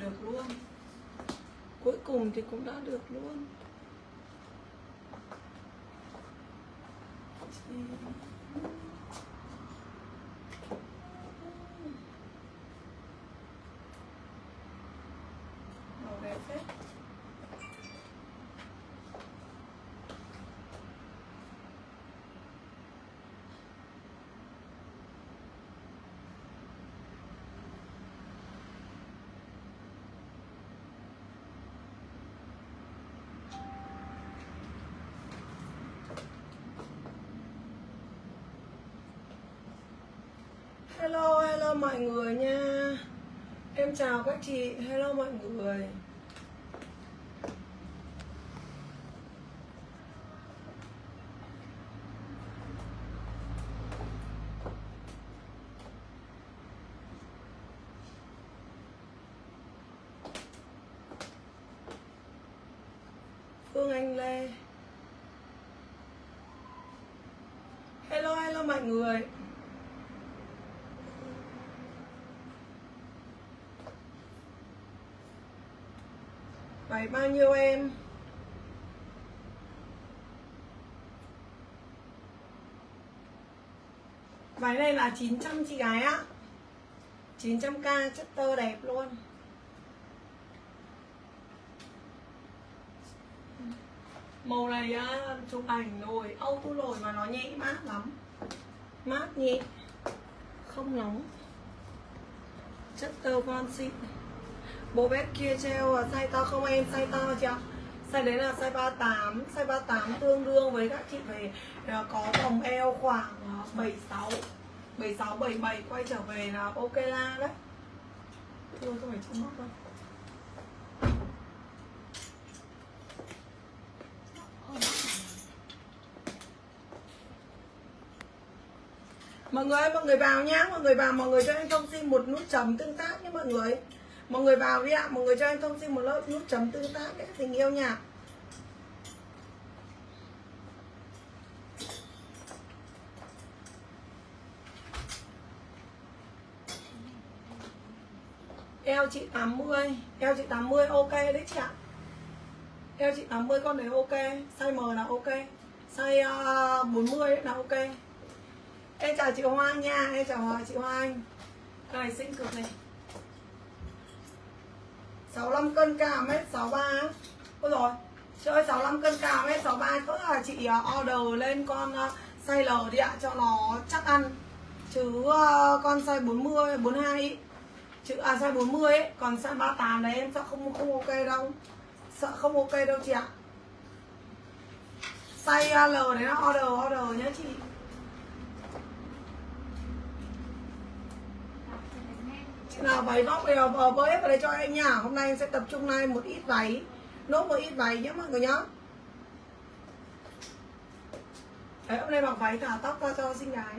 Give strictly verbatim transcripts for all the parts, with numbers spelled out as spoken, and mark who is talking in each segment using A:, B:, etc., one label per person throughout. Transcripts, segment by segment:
A: được luôn. Cuối cùng thì cũng đã được luôn. Màu đẹp phết. Hello, hello mọi người nha. Em chào các chị, hello mọi người. Phương Anh Lê. Hello, hello mọi người. Váy bao nhiêu em? Váy này là chín trăm chị gái ạ. chín trăm k chất tơ đẹp luôn. Màu này á, chụp ảnh nồi, auto nồi mà nó nhẹ mát lắm. Mát nhẹ, không nóng. Chất tơ von xịn. Bộ vest kia treo size to không em? Size to chị ạ. Size đấy là size ba mươi tám. Size ba mươi tám tương đương với các chị phải có vòng eo khoảng bảy mươi sáu bảy mươi sáu, bảy mươi bảy quay trở về là ok la đấy. Thôi không phải trong mắt đâu. Mọi người ơi, mọi người vào nhá. Mọi người vào, mọi người cho em thông xin một nút chấm tương tác nhé mọi người. Mọi người vào đi ạ, mọi người cho em thông xin một lớp nút chấm tương tác để tình yêu nha. Eo chị tám mươi, eo chị tám mươi ok đấy chị ạ. Eo chị tám mươi con đấy ok, size M là ok, size uh, bốn mươi là ok. Em chào chị Hoa nha, em chào chị Hoa Anh. Cái này xinh cực này. sáu mươi lăm cân cao mét sáu mươi ba. Ôi rồi, chị ơi sáu mươi lăm cân cao mét sáu mươi ba cỡ là chị order lên con size L đi ạ cho nó chắc ăn. Chứ uh, con size bốn mươi, bốn mươi hai ý. Chứ à size bốn mươi ấy, còn size ba mươi tám đấy em sợ không không ok đâu. Sợ không ok đâu chị ạ. Size L đấy là order order nhé chị. Nào váy vóc đều với vào đây cho em nha. Hôm nay em sẽ tập trung nay một ít váy, nốt một ít váy nhé mọi người nhá. Đấy, hôm nay mặc váy thả tóc ra cho xinh gái.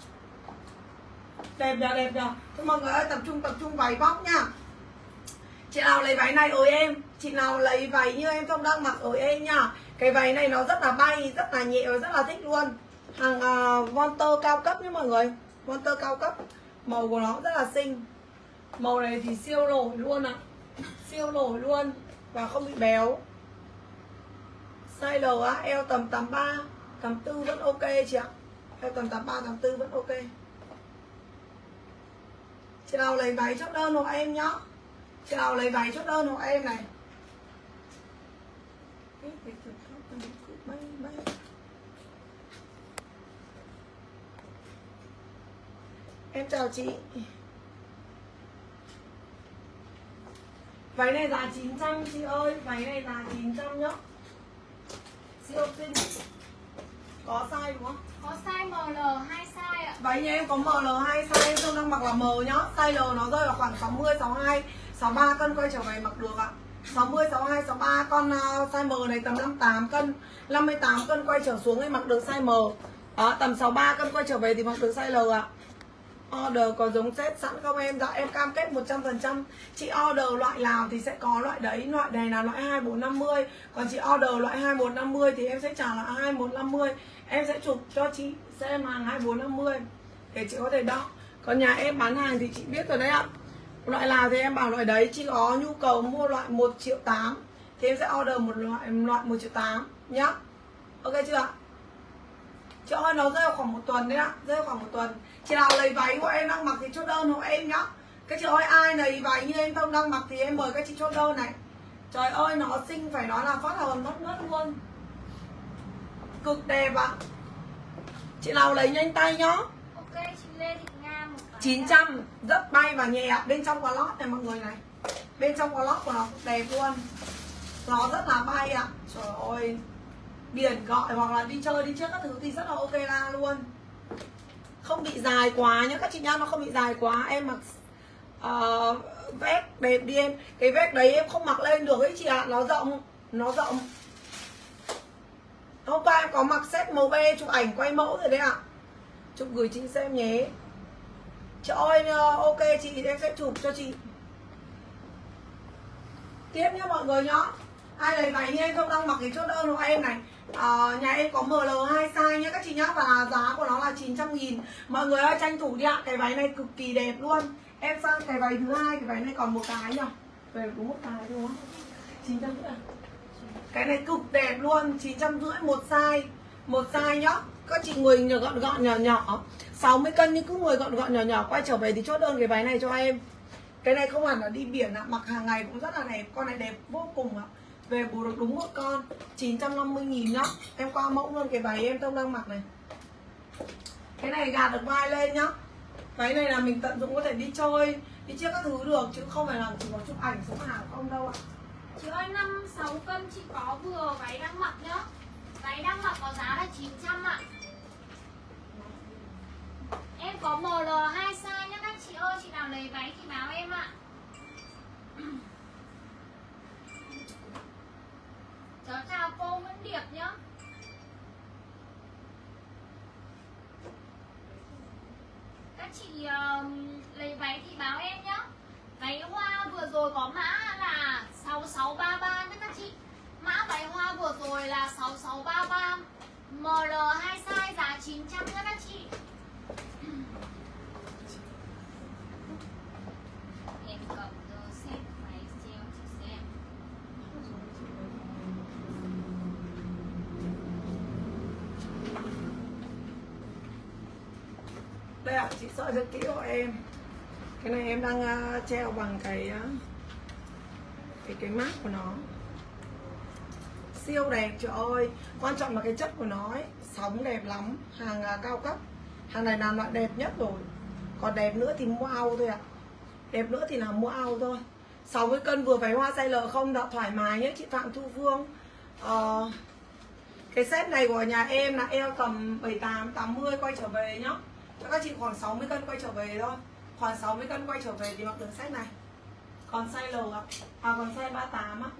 A: Đẹp nhờ, đẹp nhờ. Thôi mọi người ơi, tập trung tập trung váy vóc nha. Chị nào lấy váy này ới em. Chị nào lấy váy như em không đang mặc ới em nha. Cái váy này nó rất là bay, rất là nhẹ và rất là thích luôn. Hàng uh, Vonter cao cấp nhé mọi người. Vonter cao cấp. Màu của nó rất là xinh. Màu này thì siêu nổi luôn ạ. À. Siêu nổi luôn. Và không bị béo. Size L á, eo tầm tám mươi ba, tám mươi tư vẫn ok chị ạ. Eo tầm tám mươi ba, tám mươi tư vẫn ok. Chị nào lấy váy chốt đơn hộ em nhá. Chị nào lấy váy chốt đơn hộ em này. Em chào chị. Váy này giá chín trăm chị ơi. Váy này giá chín trăm nhá. Siêu xinh. Có size đúng không?
B: Có size M L hai size ạ.
A: Váy nhà em có M L hai size, em không đang mặc là M nhá. Size L nó rơi vào khoảng sáu mươi, sáu mươi hai, sáu mươi ba cân quay trở về mặc được ạ. sáu mươi, sáu mươi hai, sáu mươi ba. Con uh, size M này tầm năm mươi tám cân, năm mươi tám cân quay trở xuống em mặc được size M. Đó, tầm sáu mươi ba cân quay trở về thì mặc được size L ạ. Order có giống set sẵn không em? Dạ em cam kết một trăm phần trăm. Chị order loại nào thì sẽ có loại đấy. Loại này là loại hai bốn năm mươi. Còn chị order loại hai bốn năm mươi thì em sẽ trả là hai bốn năm mươi. Em sẽ chụp cho chị xem hàng hai bốn năm mươi để chị có thể đo. Còn nhà em bán hàng thì chị biết rồi đấy ạ. Loại nào thì em bảo loại đấy. Chị có nhu cầu mua loại một triệu tám thì em sẽ order một loại loại một triệu tám nhá. Ok chưa ạ? Chị ơi nó rơi khoảng một tuần đấy ạ, rơi khoảng một tuần. Chị nào lấy váy của em đang mặc thì chốt đơn hộ em nhá. Các chị ơi ai lấy váy như em Thông đang mặc thì em mời các chị chốt đơn này. Trời ơi nó xinh phải nói là phát hồn mất mất luôn. Cực đẹp ạ. Chị nào lấy nhanh tay nhá.
B: Ok chị Lê Thị Nga một cái
A: chín trăm rất bay và nhẹ. Bên trong có lót này mọi người này. Bên trong có lót của nó đẹp luôn. Nó rất là bay ạ. Trời ơi biển gọi hoặc là đi chơi đi trước các thứ thì rất là ok la luôn. Không bị dài quá nhá các chị nhá, nó không bị dài quá. Em mặc uh, vest đẹp đi em. Cái vest đấy em không mặc lên được ấy chị ạ, nó rộng, nó rộng. Hôm qua em có mặc set màu be chụp ảnh quay mẫu rồi đấy ạ. Chụp gửi chị xem nhé. Chị ơi ok chị em sẽ chụp cho chị. Tiếp nhá mọi người nhá. Ai lấy váy như em không đang mặc thì chốt đơn của em này. À, nhà em có em lờ hai size nhá các chị nhá. Và giá của nó là chín trăm nghìn. Mọi người ơi tranh thủ đi ạ. Cái váy này cực kỳ đẹp luôn. Em sang cái váy thứ hai. Cái váy này còn một cái nhỉ. Về đúng một cái đúng không? chín trăm rưỡi. Cái này cực đẹp luôn. chín trăm rưỡi một size. Một size nhá. Các chị người nhỏ gọn gọn nhỏ nhỏ sáu mươi cân nhưng cứ người gọn gọn nhỏ nhỏ. Quay trở về thì chốt đơn cái váy này cho em. Cái này không hẳn là đi biển ạ. Mặc hàng ngày cũng rất là đẹp. Con này đẹp vô cùng ạ. Về bù được đúng một con chín trăm năm mươi nghìn nhá. Em qua mẫu luôn cái váy em Thông đang mặc này. Cái này gạt được vai lên nhá. Váy này là mình tận dụng có thể đi chơi, đi trước các thứ được. Chứ không phải là chỉ có chụp ảnh sống ảo không đâu ạ.
B: Chị ơi năm sáu cân chị có vừa váy đang mặc nhá. Váy đang mặc có giá là chín trăm ạ. Em có em lờ hai size nhá các chị ơi. Chị nào lấy váy thì báo em ạ. Cháu chào cô Nguyễn Điệp nhá. Các chị uh, lấy váy thì báo em nhá. Váy hoa vừa rồi có mã là sáu sáu ba ba nhé các chị. Mã váy hoa vừa rồi là sáu sáu ba ba, em lờ hai size giá chín trăm nhé các chị. Em cầm giờ xếp váy treo chị xem.
A: Đây ạ, chị sợi rất kỹ của em. Cái này em đang uh, treo bằng cái uh, cái cái mác của nó. Siêu đẹp trời ơi. Quan trọng là cái chất của nó ấy, sóng đẹp lắm. Hàng uh, cao cấp. Hàng này là loại đẹp nhất rồi. Còn đẹp nữa thì mua ao thôi ạ. Đẹp nữa thì là mua ao thôi. sáu mươi cân vừa váy hoa size L không đã thoải mái nhé chị Phạm Thu Phương. uh, Cái set này của nhà em là eo tầm bảy mươi tám tám mươi quay trở về nhá. Cho các chị khoảng sáu mươi cân quay trở về thôi. Khoảng sáu mươi cân quay trở về thì mặc được set này. Còn size L ạ. À còn size ba mươi tám á.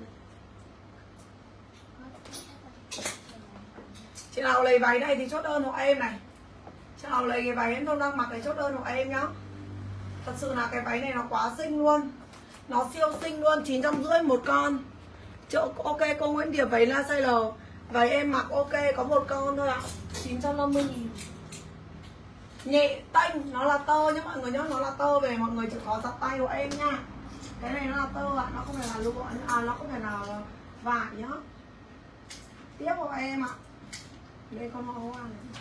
A: Chị nào lấy váy này thì chốt đơn hộ em này. Chị nào lấy cái váy em Thông đang mặc thì chốt đơn hộ em nhá. Thật sự là cái váy này nó quá xinh luôn. Nó siêu xinh luôn. Chín trăm rưỡi một con. Chỗ ok cô Nguyễn Điệp váy là size L. Váy em mặc ok có một con thôi ạ. Chín trăm năm mươi nghìn. Nhẹ tanh, nó là tơ nhá mọi người nhá. Nó là tơ về mọi người chỉ có giặt tay của em nha. Cái này nó là tơ ạ. Nó không phải là lụa. À nó không phải là vải nhá. Tiếp của em ạ. Đây con hoa hoa này.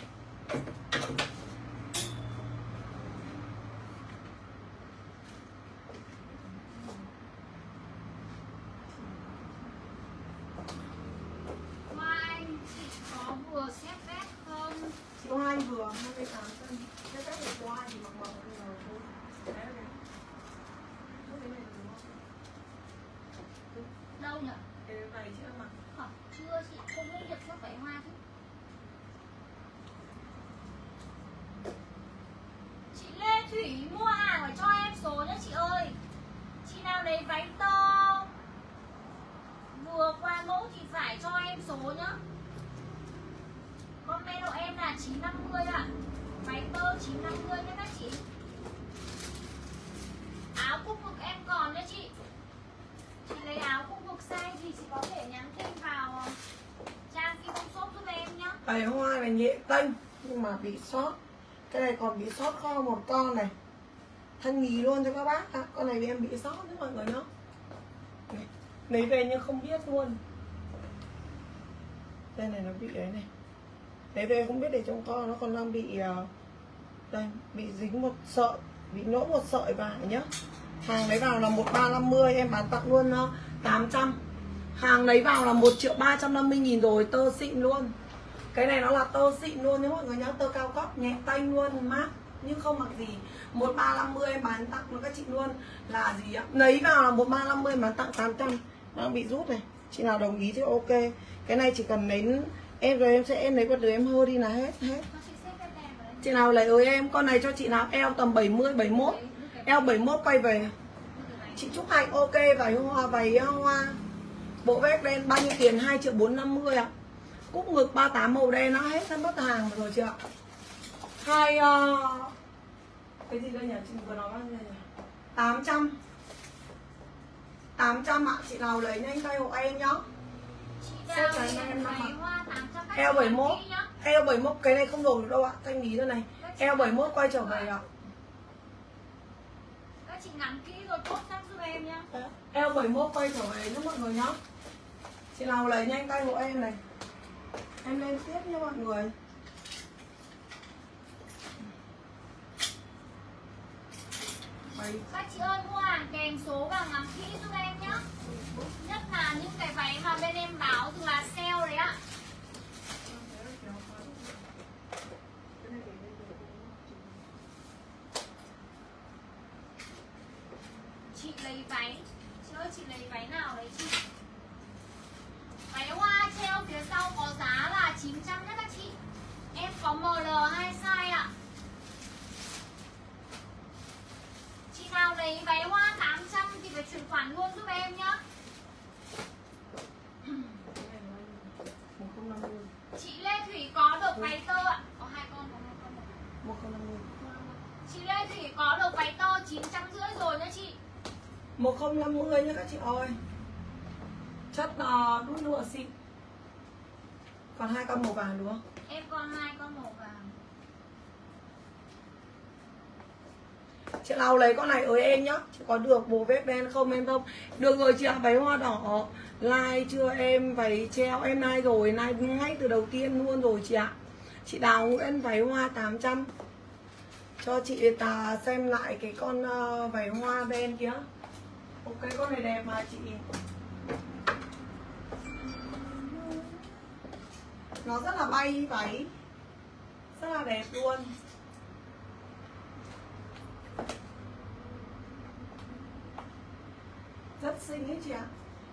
B: Hoa Anh chị có vừa xếp vest không?
A: Chị Hoa Anh vừa hai mươi tám cân. Cái vest của chị Hoa Anh thì mặc bọc rồi thôi.
B: Đâu nhỉ?
A: Cái này chưa mặc.
B: Hả? Chưa chị, không biết được xếp váy hoa chứ. Chị Lê Thủy mua hàng phải cho em số nhá chị ơi. Chị nào lấy váy to vừa qua mẫu thì phải cho em số nhá. Comment của em là chín trăm năm mươi ạ. Váy tơ chín trăm năm mươi nhé các chị. Áo cúc ngực em còn nhé chị. Chị lấy áo cúc ngực size gì chị có thể nhắn tin vào trang Kim Shop giúp em nhá.
A: Váy hoa này nhẹ tênh nhưng mà bị sót. Cái này còn bị sót kho một con này. Thân nhì luôn cho các bác à. Con này thì em bị sót đấy mọi người nhá. Lấy về nhưng không biết luôn. Đây này nó bị đấy này. Lấy về không biết để trong kho, nó còn đang bị uh, đây, bị dính một sợi, bị nỗ một sợi vàng nhá. Hàng lấy vào là một ba năm mươi, em bán tặng luôn uh, tám trăm. Hàng lấy vào là một triệu ba trăm năm mươi nghìn rồi, tơ xịn luôn. Cái này nó là tơ xịn luôn nhé mọi người nhá, tơ cao cấp, nhẹ tay luôn, mát nhưng không mặc gì. Một ba năm mươi em bán tặng cho các chị luôn là gì ạ? Lấy vào là một ba năm mươi bán tặng tám trăm. Đang bị rút này. Chị nào đồng ý thì ok. Cái này chỉ cần lấy em rồi em sẽ em lấy bật rồi em hơ đi là hết hết. Chị nào lấy ơi em, con này cho chị nào eo tầm bảy mươi bảy mươi mốt. Eo bảy mươi mốt quay về. Chị Trúc Hạnh ok, váy hoa váy hoa. Bộ vest đen bao nhiêu tiền? hai triệu bốn trăm năm mươi ạ. Cúc ngực ba mươi tám màu đen nó hết nó mất hàng rồi chị ạ. Hai uh... cái gì đây nhỉ? Chị vừa nói bao nhiêu nhỉ? tám trăm. tám trăm ạ. Chị nào lấy nhanh tay hộ em nhá. Xếp cái này em năm ạ. Eo bảy mươi mốt. Eo bảy mươi mốt cái này không đổi được đâu ạ. Thanh lý đây này. Eo bảy mươi mốt quay trở về ạ.
B: Các chị ngắn kỹ rồi post sang giúp em nhá.
A: Eo bảy mươi mốt quay trở về nhá mọi người nhá. Chị nào lấy nhanh tay hộ em này. Em lên tiếp nha mọi người.
B: Các chị ơi mua hàng kèm số vào ngắm kỹ giúp em nhá. Nhất là những cái váy mà bên em báo dù là sale đấy ạ. Chị lấy váy. Chị ơi chị lấy váy nào đấy chị? Váy hoa treo phía sau có giá là chín trăm nhé các chị. Em có em lờ hai size ạ. Chị nào lấy váy hoa tám trăm thì phải chuyển khoản luôn giúp em nhá. Chị Lê Thủy có được váy tơ ạ. Có hai con, có hai con. một không năm mươi. Chị Lê Thủy có được váy tơ chín trăm rưỡi rồi nhá chị.
A: một không năm mươi nhá các chị ơi. Chất uh, đút lụa xịn. Còn hai con màu vàng đúng không?
B: Em còn hai con màu vàng.
A: Chị nào lấy con này ới em nhá. Chị có được bộ vest đen không em không? Được rồi chị ạ, váy hoa đỏ. Like chưa em? Váy treo em like rồi, like ngay từ đầu tiên luôn rồi chị ạ. Chị Đào Nguyễn váy hoa tám trăm. Cho chị ta xem lại cái con uh, váy hoa đen kia. Ok con này đẹp mà chị. Nó rất là bay váy. Rất là đẹp luôn. Rất xinh ấy chị ạ.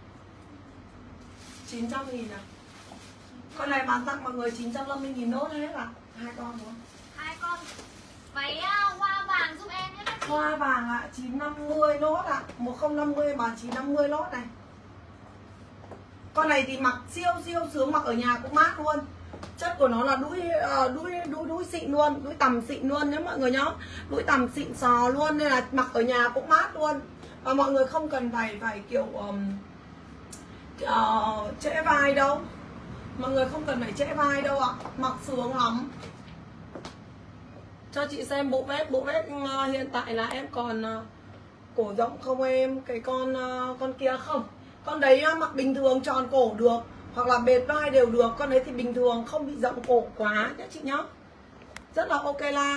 A: chín trăm nghìn à. Con này bán tặng mọi người chín trăm năm mươi nghìn nốt hết ạ. Hai con đúng không?
B: Hai con. Váy uh, hoa vàng giúp em nhé.
A: Hoa vàng ạ, à, chín trăm năm mươi nốt ạ. À. một không năm mươi bán chín trăm năm mươi nốt này. Con này thì mặc siêu siêu sướng, mặc ở nhà cũng mát luôn. Chất của nó là đũi uh, đũi đũi đũi xịn luôn, đũi tằm xịn luôn nhé mọi người nhá. Đũi tằm xịn sò luôn nên là mặc ở nhà cũng mát luôn. Và mọi người không cần phải phải kiểu um, uh, trễ vai đâu. Mọi người không cần phải trễ vai đâu ạ. Mặc sướng lắm. Cho chị xem bộ vest. Bộ vest uh, hiện tại là em còn uh, cổ rộng không em? Cái con uh, con kia không? Con đấy uh, mặc bình thường tròn cổ được. Hoặc là bệt vai đều được. Con đấy thì bình thường, không bị rộng cổ quá nhé chị nhá. Rất là ok la.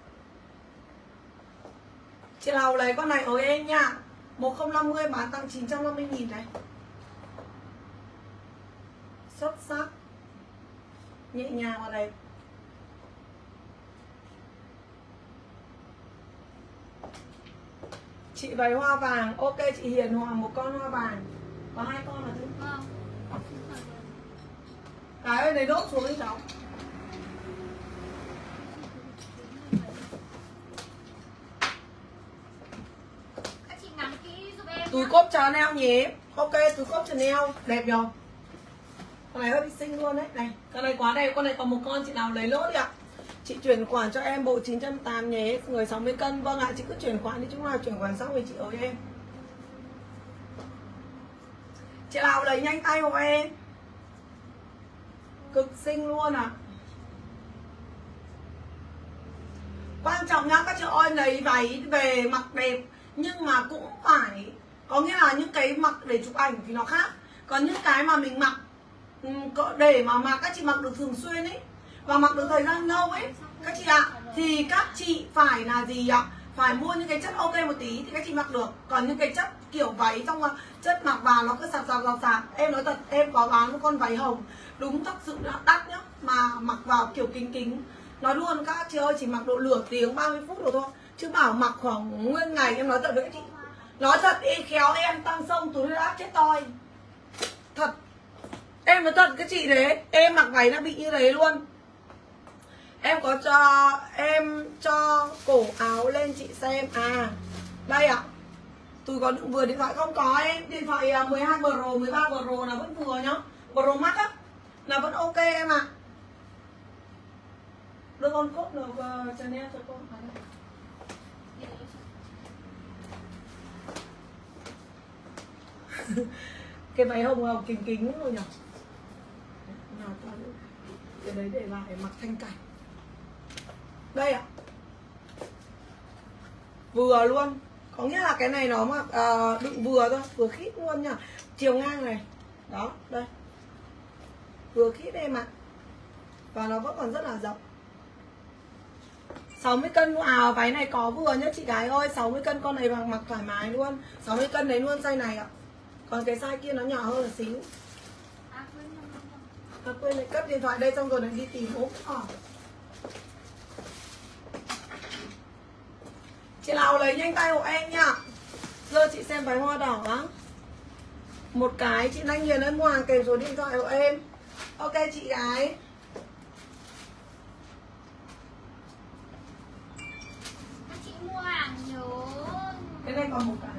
A: Chị nào lấy con này ở em nha. một không năm mươi bán tặng chín trăm năm mươi nghìn này. Xuất sắc. Nhẹ nhàng và đẹp. Chị váy hoa vàng. Ok chị Hiền Hoàng một con hoa vàng. Có hai con là thứ.
B: Vâng.
A: Cái ơi lấy đốt xuống đi cháu.
B: Các chị ngắm kỹ giúp em.
A: Túi cốp Chanel nhé. Ok túi cốp Chanel. Đẹp nhờ. Con này hơi bị xinh luôn đấy. Này con này quá đẹp. Con này còn một con chị nào lấy lốt đi ạ. Chị chuyển khoản cho em bộ chín trăm tám mươi nhé. Người sáu mươi cân. Vâng ạ chị cứ chuyển khoản đi. Chúng nào chuyển khoản xong thì chị ơi em. Chị nào lấy nhanh tay hộ em. Cực xinh luôn ạ. À. Quan trọng nhá các chị ơi, lấy váy về mặc đẹp nhưng mà cũng phải, có nghĩa là những cái mặc để chụp ảnh thì nó khác, còn những cái mà mình mặc để mà mà các chị mặc được thường xuyên ấy và mặc được thời gian lâu ấy các chị ạ, à, thì các chị phải là gì ạ? Phải mua những cái chất ok một tí thì các chị mặc được. Còn những cái chất kiểu váy trong chất mặc vào nó cứ sạc sạc sạc sạc. Em nói thật, em có bán một con váy hồng đúng thật sự là đắt nhá, mà mặc vào kiểu kính kính. Nói luôn các chị ơi, chỉ mặc độ nửa tiếng ba mươi phút rồi thôi, chứ bảo mặc khoảng nguyên ngày. Em nói thật với các chị, nói thật đi, khéo em tăng sông túi đã chết toi. Thật, em nói thật các chị đấy, em mặc váy nó bị như thế luôn. Em có cho, em cho cổ áo lên chị xem. À, đây ạ. À, tôi có đựng vừa điện thoại không? Có em, điện thoại mười hai Pro, mười ba Pro là vẫn vừa nhá. Pro Max á, là vẫn ok em ạ. À. Đưa con cốt được uh, Chanel cho con. Cái váy hồng hồng kính kính rồi nhỉ. Nào ta cái đấy để lại mặc thanh cảnh. Đây ạ. À. Vừa luôn. Có nghĩa là cái này nó mặc uh, đựng vừa thôi, vừa khít luôn nha. Chiều ngang này. Đó, đây. Vừa khít em ạ. À. Và nó vẫn còn rất là rộng. sáu mươi cân à, váy này có vừa nhá chị gái ơi, sáu mươi cân con này mặc mặc thoải mái luôn. sáu mươi cân đấy luôn size này ạ. Còn cái size kia nó nhỏ hơn một xíu. À, quên lại cất điện thoại đây xong rồi lại đi tìm ốm. À. Chị nào lấy nhanh tay hộ em nha. Giờ chị xem váy hoa đỏ á. Một cái chị nhanh liền ơn mua hàng kèm số điện thoại hộ em. Ok chị gái.
B: Các chị mua hàng nhớ.
A: Cái này còn một cái.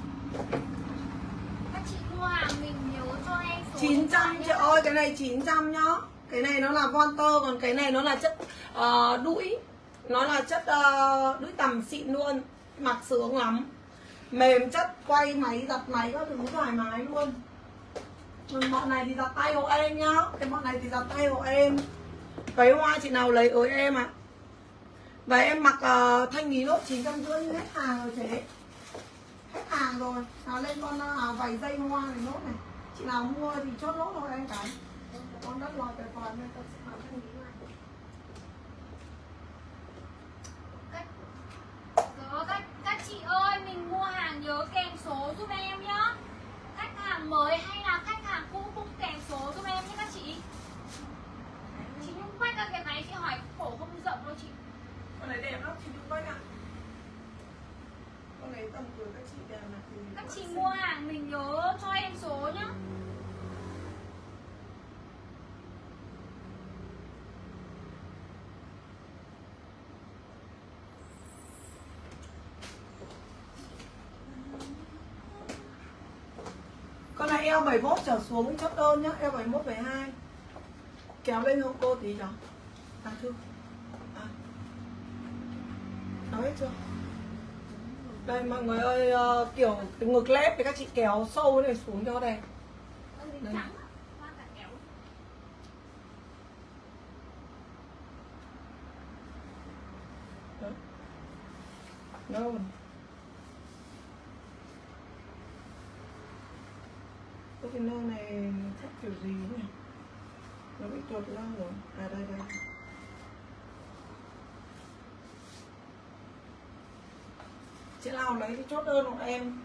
B: Các chị mua hàng mình nhớ cho em số
A: chín trăm chị ơi, cái này chín trăm nhá. Cái này nó là von tơ, còn cái này nó là chất uh, đũi. Nó là chất uh, đũi tằm xịn luôn. Mặc sướng lắm. Mềm chất, quay máy, giặt máy các thứ thoải mái luôn. Còn bọn này thì giặt tay hộ em nhá. Cái bọn này thì giặt tay hộ em. Váy hoa chị nào lấy ới em ạ. À. Và em mặc uh, thanh lý lốt chín trăm rưỡi hết hàng rồi thế. Hết hàng rồi. Nào lên con uh, vảy dây hoa này nốt này. Chị nào mua thì chốt lốt thôi em cái. Con đất lòi cái còn nên tôi sẽ làm thanh lý này.
B: Các, các, các chị ơi, mình mua hàng nhớ kèm số giúp em nhá. Khách hàng mới hay là khách hàng cũ cũng kèm số giúp em nhé các chị. Chị Nhung quay ra cái này chị hỏi cổ không rộng đâu chị.
A: Con này đẹp lắm, chị Nhung quay ạ. Con này tầm tuổi các chị đẹp là thì
B: các chị mua hàng mình nhớ cho em số nhá.
A: Con này eo bảy mươi mốt trở xuống chốt đơn nhá, eo bảy mươi mốt bảy mươi hai. Kéo lên hộ cô tí đó. Tặng thư. À. Nói hết chưa? Đây mọi người ơi, uh, kiểu cái ngực lép thì các chị kéo sâu này xuống cho đẹp. Đây. Đó. Đâu? Cái cái nơ này thắt kiểu gì nhỉ? Nó bị tuột lâu rồi. À đây đây. Chị nào lấy cái chốt đơn của em.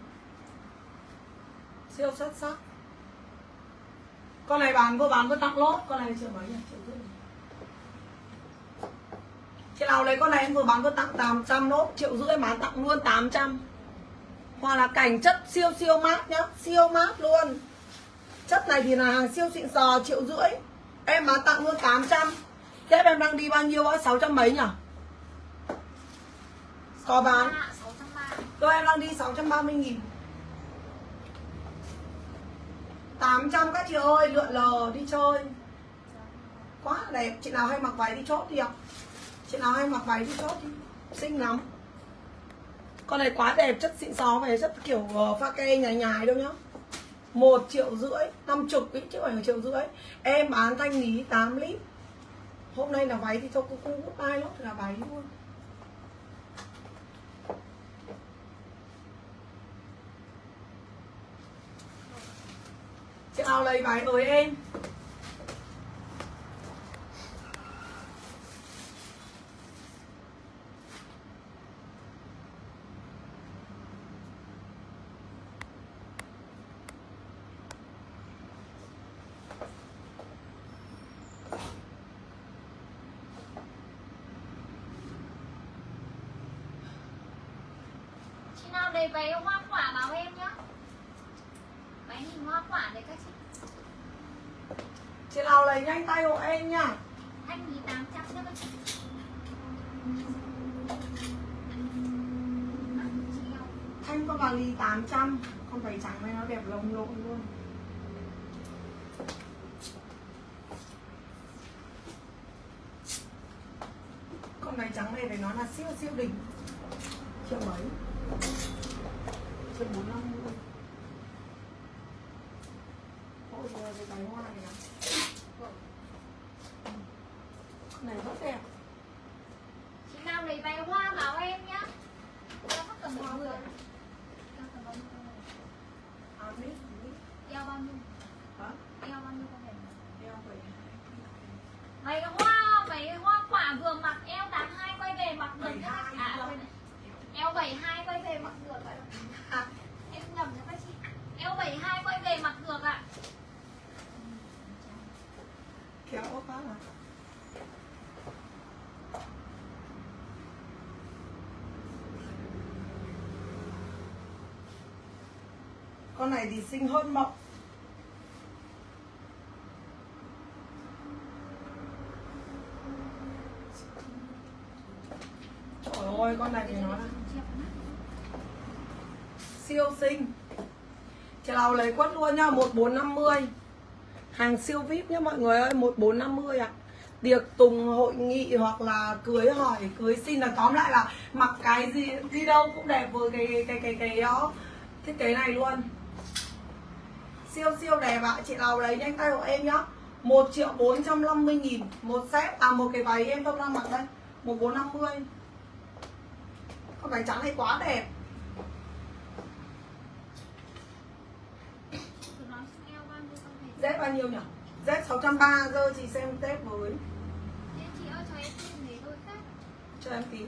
A: Siêu xuất sắc. Con này bán vừa bán vừa tặng lốt. Con này triệu mấy nhỉ? Triệu rưỡi. Chị nào lấy con này em vừa bán vừa tặng tám trăm lốt. Triệu rưỡi bán tặng luôn tám trăm. Hoặc là cảnh chất siêu siêu mát nhá. Siêu mát luôn. Chất này thì là hàng siêu xịn sò, triệu rưỡi. Em bán tặng luôn tám trăm. Tết em đang đi bao nhiêu á? sáu trăm mấy nhỉ? Có bán. Tôi em đang đi sáu trăm ba mươi nghìn. tám trăm các chị ơi, lượn lờ đi chơi. Quá đẹp. Chị nào hay mặc váy đi chốt đi ạ. Chị nào hay mặc váy đi chốt đi. Xinh lắm. Con này quá đẹp, chất xịn sò về, chất kiểu pha ke nhài nhài đâu nhá. Một triệu rưỡi, năm chục ý, chứ không phải một triệu rưỡi. Em bán thanh lý tám lít. Hôm nay là váy thì cho cô cũng hút tay lắm, là váy luôn. Chị nào lấy váy ơi em.
B: Chị nào lấy váy hoa quả báo em nhá. Váy hình hoa quả đấy các chị.
A: Chị nào lấy nhanh tay hộ em nhá.
B: Thanh lý tám trăm nhá các chị.
A: Thanh có vàng ly tám trăm. Con váy trắng này nó đẹp lồng lộn luôn. Con váy trắng này phải nói là siêu siêu đỉnh. Triệu mấy? Triệu bốn năm mươi. Ôi giời, cái váy hoa này nè. Con này rất đẹp.
B: Chị nào lấy váy hoa báo em nhá. Eo mất tầm một người. Eo tầm bao nhiêu con này?
A: À, mít, mít.
B: Eo bao nhiêu?
A: Hả?
B: Eo bao nhiêu con này?
A: Eo bảy hai.
B: Váy hoa, váy hoa quả vừa mặc eo tám hai quay về mặc được.
A: bảy hai.
B: À, quên này. Eo bảy hai quay về mặc được ạ.
A: À,
B: Em nhầm nha các chị. Eo bảy hai quay về mặc được ạ.
A: kéo ốp quá mà. Con này thì xinh hơn mộng. Trời ơi, con này thì nó là siêu xinh. Chị nào lấy quất luôn nha, một bốn năm mươi. Hàng siêu vi ai pi nhá mọi người ơi, một bốn năm mươi ạ. Tiệc tùng, hội nghị hoặc là cưới hỏi, cưới xin, là tóm lại là mặc cái gì đi đâu cũng đẹp với cái cái cái cái, cái đó thiết kế này luôn. Siêu siêu đẹp ạ. Chị nào lấy nhanh tay của em nhá. một triệu bốn trăm năm mươi nghìn một set, à một cái váy em tôi đang mặc đây, một bốn năm mươi. Con váy trắng này quá đẹp. Z bao nhiêu nhỉ? Z sáu trăm ba mươi, giờ chị xem tép với.
B: Em chị ơi cho em xin để đôi khác.
A: Cho em tí.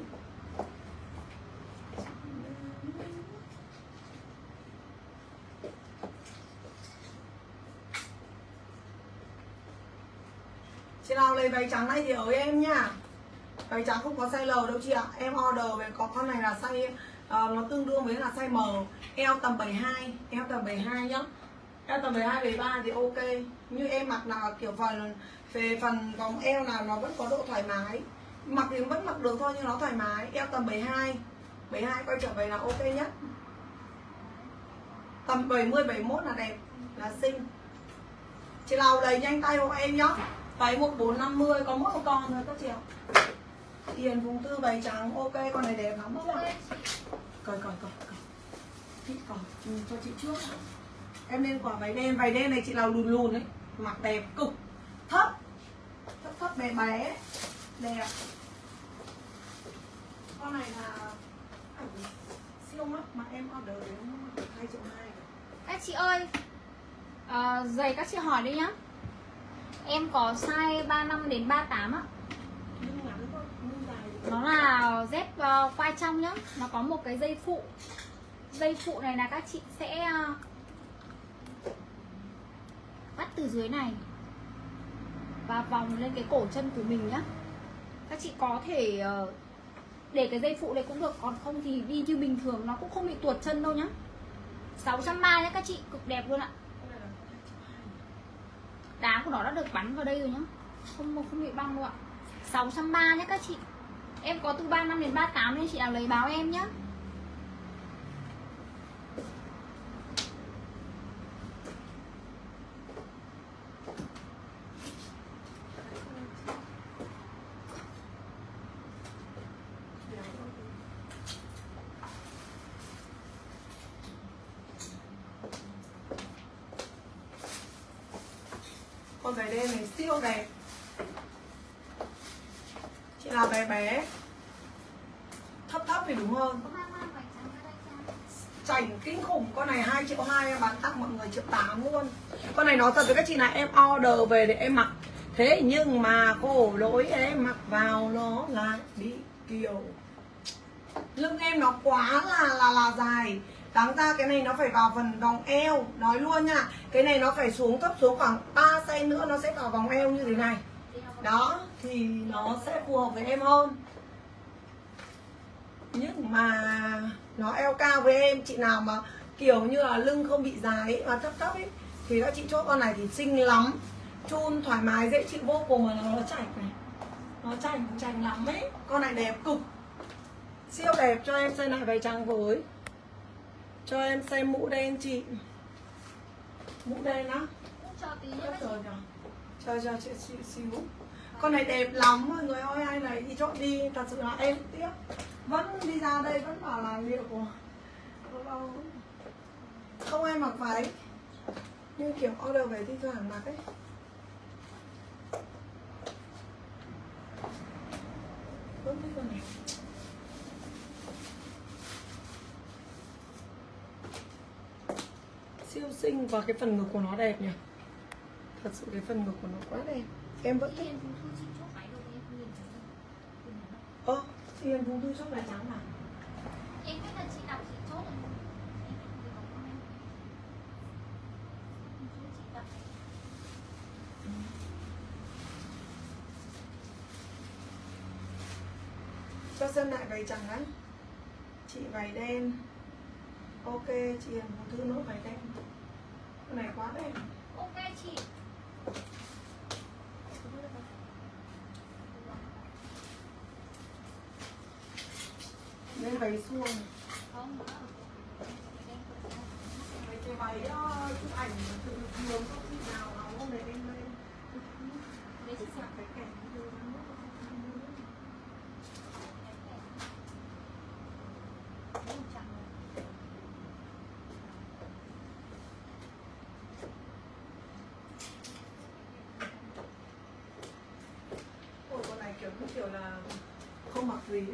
A: Chị nào lấy váy trắng này thì ở em nha. Váy trắng không có size L đâu chị ạ. Em order về có con này là size uh, nó tương đương với là size M. Eo tầm bảy mươi hai, eo tầm bảy mươi hai nhá. Eo tầm bảy mươi hai, bảy mươi ba thì ok. Như em mặc là kiểu phần về phần vòng eo nào nó vẫn có độ thoải mái. Mặc thì vẫn mặc được thôi nhưng nó thoải mái. Eo tầm bảy mươi hai, bảy mươi hai quay trở về là ok nhất. Tầm bảy mươi, bảy mươi mốt là đẹp, là xinh. Chị nào đầy nhanh tay hộ em nhá. Váy một bốn năm mươi, có mỗi một con thôi các chị ạ. Tiền vùng tư váy trắng, ok, con này đẹp lắm. Cởi, cởi, cởi, cởi. Chị cởi, ừ, cho chị trước. Em lên quả váy đen, váy đen này chị nào lùn lùn ấy, mặc đẹp cực. Thấp, thấp thấp bé bé, đẹp. Con này là à, siêu mắc mà em order đến hai triệu hai.
B: Các chị ơi, à, giày các chị hỏi đi nhá. Em có size ba mươi lăm đến ba mươi tám á. Nó là dép uh, quai trong nhá. Nó có một cái dây phụ. Dây phụ này là các chị sẽ uh, bắt từ dưới này và vòng lên cái cổ chân của mình nhá. Các chị có thể uh, để cái dây phụ này cũng được, còn không thì đi như bình thường, nó cũng không bị tuột chân đâu nhá. Sáu trăm ba mươi nhá các chị, cực đẹp luôn ạ. Đá của nó đã được bắn vào đây rồi nhá, không không bị băng đâu ạ. Sáu trăm ba mươi nhá các chị. Em có từ ba mươi lăm đến ba mươi tám nên chị nào lấy báo em nhá.
A: Con váy đen này siêu đẹp. Chị nào bé bé, thấp thấp thì đúng hơn.
B: Có mang mang váy trắng ra đây cho.
A: sảnh kinh khủng. Con này hai triệu hai em bán tặng mọi người triệu tám luôn. Con này nói thật với các chị là em order về để em mặc. Thế nhưng mà khổ lỗi em mặc vào nó lại bị kiểu lưng em nó quá là là là dài. Đáng ra cái này nó phải vào phần vòng eo. Nói luôn nha, cái này nó phải xuống thấp xuống khoảng ba xăng-ti-mét nữa nó sẽ vào vòng eo như thế này. Đó, thì nó sẽ phù hợp với em hơn. Nhưng mà nó eo cao với em. Chị nào mà kiểu như là lưng không bị dài ấy, mà thấp thấp ấy, thì các chị chốt con này thì xinh lắm. Chun thoải mái dễ chịu vô cùng, mà nó, nó chảnh này. Nó chảnh chảnh lắm ấy. Con này đẹp cực, siêu đẹp. Cho em xem lại váy trắng với. Cho em xem mũ đen chị. Mũ đen á.
B: Cho tí
A: Cho
B: nữa.
A: chờ chờ chờ chị xíu, xíu. Con này đẹp lắm mọi người ơi, ai này đi chọn đi. Thật sự là em tiếc. Vẫn đi ra đây vẫn bảo là liệu của không ai mặc váy, nhưng kiểu order về thi thoảng mặc ấy. Vẫn thích con này. Siêu xinh và cái phần ngực của nó đẹp nhỉ. Thật sự cái phần ngực của nó quá đẹp. Em vẫn thích. Ơ, chị Hiền Phùng Thư chốt váy trắng mà.
B: Em biết là chị đọc chị chốt rồi.
A: Cho xem lại váy trắng đấy. Chị váy đen. Ok, chị Hiền Phùng Thư nốt váy đen. Cái này quá đẹp.
B: Ok chị.
A: Lên váy suông.
B: Không.
A: Mấy cái váy uh, chụp ảnh từ thường không chị nào áo hôm đấy em lên.
B: Đấy chị xem
A: cái kẻ ôi con này kiểu cũng kiểu là không mặc gì ấy.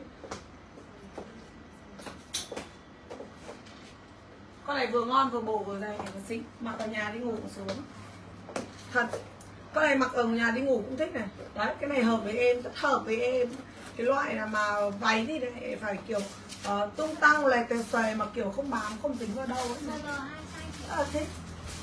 A: Con này vừa ngon vừa bổ vừa dày vừa xinh, mặc ở nhà đi ngủ cũng sướng. Thật, con này mặc ở nhà đi ngủ cũng thích này. Đấy, cái này hợp với em, rất hợp với em. Cái loại là mà váy thì lại phải kiểu uh, tung tăng lè tè xòe mà kiểu không bám, không dính vào đâu ấy. Rất là thích.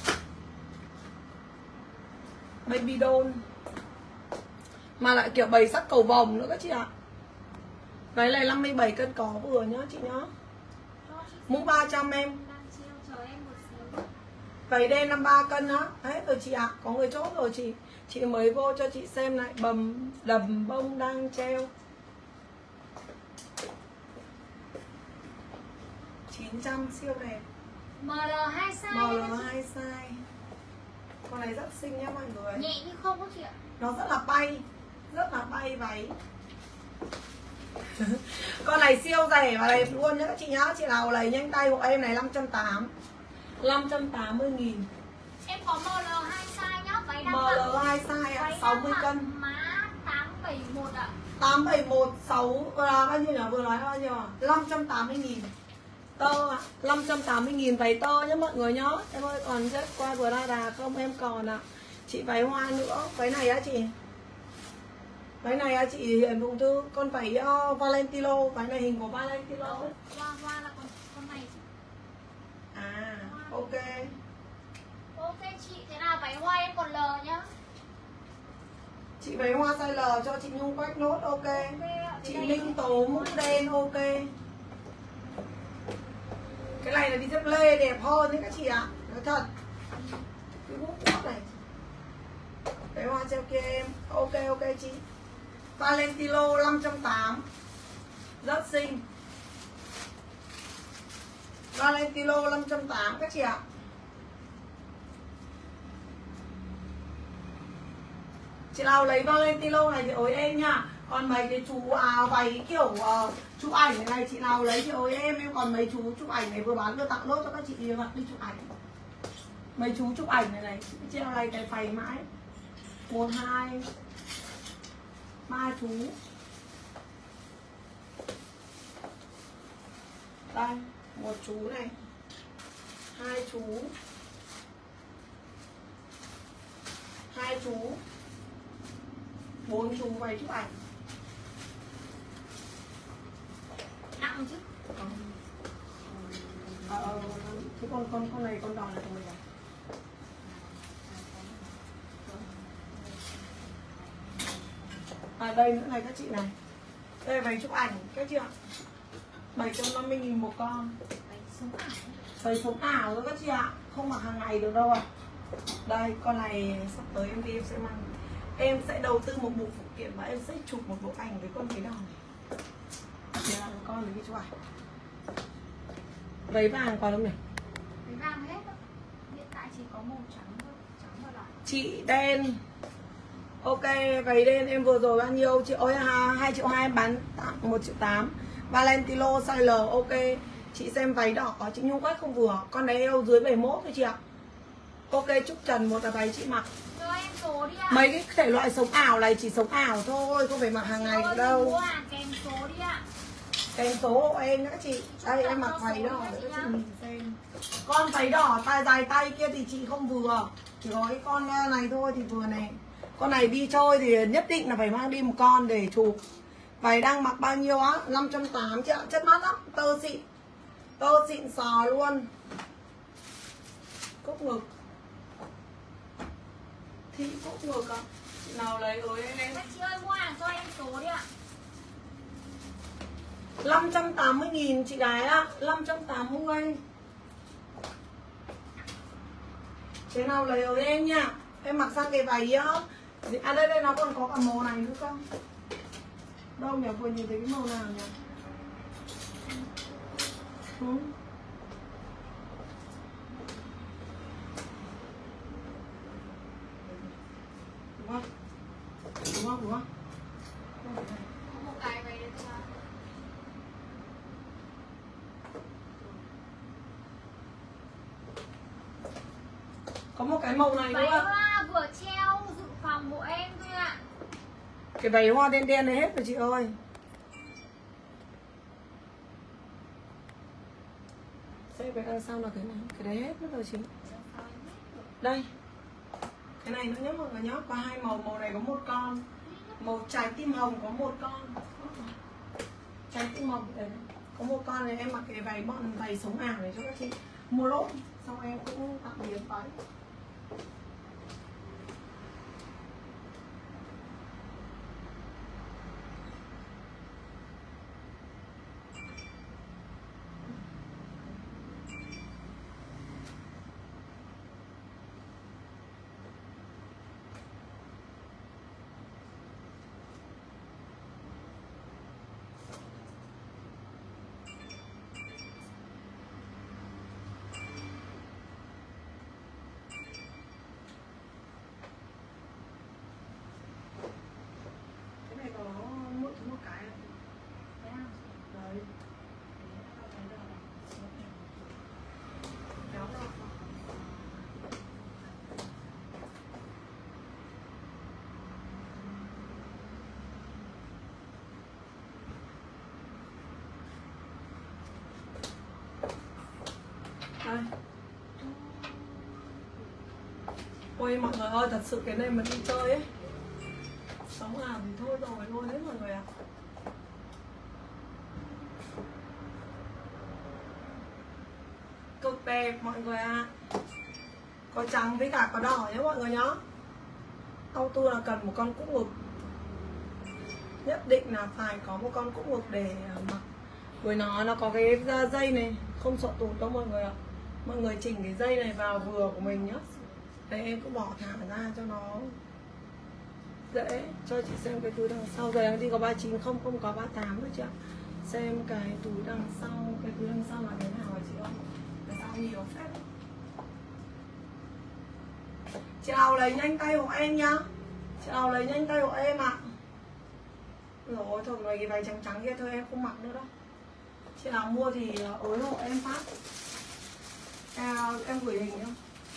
A: Baby doll. Mà lại kiểu bầy sắc cầu vồng nữa các chị ạ. Váy này năm mươi bảy cân có vừa nhá chị nhá. Mũ ba trăm em. Váy đen năm mươi ba cân á. Hết rồi chị ạ, à. Có người chốt rồi chị. Chị mới vô cho chị xem lại bầm đầm bông đang treo. chín trăm siêu đẹp.
B: em lờ hai size.
A: em lờ hai size. Con này rất xinh nhá mọi người.
B: Nhẹ như không có chị ạ.
A: Nó rất là bay, rất là bay váy. Con này siêu rẻ và đẹp luôn nhá các chị nhá. Chị nào lấy nhanh tay của em này năm trăm tám mươi. năm trăm tám mươi nghìn.
B: Em có em lờ hai size nhá, váy đang
A: em lờ hai size ạ, sáu mươi cân.
B: Má tám bảy mốt ạ.
A: tám bảy một sáu là bao nhiêu nhỉ? Vừa nói bao nhiêu à? năm trăm tám mươi nghìn. Tơ ạ, à. năm trăm tám mươi nghìn váy tơ nhá mọi người nhá. Em ơi còn rất qua vừa ra đà không em còn ạ. À. Chị váy hoa nữa, váy này á chị. Váy này á chị Hiền Phụng Thư, con váy uh, Valentino, váy này hình của Valentino.
B: Hoa hoa là con con này chị.
A: À, ok.
B: Ok chị, thế nào váy hoa em còn lờ nhá.
A: Chị váy hoa size L cho chị Nhung Quách nốt, ok. Okay, chị Ninh Tố mũ đen, ok. Cái này là đi dép lê đẹp hơn đấy các chị ạ. Nói thật. Cái bút bút này. Váy hoa treo kia em, ok ok chị. Valentino năm trăm tám mươi. Rất xinh. Valentino năm trăm tám mươi các chị ạ. Chị nào lấy Valentino này thì ối em nha. Còn mấy cái chú áo váy kiểu uh, chụp ảnh này, này chị nào lấy thì ối em. Em còn mấy chú chụp ảnh này vừa bán vừa tặng nốt cho các chị đi mặc đi chụp ảnh. Mấy chú chụp ảnh này này, treo này cái phày mãi. Một hai ba chú. Đây, một chú này. hai chú, hai chú, bốn chú váy chụp ảnh.
B: Nặng chứ.
A: Ờ, ờ, thế con con con này con đòn là của mình à? À đây nữa này các chị này. Đây váy chụp ảnh các chị ạ. bảy trăm năm mươi nghìn một con. Váy sống ảo rồi các chị ạ. Không mặc hàng ngày được đâu ạ. À. Đây con này sắp tới em đi em sẽ mang. Em sẽ đầu tư một bộ phụ kiện và em sẽ chụp một bộ ảnh với con váy đỏ này. Đây là con này đi chụp ảnh. Váy vàng còn không nhỉ?
B: Váy vàng hết đó. Hiện tại chỉ có màu trắng thôi, trắng và đỏ.
A: Chị đen. Ok, váy đen em vừa rồi bao nhiêu? Chị ơi hai triệu hai bán một triệu tám. Valentino size L, ok. Chị xem váy đỏ có chị Nhung quét không vừa. Con đấy đâu dưới bảy mươi mốt thôi chị ạ. Ok, Trúc Trần một là váy chị mặc.
B: Cho em số đi ạ.
A: Mấy cái thể loại sống ảo này chỉ sống ảo thôi, không phải mặc hàng ngày được đâu.
B: Mua à, kèm số đi ạ.
A: Kèm số hộ em nữa chị. Đây em mặc váy đỏ để các chị nhìn xem. Con váy đỏ tay dài tay kia thì chị không vừa. Chỉ có cái con này thôi thì vừa này. Con này đi chơi thì nhất định là phải mang đi một con để chụp. Váy đang mặc bao nhiêu á? năm trăm tám mươi chị ạ. Chất mắt lắm, tơ xịn. Tơ xịn sò luôn. Cúc ngực. Thị cúc ngực ạ. Chị nào lấy ới em em.
B: Các chị ơi mua hàng cho em số đi ạ.
A: năm trăm tám mươi nghìn chị gái ạ. năm trăm tám mươi. Thế nào lấy ới em nha. Em mặc sang cái váy á. À đây đây nó còn có cả màu này nữa không? Đâu nhỉ, vừa nhìn thấy cái màu nào nhỉ? Ừ. Đúng không? Đúng không? Đúng không?
B: Có một cái váy đấy thôi ạ.
A: Có một cái màu này nữa.
B: Váy hoa vừa treo dự phòng của em thôi ạ.
A: Cái váy hoa đen đen này hết rồi chị ơi. Xem cái đằng sau là cái này. Cái đấy hết mất rồi chị. Đây. Cái này nữa nhé mọi người nhé. Có hai màu. Màu này có một con. Màu trái tim hồng có một con. Trái tim hồng đấy. Có một con này em mặc cái váy bọn váy sống ảo này cho các chị mua lốt. Xong em cũng tặng miếng váy. Đây. Ôi mọi người ơi, thật sự cái này mà đi chơi ấy, sống ảo thì thôi rồi luôn đấy mọi người ạ. Cực đẹp mọi người ạ. Có trắng với cả có đỏ nhé mọi người nhá. Auto là cần một con cúc ngực. Nhất định là phải có một con cúc ngực để mặc. Bởi nó nó có cái dây này, không sợ tụt đâu mọi người ạ. Mọi người chỉnh cái dây này vào vừa của mình nhá. Đây em cứ bỏ thả ra cho nó dễ. Cho chị xem cái túi đằng sau. Giờ em đi có ba chín không, không có ba tám nữa chị ạ. Xem cái túi đằng sau. Cái túi đằng sau là thế nào hả chị ơi? Đằng sau nhiều phép. Chị nào lấy nhanh tay hộ em nhá. Chị nào lấy nhanh tay hộ em ạ. Rồi thôi mấy cái váy trắng trắng kia thôi em không mặc nữa đâu. Chị nào mua thì ối hộ em phát. À, em gửi hình nhá.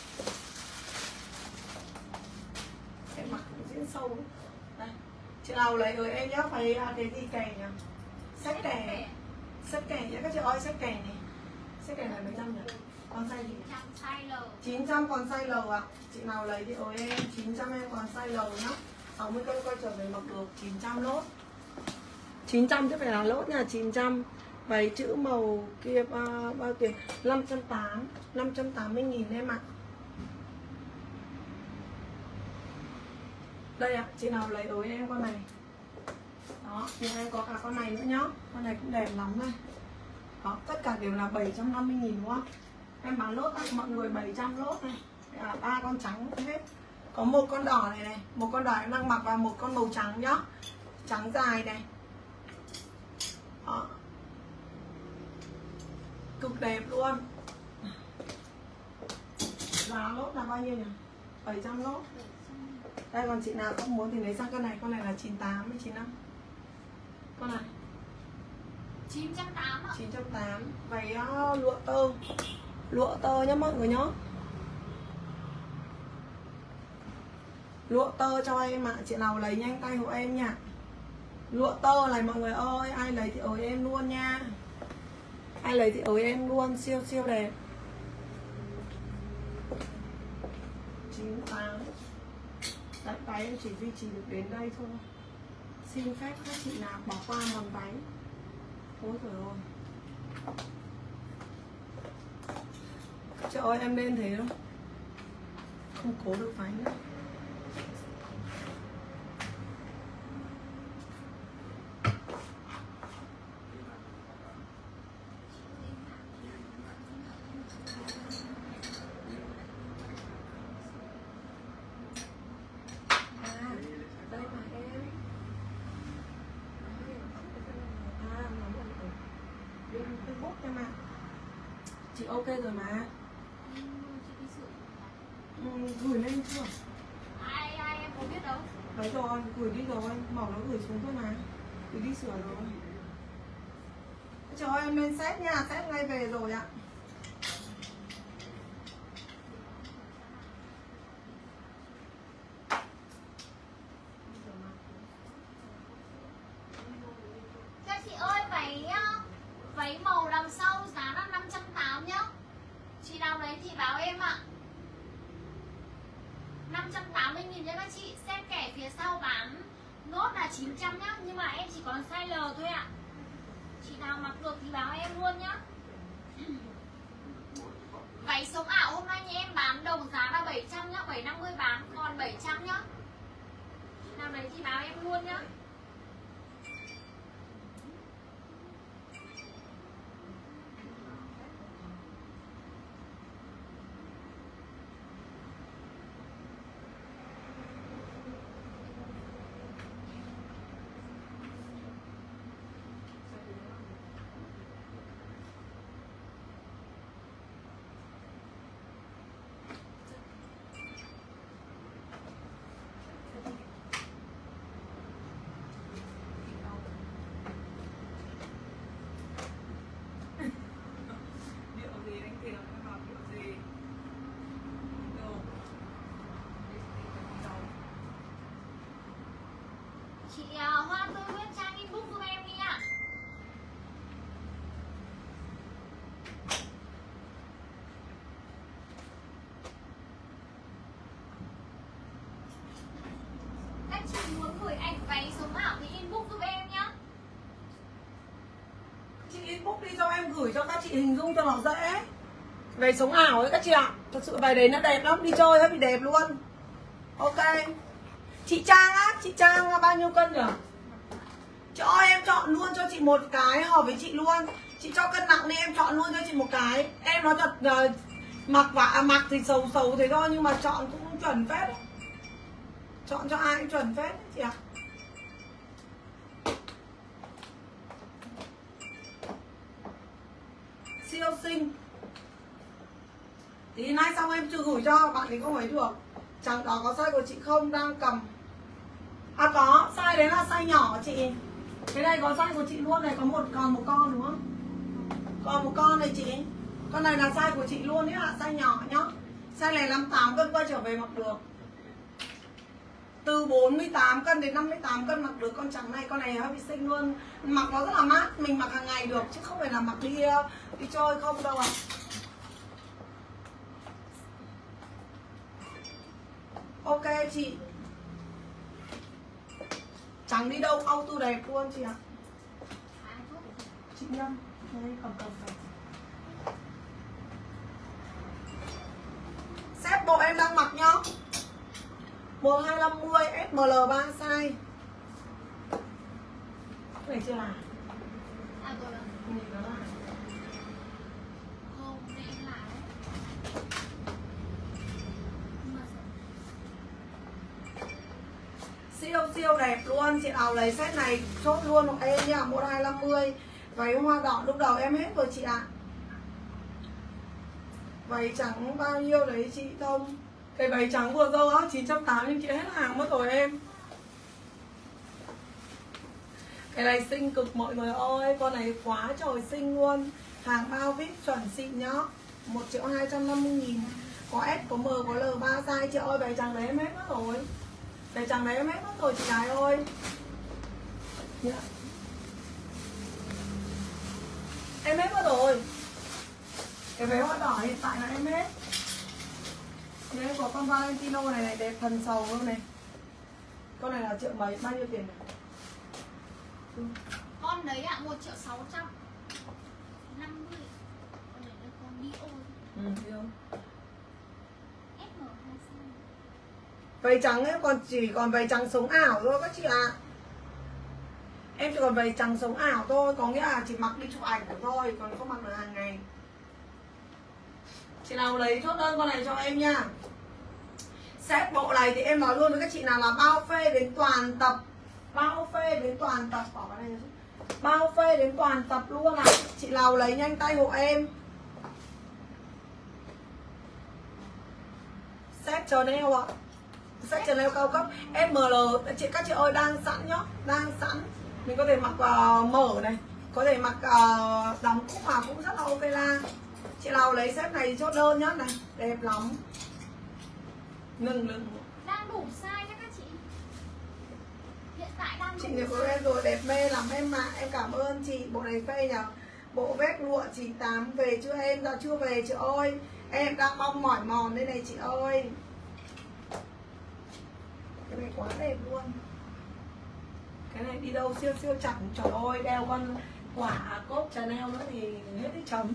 A: Em mặc cũng diễn sâu ấy. Đây. Chị nào lấy ơi em nhá, phải cái gì kè nhá. Sách kè. Sách kè nhá các chị ơi, sách kè này. Sách kè này mấy trăm nhỉ? Con size gì?
B: Size L.
A: chín trăm còn size L ạ. À? Chị nào lấy thì ôi em, chín trăm em còn size L nhá. sáu mươi cân quay trở về mặc được, chín trăm lốt. chín trăm chứ phải là lốt nha, chín trăm. Váy chữ màu kia bao, bao tiền? năm trăm tám mươi, năm trăm tám mươi nghìn em ạ. À. Đây ạ, à, chị nào lấy ối em con này. Đó, nhưng em có cả con này nữa nhá. Con này cũng đẹp lắm đây. Đó, tất cả đều là bảy trăm năm mươi nghìn đúng không? Em bán lốt tặng mọi người bảy trăm lốt này. À, ba con trắng hết. Có một con đỏ này này, một con đỏ em đang mặc và một con màu trắng nhá. Trắng dài này. Đó. Cực đẹp luôn. Giá lốt là bao nhiêu nhỉ? bảy trăm lốt. Đây còn chị nào không muốn thì lấy sang con này, con này là chín mươi tám với chín mươi lăm. Con này
B: chín trăm tám mươi ạ.
A: chín trăm tám mươi. Váy uh, lụa tơ. Lụa tơ nhá mọi người nhá. Lụa tơ cho em ạ, à. Chị nào lấy nhanh tay hộ em nha. Lụa tơ này mọi người ơi, ai lấy thì ới em luôn nha. Ai lấy thì ới em luôn, siêu siêu đẹp. chín mươi tám. Đấy, váy em chỉ duy trì được đến đây thôi. Xin phép các chị nào bỏ qua món váy. Ôi trời ơi. Trời ơi em lên thế đâu. Không cố được váy nữa. Chị ok rồi mà. Ừ, gửi lên chưa?
B: Ai ai em có biết đâu.
A: Đấy rồi, gửi đi rồi, mỏng nó gửi xuống thôi mà. Gửi đi sửa rồi. Trời ơi em lên set nha, set ngay về rồi ạ.
B: Các chị ơi, váy váy màu đằng sau giá là năm trăm tám mươi nhá. Chị nào lấy thì báo em ạ. năm trăm tám mươi nghìn nha các chị. Set kẻ phía sau bán nốt là chín trăm nhá. Nhưng mà em chỉ còn size L thôi ạ. Chị nào mặc được thì báo em luôn nhá. Váy sống ảo hôm nay nhà em bán đồng giá là bảy trăm nhá. bảy trăm năm mươi bán còn bảy trăm nhá. Chị nào lấy thì báo em luôn nhá. Chị uh, Hoa Tư Nguyễn Trang inbox giúp em đi ạ. Các chị muốn gửi ảnh váy sống ảo thì inbox giúp em nhá.
A: Chị inbox đi cho em gửi cho các chị hình dung cho nó dễ. Váy sống ảo ấy các chị ạ. Thật sự váy đấy nó đẹp lắm, đi chơi hơi bị đẹp luôn. Ok. Chị Trang á, chị Trang bao nhiêu cân nhỉ? Cho em chọn luôn cho chị một cái hợp với chị luôn. Chị cho cân nặng nên em chọn luôn cho chị một cái. Em nó thật uh, mặc và à, mặc thì xấu xấu thế thôi nhưng mà chọn cũng chuẩn phết đấy. Chọn cho ai cũng chuẩn phết đấy, chị ạ. Siêu xinh. Tí nay xong em chưa gửi cho bạn thì không ấy được. Chẳng đó có size của chị không đang cầm. À có, size đấy là size nhỏ chị. Cái này có size của chị luôn này, có một còn một con đúng không? Còn một con này chị. Con này là size của chị luôn đấy ạ, size nhỏ nhá. Size này năm mươi tám cân quay trở về mặc được. Từ bốn mươi tám cân đến năm mươi tám cân mặc được con trắng này, con này hơi bị xinh luôn. Mặc nó rất là mát, mình mặc hàng ngày được chứ không phải là mặc đi đi chơi không đâu ạ. À. Ok chị. Chẳng đi đâu, auto đẹp luôn chị ạ. Chị Nhâm, đây cầm cầm cầm. Set bộ em đang mặc nhá. một hai năm mươi S M L ba size. Cái này chưa là.
B: À rồi.
A: Nhìn nó là.
B: Không, đây em lại.
A: Siêu siêu đẹp luôn. Chị nào lấy set này chốt luôn của em nha. một hai năm mươi. Váy hoa đỏ lúc đầu em hết rồi chị ạ. À. Váy trắng bao nhiêu đấy chị Thông? Cái váy trắng vừa rồi á chín trăm tám mươi nhưng chị hết hàng mất rồi em. Cái này xinh cực mọi người ơi. Con này quá trời xinh luôn. Hàng bao vip chuẩn xịn nhá. Một triệu hai trăm năm mươi nghìn. Có S, có M, có L ba size. Chị ơi váy trắng đấy em hết mất rồi. Váy trắng đấy em hết mất rồi chị gái ơi. Yeah. Em hết mất rồi. Cái váy hoa đỏ hiện tại là em hết. Đây em có con Valentino này này, đẹp thần sầu luôn này. Con này là triệu mấy, bao nhiêu tiền này? Ừ.
B: Con đấy ạ, à, một triệu sáu trăm năm mươi. Con này là con Dio.
A: Ừ, Dio.
B: ét em hai size.
A: Váy trắng ấy còn chỉ còn váy trắng sống ảo thôi các chị ạ. À. Em chỉ còn váy trắng sống ảo thôi, có nghĩa là chỉ mặc đi chụp ảnh của thôi, còn không mặc được hàng ngày. Chị nào lấy chốt đơn con này cho em nha. Set bộ này thì em nói luôn với các chị nào là bao phê đến toàn tập. Bao phê đến toàn tập. Bỏ cái này bao phê đến toàn tập luôn ạ. À. Chị nào lấy nhanh tay hộ em. Set Chanel ạ. À. Set Chanel cao cấp em L. Chị các chị ơi đang sẵn nhá. Đang sẵn. Mình có thể mặc uh, mở này. Có thể mặc uh, đóng cúc vào cũng rất là ok la. Chị nào lấy set này thì chốt đơn nhá này. Đẹp lắm. Ngừng ngừng.
B: Đang đủ size nhé các chị. Hiện tại đang đủ
A: chị nhiều của em rồi, đẹp mê lắm em mà. Em cảm ơn chị. Bộ này phê nhờ. Bộ vest lụa chín tám về chưa em? Dạ chưa về chị ơi. Em đang mong mỏi mòn đây này chị ơi. Cái này quá đẹp luôn. Cái này đi đâu siêu siêu chặt. Trời ơi đeo con quả cốt Chanel nữa thì hết cái chấm.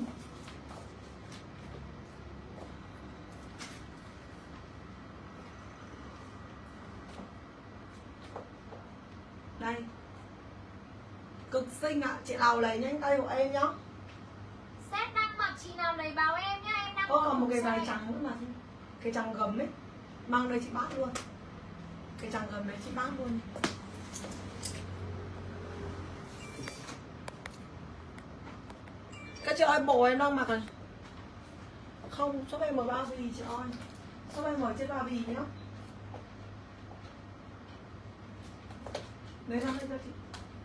A: Đây. Cực xinh ạ. À. Chị nào lấy nhanh tay của em nhá.
B: Set đang mặc, chị nào lấy báo em nhá. Em đang
A: Ô còn một cái váy trắng nữa mà. Cái trắng gấm ấy. Mang đây chị bán luôn. Cái trắng gấm đấy chị bán luôn. Các chị ơi bộ em đang mặc này. Không, shop em mở bao bì chị ơi. Shop em mở trên bao bì nhá. Lấy ra đây cho chị.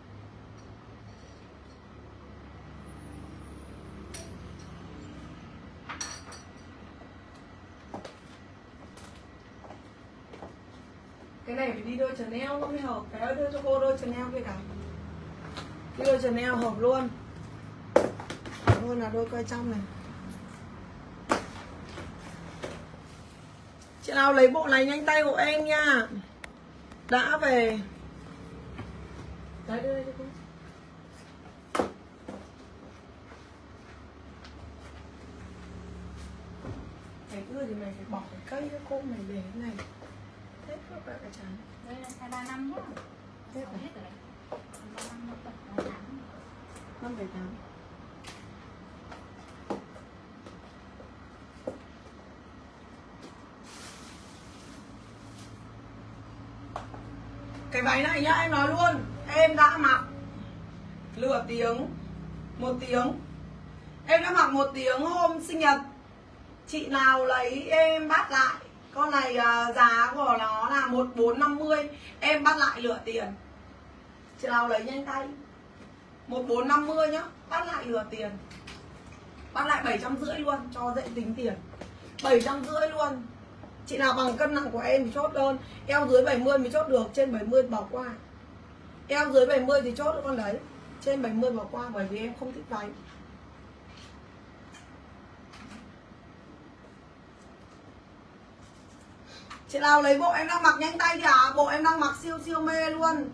A: Cái này phải đi đôi Chanel nó mới hợp. Cái ơi đưa cho cô đôi Chanel kia cả. Đi đôi Chanel hợp luôn. Luôn là đôi coi trong này. Chị nào lấy bộ này nhanh tay hộ em nha. Đã về. Đấy đưa đây cho cô. Mày đưa thì mày phải bỏ cái cây cái cô mày để cái này. Hết các bạn cái trắng.
B: Đây là size ba mươi lăm nhá.
A: Hết rồi.
B: Hết rồi đấy. ba mươi lăm, ba mươi tám.
A: năm bảy tám. Cái váy này nhá, em nói luôn. Em đã mặc nửa tiếng, một tiếng. Em đã mặc một tiếng hôm sinh nhật. Chị nào lấy em bắt lại. Con này uh, giá của nó là một nghìn bốn trăm năm mươi. Em bắt lại lửa tiền. Chị nào lấy nhanh tay. một nghìn bốn trăm năm mươi nhá. Bắt lại lửa tiền. Bắt lại bảy trăm rưỡi luôn. Cho dễ tính tiền. bảy trăm rưỡi luôn. Chị nào bằng cân nặng của em thì chốt đơn. Eo dưới bảy mươi mới chốt được. Trên bảy mươi bỏ qua. Eo dưới bảy mươi thì chốt được con đấy. Trên bảy mươi bỏ qua. Bởi vì em không thích váy. Chị nào lấy bộ em đang mặc nhanh tay đi ạ. À? Bộ em đang mặc siêu siêu mê luôn.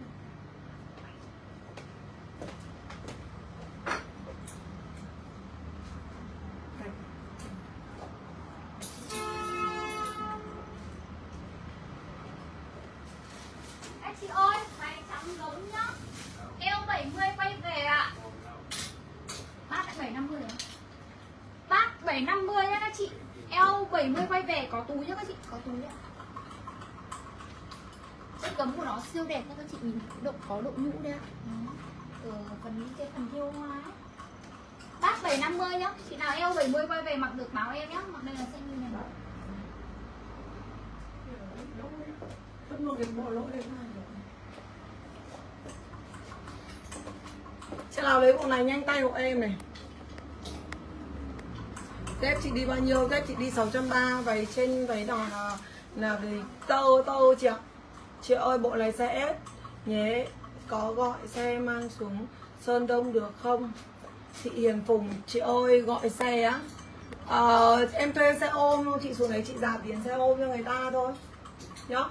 B: Các chị ơi, váy trắng giống nhá. Eo bảy mươi quay về ạ. À. Bác lại bảy năm mươi à? Bác bảy năm mươi nhá các chị. Eo bảy mươi quay về có túi nhá các chị, có túi ạ. Chất cấm của nó siêu đẹp nha các chị, nhìn độ có độ nhũ đấy ạ. Ở phần cái phần thiêu hoa ấy. Bác bảy năm mươi nhá. Chị nào eo bảy mươi quay về mặc được báo em nhá. Mặc đây là xanh như này.
A: Vẫn một cái bộ lỗ đây này. Chị nào lấy bộ này nhanh tay hộ em này. Dép chị đi bao nhiêu? Dép chị đi sáu trăm ba mươi, váy trên váy đỏ là là về tơ tơ chị ạ. Chị ơi bộ này sẽ nhé. Có gọi xe mang xuống Sơn Đông được không? Chị Hiền Phùng, chị ơi gọi xe á. Ờ, em thuê xe ôm không? Chị xuống đấy chị giảm tiền xe ôm cho người ta thôi nhá.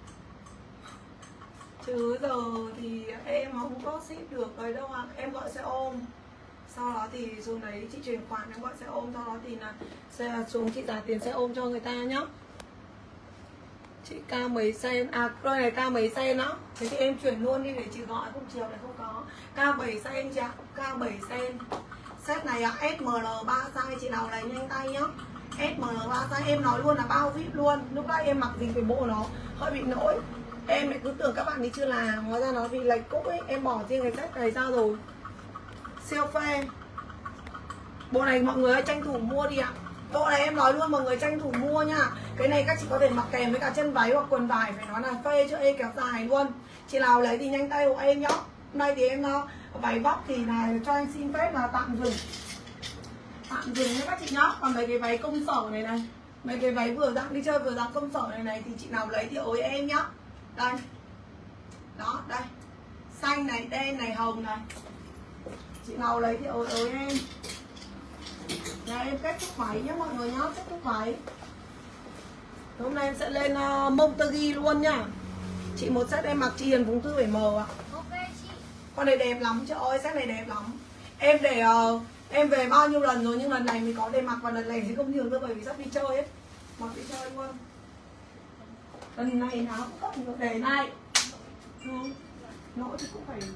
A: Chứ giờ thì em không có ship được rồi đâu ạ. À. Em gọi xe ôm. Sau đó thì xuống đấy chị chuyển khoản em gọi xe ôm. Sau đó thì là xe xuống chị trả tiền xe ôm cho người ta nhá. Chị cao mấy sen. À đôi này cao mấy sen đó. Thế thì em chuyển luôn đi để chị gọi. Không chiều này không có. Cao bảy sen chị ạ. Cao bảy sen. Set này là ét em lờ ba size. Chị nào lấy nhanh tay nhá. ét em lờ ba size. Em nói luôn là bao vip luôn. Lúc nãy em mặc dính cái bộ nó hơi bị nỗi. Em lại cứ tưởng các bạn đi chưa làm. Hóa ra nó bị lệch cúc ấy. Em bỏ riêng cái set này ra rồi. Siêu phê. Bộ này mọi người hãy tranh thủ mua đi ạ. Bộ này em nói luôn mọi người tranh thủ mua nha. Cái này các chị có thể mặc kèm với cả chân váy hoặc quần vải. Phải nói là phê cho em kéo dài luôn. Chị nào lấy thì nhanh tay hộ em nhá. Hôm nay thì em uh, váy vóc thì này cho anh xin phép là tạm dừng. Tạm dừng nhé các chị nhá. Còn mấy cái váy công sở này này, mấy cái váy vừa dạng đi chơi vừa dạng công sở này này thì chị nào lấy thì ối em nhá. Đây. Đó, đây. Xanh này, đen này, hồng này. Chị nào lấy thì ối ối em. Nhà em kết thúc váy nhé mọi người nhá, kết thúc váy. Hôm nay em sẽ lên uh, Monterey luôn nhá. Chị một set em mặc chị Hiền Phùng Thư bảy M ạ.
B: Ok chị.
A: Con này đẹp lắm chị ơi, set này đẹp lắm. Em để uh, em về bao nhiêu lần rồi nhưng lần này mới có để mặc và lần này thì không nhiều nữa bởi vì sắp đi chơi ấy. Mặc đi chơi luôn. Lần này nó cũng không được để này. Nỗi thì cũng phải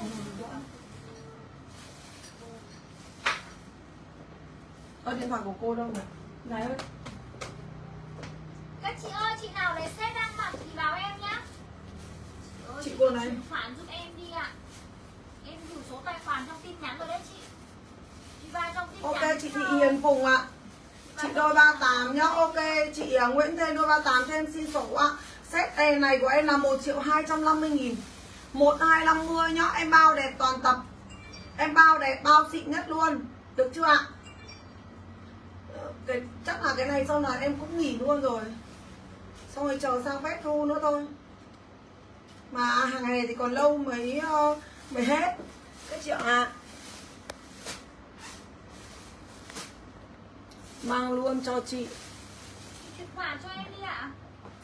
A: Ơ điện thoại của cô đâu rồi? Này ơi.
B: Các chị ơi, chị nào lấy set đang mặc thì báo em nhá. Ơi,
A: chị cô này.
B: Khoản giúp em đi ạ. À. Em gửi số tài khoản trong tin nhắn rồi đấy chị. Chị vào trong tin
A: ok,
B: nhắn.
A: chị Thị Hiền Phùng ạ. À. Chị đôi ba tám nhá. Ok, chị uh, Nguyễn Thêm đôi ba tám cho em xin sổ ạ. À. Set E này của em là một triệu hai trăm năm mươi nghìn. một hai năm mươi nhá. Em bao đẹp toàn tập. Em bao đẹp, bao xịn nhất luôn. Được chưa ạ? À? Cái, chắc là cái này xong là em cũng nghỉ luôn rồi. Xong rồi chờ sang Pet thu nữa thôi. Mà hàng này thì còn lâu mới uh, mới hết. Các chị ạ. À. Mang luôn cho chị.
B: Chị chuyển khoản cho em đi ạ. À.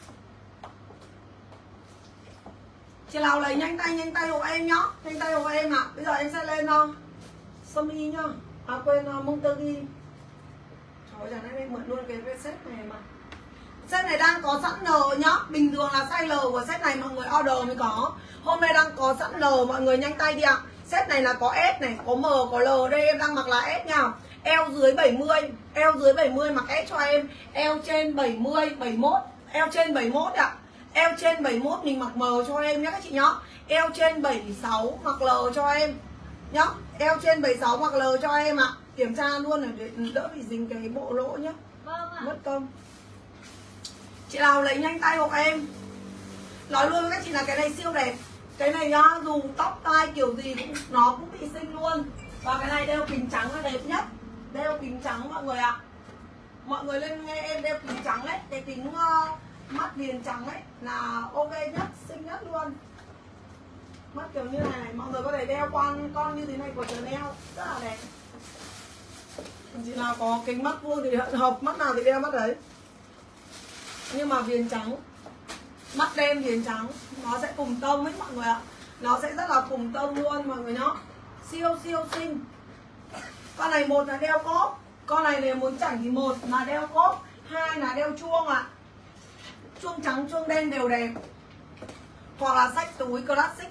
A: Chị nào lấy nhanh tay nhanh tay hộ em nhá. Nhanh tay hộ em ạ. À. Bây giờ em sẽ lên uh, sơ mi nhá. À quên uh, Monterey. Trời ơi, chẳng lẽ em mượn luôn cái set này mà. Set này đang có sẵn L nhá. Bình thường là size L của set này mọi người order mới có. Hôm nay đang có sẵn L, mọi người nhanh tay đi ạ. Set này là có S này, có M, có L. Đây em đang mặc là S nha. Eo dưới bảy mươi, eo dưới bảy mươi mặc S cho em. Eo trên bảy mươi, bảy mươi mốt, eo trên bảy mươi mốt ạ. Eo trên bảy mươi mốt mình mặc M cho em nhé các chị nhá. Eo trên bảy mươi sáu mặc L cho em nhá. Eo trên bảy mươi sáu mặc L cho em ạ. Kiểm tra luôn để đỡ bị dính cái bộ lỗ nhá.
B: Vâng ạ.
A: Mất công. Chị nào lấy nhanh tay hộ em. Nói luôn với các chị là cái này siêu đẹp. Cái này nhá, dù tóc tai kiểu gì cũng nó cũng bị xinh luôn. Và cái này đeo kính trắng là đẹp nhất. Đeo kính trắng mọi người ạ. À. Mọi người lên nghe em đeo kính trắng đấy. Cái kính uh, mắt viền trắng ấy là ok nhất, xinh nhất luôn. Mắt kiểu như này này, mọi người có thể đeo con con như thế này của Chanel, rất là đẹp. Chị nào có kính mắt vuông thì hợp mắt nào thì đeo mắt đấy. Nhưng mà viền trắng, mắt đen viền trắng, nó sẽ cùng tông ấy mọi người ạ. Nó sẽ rất là cùng tông luôn mọi người nhá. Siêu siêu xinh. Con này một là đeo cốp, con này nếu muốn chảnh thì một là đeo cốp, hai là đeo chuông ạ. Chuông trắng chuông đen đều đẹp. Hoặc là xách túi classic.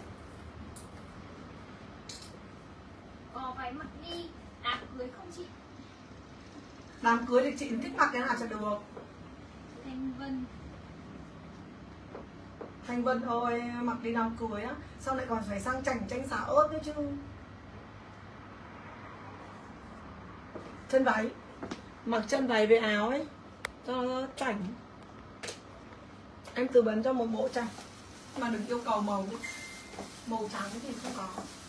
B: Có váy mặc đi đám cưới không chị?
A: Đám cưới thì chị thích mặc cái nào cho được.
B: Thanh Vân.
A: Thanh Vân ơi, mặc đi đám cưới á, sau lại còn phải sang chảnh chanh xả ớt nữa chứ. Chân váy, mặc chân váy với áo ấy cho nó chảnh. Em tư vấn cho một bộ chảnh, mà đừng yêu cầu màu ấy. Màu trắng thì không có.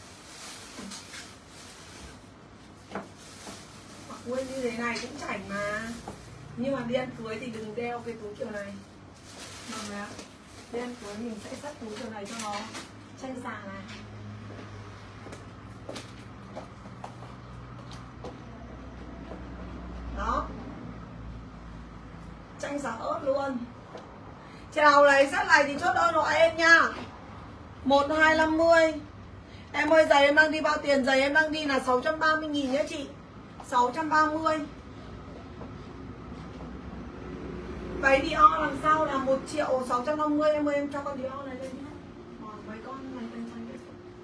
A: Mặc nguyên như thế này cũng chảnh mà. Nhưng mà đi ăn cưới thì đừng đeo cái túi kiểu này. Mọi người ạ, đi ăn cưới mình sẽ xách túi kiểu này cho nó chanh xả này. Đó, chanh xả ớt luôn. Chị nào lấy set này thì chốt đơn hộ em nha. Một hai năm mươi. Em ơi giày em đang đi bao tiền? Giày em đang đi là sáu trăm ba mươi nghìn nhé chị. Sáu trăm ba mươi. Váy Dior đằng sau là một triệu sáu trăm năm mươi. Em ơi em cho con Dior này lên nhé. Mấy con này lên xanh.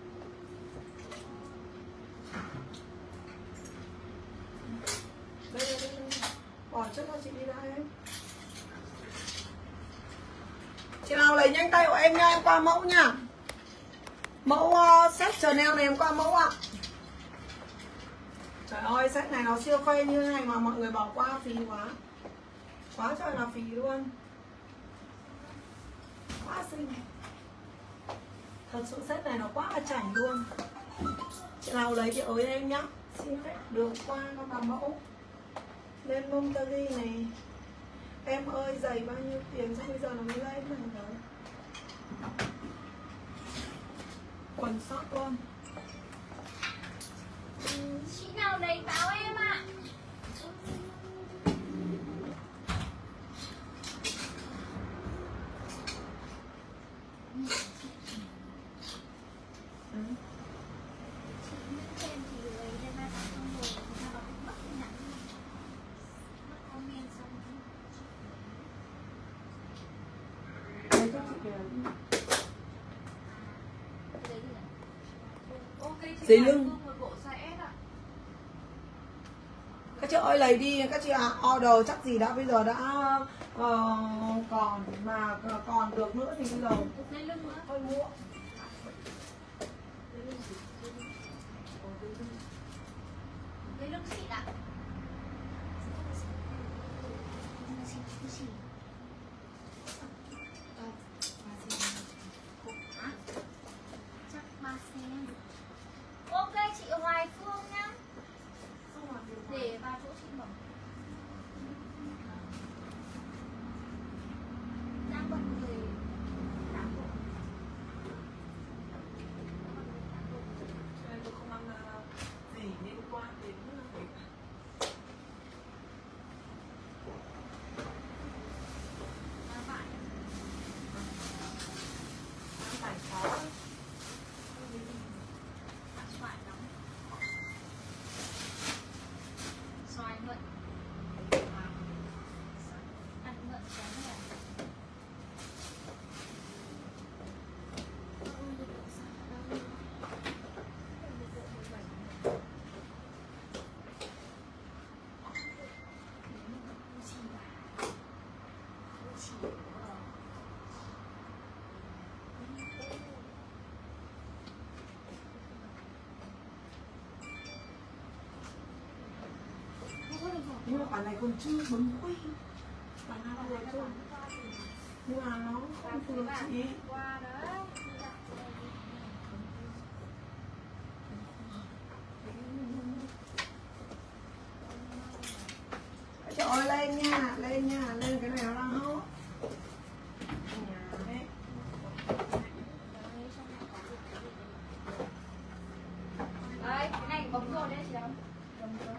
A: Đây đây đây, đây. Bỏ chất cho chị đi ra em. Chị nào lấy nhanh tay của em nha, em qua mẫu nha. Mẫu uh, set Chanel này em qua mẫu ạ. Trời ơi set này nó siêu phê như thế này mà mọi người bỏ qua phí quá. Quá trời là phí luôn. Quá xinh. Thật sự set này nó quá là chảnh luôn. Chị nào lấy thì ới em nhá. Xin phép được qua con bà mẫu. Lên Monterey này. Em ơi giày bao nhiêu tiền sao bây giờ nó mới lên này rồi. Quần sót luôn.
B: Chị nào lấy báo em ạ. À.
A: Dây lưng. Các chị ơi lấy đi, các chị à, order chắc gì đã bây giờ đã uh, còn mà còn được nữa thì bây giờ
B: dây lưng nữa
A: thôi mua.
B: dây lưng xịn ạ. Ok chị Hoài Phương nhá. Để vào chỗ chị mở. Đang bận về đám bộ.
A: Tôi không ăn gì liên quan đến nhưng mà bản này còn chưa bấm quy, bản nào vừa chưa, nhưng mà nó không vừa chị. Trời ơi lên nha, lên nha, lên cái này nó đang hot.
B: Đấy, cái này bấm rồi đấy chị không? Bấm rồi.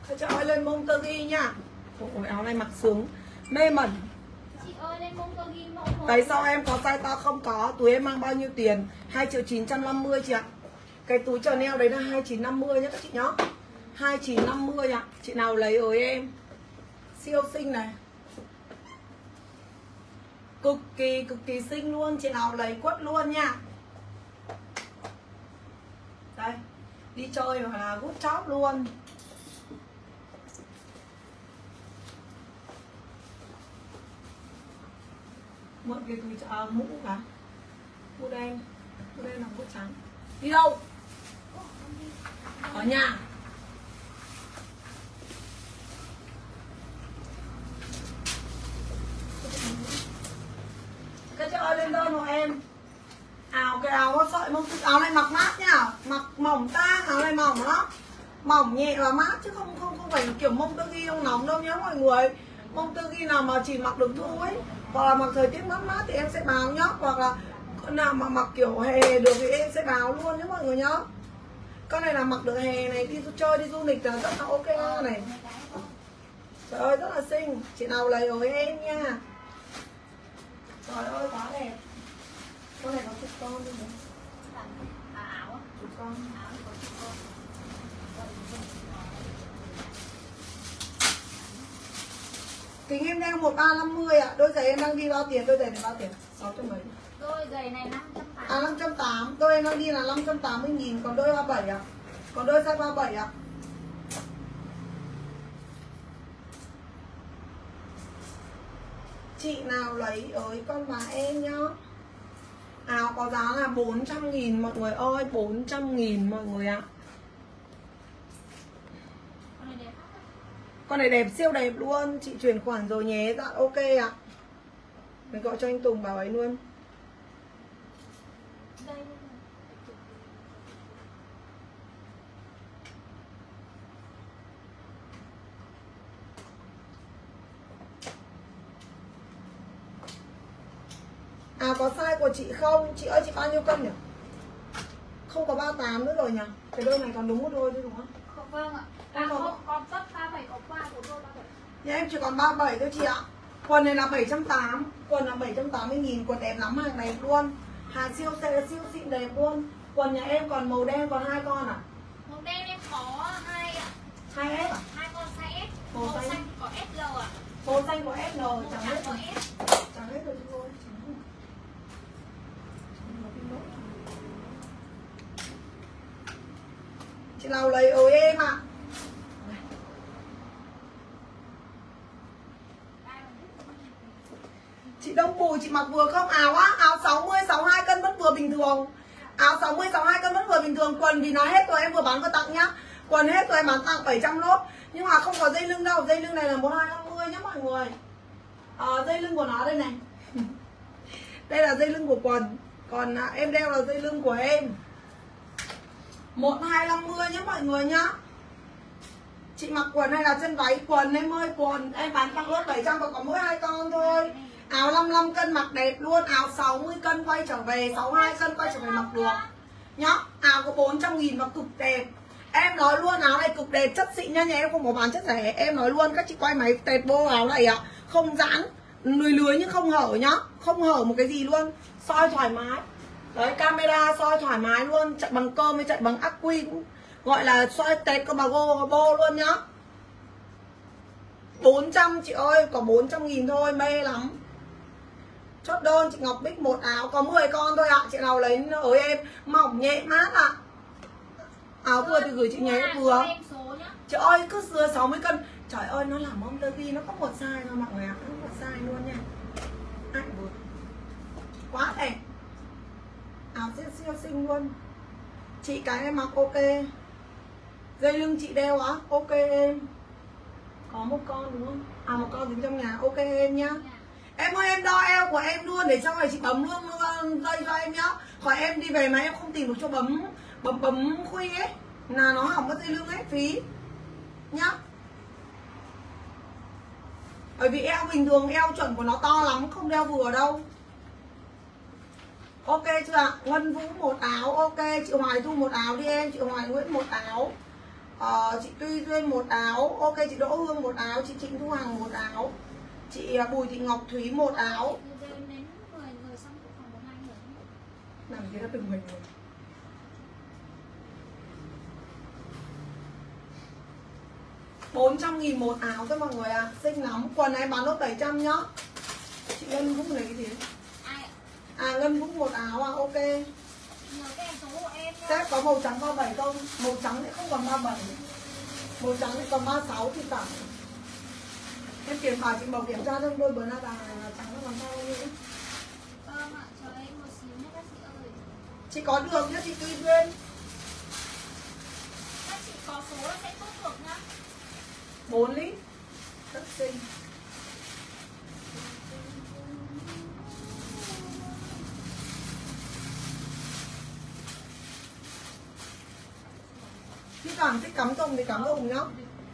A: Các chị ơi lên mông tơ ghi nha. Ôi áo này mặc sướng mê mẩn.
B: Chị ơi lên mông tơ ghi mẫu một.
A: Tại sao em có size to không có? Túi em mang bao nhiêu tiền? hai triệu chín trăm năm mươi chị ạ. Cái túi Chanel đấy là hai chín năm mươi nhé các chị nhá. hai chín năm mươi ạ. Chị nào lấy ới em. Siêu xinh này. Cực kỳ cực kỳ xinh luôn. Chị nào lấy quất luôn nha. Đây. Đi chơi hoặc là gút chóp luôn. Mượn cái túi à, mũ cả. Mũ đen. Mũ đen là mũ trắng. Đi đâu? Ở nhà. Các chị ơi lên đơn của em. Áo cái áo có sợi mông, áo này mặc mát nhá, mặc mỏng tang, áo này mỏng lắm, mỏng nhẹ và mát chứ không không không phải kiểu mông tơ ghi không nóng đâu nhá mọi người. Mông tơ ghi nào mà chỉ mặc được thu ấy, hoặc là mặc thời tiết mát mát thì em sẽ báo nhá, hoặc là con nào mà mặc kiểu hè được thì em sẽ báo luôn nhá mọi người nhá. Con này là mặc được hè này, đi chơi đi du lịch là rất là ok này. Trời ơi rất là xinh, chị nào lấy với em nha. Trời ơi quá đẹp. Con này có chục con đi nữa.
B: À, áo á?
A: Chục con.
B: Áo có chục con.
A: Kính em đeo một ba năm mươi ạ. Đôi giày em đang đi bao tiền? Đôi giày này bao tiền? sáu trăm mấy.
B: Đôi giày này năm trăm tám mươi.
A: À năm trăm tám mươi. Đôi em đang đi là năm trăm tám mươi nghìn. Còn đôi ba mươi bảy ạ. Còn đôi size ba mươi bảy ạ. Chị nào lấy ới con bà em nhá. Áo có giá là bốn trăm nghìn mọi người ơi. bốn trăm nghìn mọi người ạ.
B: Con này đẹp lắm.
A: Con này đẹp, siêu đẹp luôn. Chị chuyển khoản rồi nhé. Dạ ok ạ. Mình gọi cho anh Tùng bảo ấy luôn.
B: Đây.
A: À có size của chị không? Chị ơi chị bao nhiêu cân nhỉ? Không có ba mươi tám nữa rồi nhỉ? Cái đôi này còn đúng một đôi thôi đúng không?
B: Không, vâng ạ. À
A: Em
B: không,
A: có-
B: còn tất ba mươi bảy có qua của đôi ba mươi bảy.
A: Nhà em chỉ còn ba mươi bảy thôi chị ạ. Quần này là bảy trăm tám mươi. Quần là bảy trăm tám mươi nghìn. Quần đẹp lắm, hàng đẹp luôn. Hàng siêu xe siêu xịn đẹp luôn. Quần nhà em còn màu đen còn hai con à?
B: Màu đen em có hai ạ.
A: Hai ép à?
B: Hai con size S.
A: Màu
B: Màu
A: xanh.
B: xanh có ét lờ ạ.
A: Màu xanh của ét lờ
B: Màu
A: chẳng
B: trắng
A: hết
B: có
A: rồi.
B: S.
A: Chẳng hết rồi chị ơi. Chị nào lấy ới em ạ. Chị Đông Bùi chị mặc vừa không? Áo á, áo sáu mươi, sáu mươi hai cân vẫn vừa bình thường. Áo sáu mươi, sáu mươi hai cân vẫn vừa bình thường. Quần vì nó hết rồi em vừa bán vừa tặng nhá. Quần hết rồi em bán tặng bảy trăm lốt. Nhưng mà không có dây lưng đâu. Dây lưng này là một hai năm mươi nhá mọi người. À, dây lưng của nó đây này. Đây là dây lưng của quần. Còn à, em đeo là dây lưng của em. một hai năm mươi nhá mọi người nhá. Chị mặc quần hay là chân váy? Quần em ơi, quần em bán tặng lốt bảy trăm và có mỗi hai con thôi. Áo năm mươi lăm cân mặc đẹp luôn. Áo sáu mươi cân quay trở về, sáu mươi hai cân quay trở về mặc được nhá. Áo có bốn trăm nghìn và cực đẹp. Em nói luôn áo này cực đẹp, chất xịn nha. Nhà em không có bán chất rẻ. Em nói luôn các chị quay máy tẹt bô áo này ạ. Không giãn, lười lưới nhưng không hở nhá. Không hở một cái gì luôn. Soi thoải mái. Đấy camera soi thoải mái luôn. Chạy bằng cơm với chạy bằng ắc quy cũng gọi là soi tẹt cơ bà gô bô luôn nhá. Bốn trăm chị ơi, có bốn trăm nghìn thôi, mê lắm. Chốt đơn chị Ngọc Bích một áo có mười con thôi ạ. Chị nào lấy ới em mỏng nhẹ mát ạ. Áo vừa thì gửi chị nhé vừa. Chị ơi cứ dưa sáu mươi cân. Trời ơi nó là mông tơ ghi, nó có một size thôi mọi người ạ. Nó có một size luôn nha. Ai vừa. Quá đẹp. Áo siêu siêu xinh luôn. Chị cái em mặc ok. Dây lưng chị đeo á, ok em. Có một con đúng không? À một con dính trong nhà, ok em nhá. Em ơi em đo eo của em luôn để sau này chị bấm luôn dây cho em nhá. Khỏi em đi về mà em không tìm được chỗ bấm bấm bấm khuy ấy là nó hỏng mất dây lưng ấy, phí nhá. Bởi vì eo bình thường eo chuẩn của nó to lắm, không đeo vừa đâu. Ok chưa ạ? Ngân Vũ một áo, ok. Chị Hoài Thu một áo đi em. Chị Hoài Nguyễn một áo. uh, chị Tuy Duyên một áo, ok chị Đỗ Hương một áo, chị Trịnh Thu Hằng một áo, chị Bùi Thị Ngọc Thúy một áo. Làm gì nó từng mình rồi. bốn trăm nghìn một áo thôi mọi người ạ, à. Xinh lắm. Quần này bán lốt bảy trăm nhá. Chị Ngân Vũ này cái gì? À Ngân Vũ một áo à, ok. Tết có màu trắng ba mươi bảy không? Màu trắng thì không còn ba mươi bảy. Màu trắng thì còn ba mươi sáu thì tặng. Em kiểm bảo chị Bảo kiểm tra thêm đôi bờ na đà này là trắng nó còn sao nữa.
B: Vâng ạ, chờ em một xíu nhé các chị ơi.
A: Chị có được nhá chị Tuy Duyên.
B: Các chị có số là sẽ tốt được nhá.
A: bốn lít. Rất xinh. Khi cảm thích cắm tùng thì cắm tùng nhá.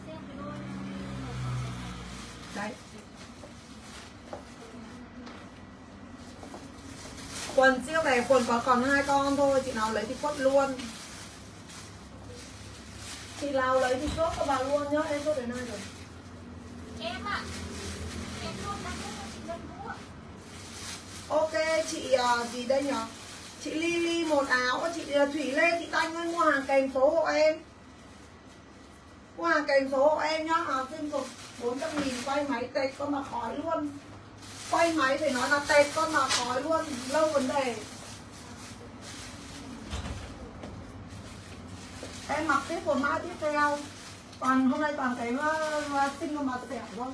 A: Đấy. Quần siêu đẹp, quần có còn hai con thôi, chị nào lấy thì quất luôn. Chị nào lấy thì chốt cho bà luôn nhá, em chốt đến nay rồi.
B: Em ạ. À, em luôn đang cho chị Ngân Vũ ạ.
A: Ok, chị uh, gì đây nhở? Chị Lily một áo, chị uh, Thủy Lê, chị Thanh ơi mua hàng kèm số hộ em. Mua hàng kèm số hộ em nhá, áo xinh cực bốn trăm nghìn, quay máy tệt con mà khói luôn. Quay máy phải nói là tệt con mà khói luôn, lâu vấn đề. Em mặc tiếp một mã tiếp theo. Toàn hôm nay toàn cái uh, xinh con mà tẻ thôi.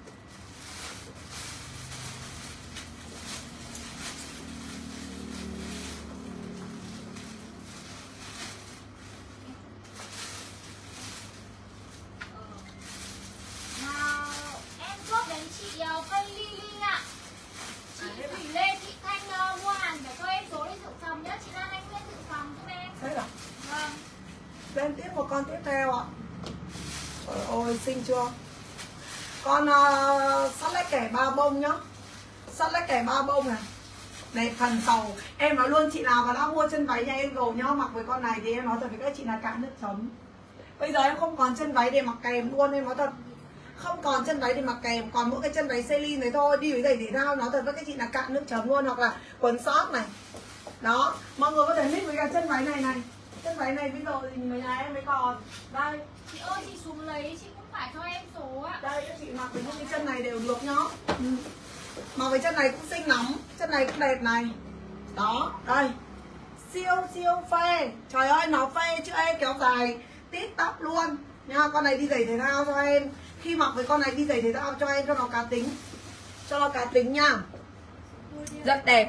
B: Cây Lily ạ. Chị Thủy Lê, chị Thanh uh, mua hàng để cho em số đi dự phòng nhé. Chị Lan Anh Nguyên dự phòng giúp em.
A: Thế à?
B: Vâng.
A: Lên tiếp một con tiếp theo ạ. Trời ơi xinh chưa? Con uh, sắt lách kẻ ba bông nhá. Sắt lách kẻ ba bông này. Đẹp thần sầu. Em nói luôn chị nào mà đã mua chân váy nhà em rồi nhá, mặc với con này thì em nói thật với các chị là cạn nước chấm. Bây giờ em không còn chân váy để mặc kèm luôn, em nói thật. Không còn chân váy để mặc kèm, còn mỗi cái chân váy Celine đấy thôi, đi với giày thể thao nói thật với các chị là cạn nước chấm luôn, hoặc là quần short này. Đó, mọi người có thể mix với cả chân váy này này. Chân váy này bây giờ thì người nhà em mới còn. Đây.
B: Chị ơi chị xuống lấy, chị cũng phải cho em số ạ.
A: Đây các chị mặc với những cái chân này đều được nhá. Ừ. Mặc với chân này cũng xinh lắm, chân này cũng đẹp này. Đó, đây. Siêu siêu phê. Trời ơi nó phê chứ em kéo dài tít tắp luôn nha. Con này đi giày thể thao cho em. Khi mặc với con này đi giày thể thao cho em cho nó cá tính. Cho nó cá tính nha. Rất đẹp.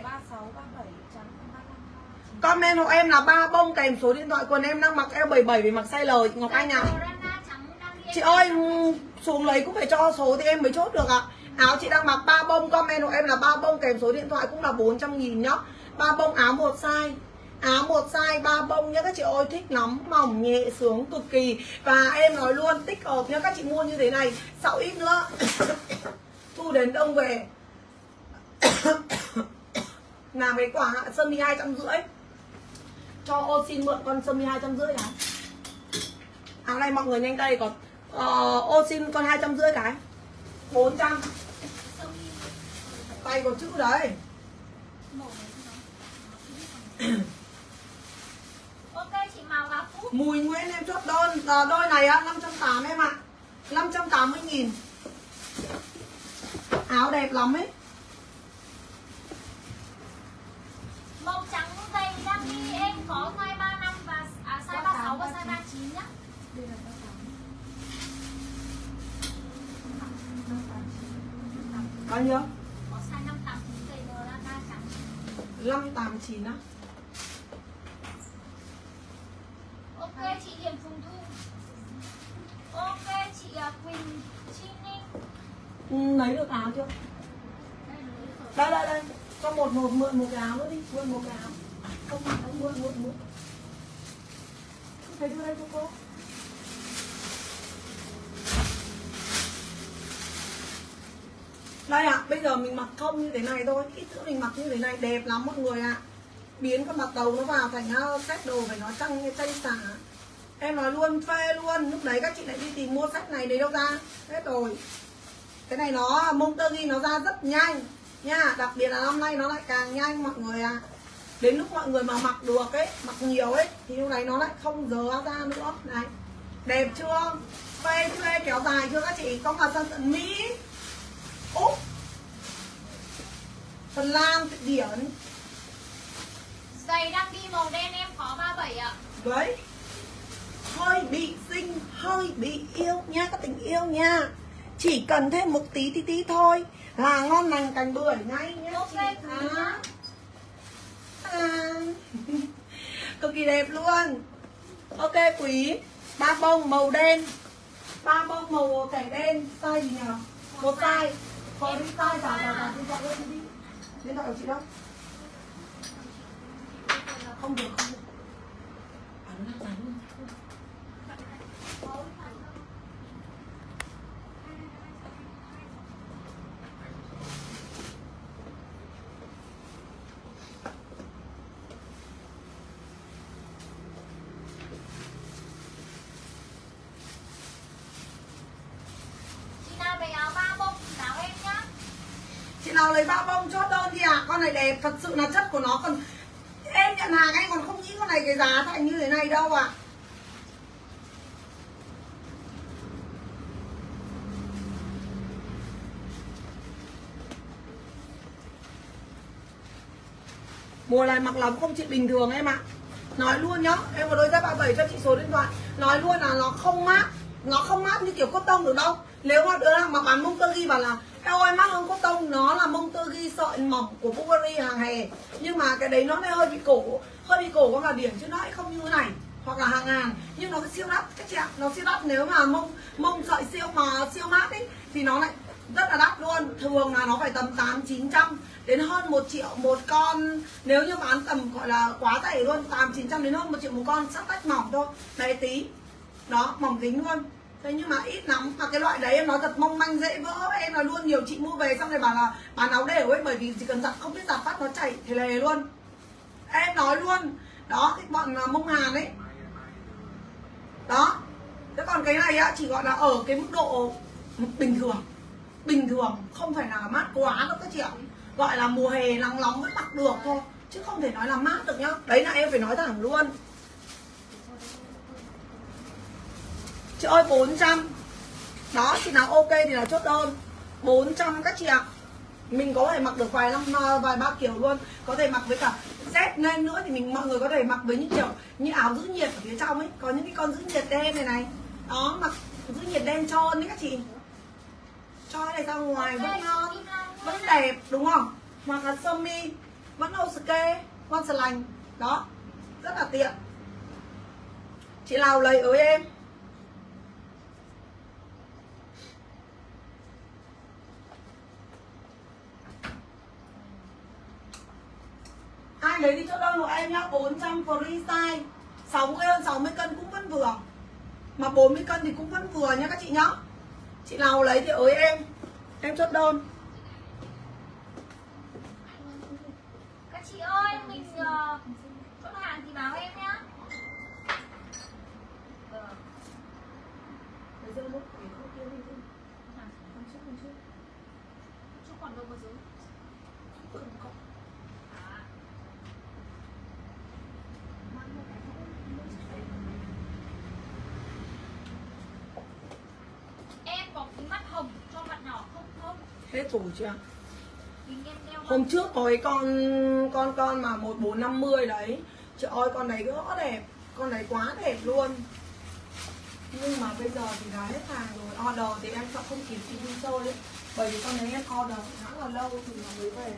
A: Comment hộ em là ba bông kèm số điện thoại. Quần em đang mặc eo bảy mươi bảy để mặc size L chị Ngọc Anh à. Chị ơi xuống lấy cũng phải cho số thì em mới chốt được ạ. À. Áo chị đang mặc ba bông, comment hộ em là ba bông kèm số điện thoại cũng là bốn trăm nghìn nhá. Ba bông áo một size. Áo một size ba bông nhá các chị ơi, thích lắm, mỏng nhẹ sướng cực kỳ. Và em nói luôn tích hợp nhá, các chị mua như thế này sáu ít nữa thu đến đông về làm cái quả sơ mi hai trăm rưỡi. Cho ô xin mượn con sơ mi hai trăm rưỡi cái. Áo này mọi người nhanh tay còn uh, ô xin con hai trăm rưỡi cái bốn trăm. Tay có chữ đấy.
B: Ok chị màu gà phút.
A: Mùi Nguyễn em chốt đơn à, đôi này á năm trăm tám mươi em ạ. năm trăm tám mươi nghìn. Áo đẹp lắm ấy.
B: Màu trắng dày đang đi em có size ba mươi lăm và à, size ba mươi sáu và size ba mươi chín nhá.
A: Bao nhiêu?
B: Có size năm tám chín dày mờ ra da trắng.
A: năm tám chín á.
B: Ok chị Hiền Phùng Thu. Ok chị Quỳnh Chi Ninh.
A: Ừ, lấy được áo chưa? Đây đây đây. Cho một một mượn một cái áo nữa đi, mượn một cái áo. Không mặc không mượn mượn mượn. Thấy đưa đây cho cô. Đây ạ, à, bây giờ mình mặc không như thế này thôi, ít nữa mình mặc như thế này đẹp lắm mọi người ạ. À. Biến con mặt đầu nó vào thành set đồ phải nó trăng như chay xả. Em nói luôn, phê luôn. Lúc đấy các chị lại đi tìm mua sách này đấy đâu ra. Hết rồi. Cái này nó Monterey nó ra rất nhanh nha. Đặc biệt là năm nay nó lại càng nhanh mọi người à. Đến lúc mọi người mà mặc được ấy, mặc nhiều ấy, thì lúc đấy nó lại không dớ ra nữa. Này, đẹp chưa? Phê phê kéo dài chưa các chị? Có cả dân tận Mỹ, Úc, Phần Lan, Thụy Điển.
B: Giày đang đi màu đen em có ba mươi bảy ạ.
A: Đấy, hơi bị xinh, hơi bị yêu nha các tình yêu nha. Chỉ cần thêm một tí tí tí thôi là ngon lành cành bưởi ngay nhé.
B: Ok quý
A: à. à. Cực kỳ đẹp luôn. Ok quý. Ba bông màu đen, ba bông màu cải đen. Size gì nhỉ? Một size. Có đi size vào vào vào điện thoại lên đi. Điện thoại của chị đâu? Không được không được. À, nó đang bán luôn. Nào lấy ba bông chốt đơn đi à. Con này đẹp, thật sự là chất của nó còn. Em nhận hàng anh còn không nghĩ con này cái giá thành như thế này đâu ạ. À. Mùa này mặc lắm không chị bình thường em ạ. À. Nói luôn nhá, em có đôi dép ba mươi bảy cho chị số điện thoại. Nói luôn là nó không mát. Nó không mát như kiểu cotton được đâu. Nếu mà đứa nào mà bán Monterey bảo là eo ơi mát hơn cotton, nó là Monterey sợi mỏng của Bulgari hàng hè. Nhưng mà cái đấy nó lại hơi bị cổ. Hơi bị cổ con là điểm chứ nó lại không như thế này. Hoặc là hàng ngàn. Nhưng nó siêu đắt các chị ạ. Nó siêu đắt nếu mà mông mông sợi siêu mà siêu mát ấy thì nó lại rất là đắt luôn. Thường là nó phải tầm tám chín trăm đến hơn một triệu một con. Nếu như bán tầm gọi là quá rẻ luôn, tám chín trăm đến hơn một triệu một con, sắt tách mỏng thôi, bé tí. Đó, mỏng dính luôn. Thế nhưng mà ít lắm. Mà cái loại đấy em nói thật mong manh dễ vỡ. Em nói luôn, nhiều chị mua về xong rồi bảo là bán áo đều ấy. Bởi vì chỉ cần giặt không biết giặt phát nó chảy thì lề luôn. Em nói luôn. Đó, cái bọn mông Hàn ấy. Đó. Thế còn cái này á, chỉ gọi là ở cái mức độ bình thường. Bình thường, không phải là mát quá đâu các chị ạ. Gọi là mùa hè nắng nóng vẫn mặc được thôi, chứ không thể nói là mát được nhá. Đấy là em phải nói thẳng luôn. Chị ơi bốn trăm. Đó, chị nào ok thì là chốt đơn. Bốn trăm các chị ạ. Mình có thể mặc được vài năm vài ba kiểu luôn. Có thể mặc với cả dép lên nữa thì mình mọi người có thể mặc với những kiểu như áo giữ nhiệt ở phía trong ấy. Có những cái con giữ nhiệt đen này này. Đó, mặc giữ nhiệt đen trơn đấy các chị. Cho cái này ra ngoài vẫn ngon, vẫn đẹp đúng không? Hoặc là sơ mi vẫn ok, ngon sờ lành. Đó, rất là tiện. Chị nào lấy ới em. Ai lấy đi chốt đơn của em nhá. Bốn trăm free size, sáu mươi hơn sáu mươi cân cũng vẫn vừa. Mà bốn mươi cân thì cũng vẫn vừa nhá các chị nhá. Chị nào lấy thì ới em. Em chốt đơn.
B: Các chị ơi, mình uh, chốt hàng thì báo em nhá. Ờ. Chút còn đâu mà dưới. Em có kính mắt hồng cho mặt nhỏ không không?
A: Hết rồi chưa? Hôm trước có cái con con con mà một bốn năm mươi đấy. Trời ơi con đấy rất đẹp. Con đấy quá đẹp luôn. Nhưng mà bây giờ thì đã hết hàng rồi. Order thì em sợ không kịp chị đi chơi ấy. Bởi vì con đấy em order khá là lâu thì nó mới về.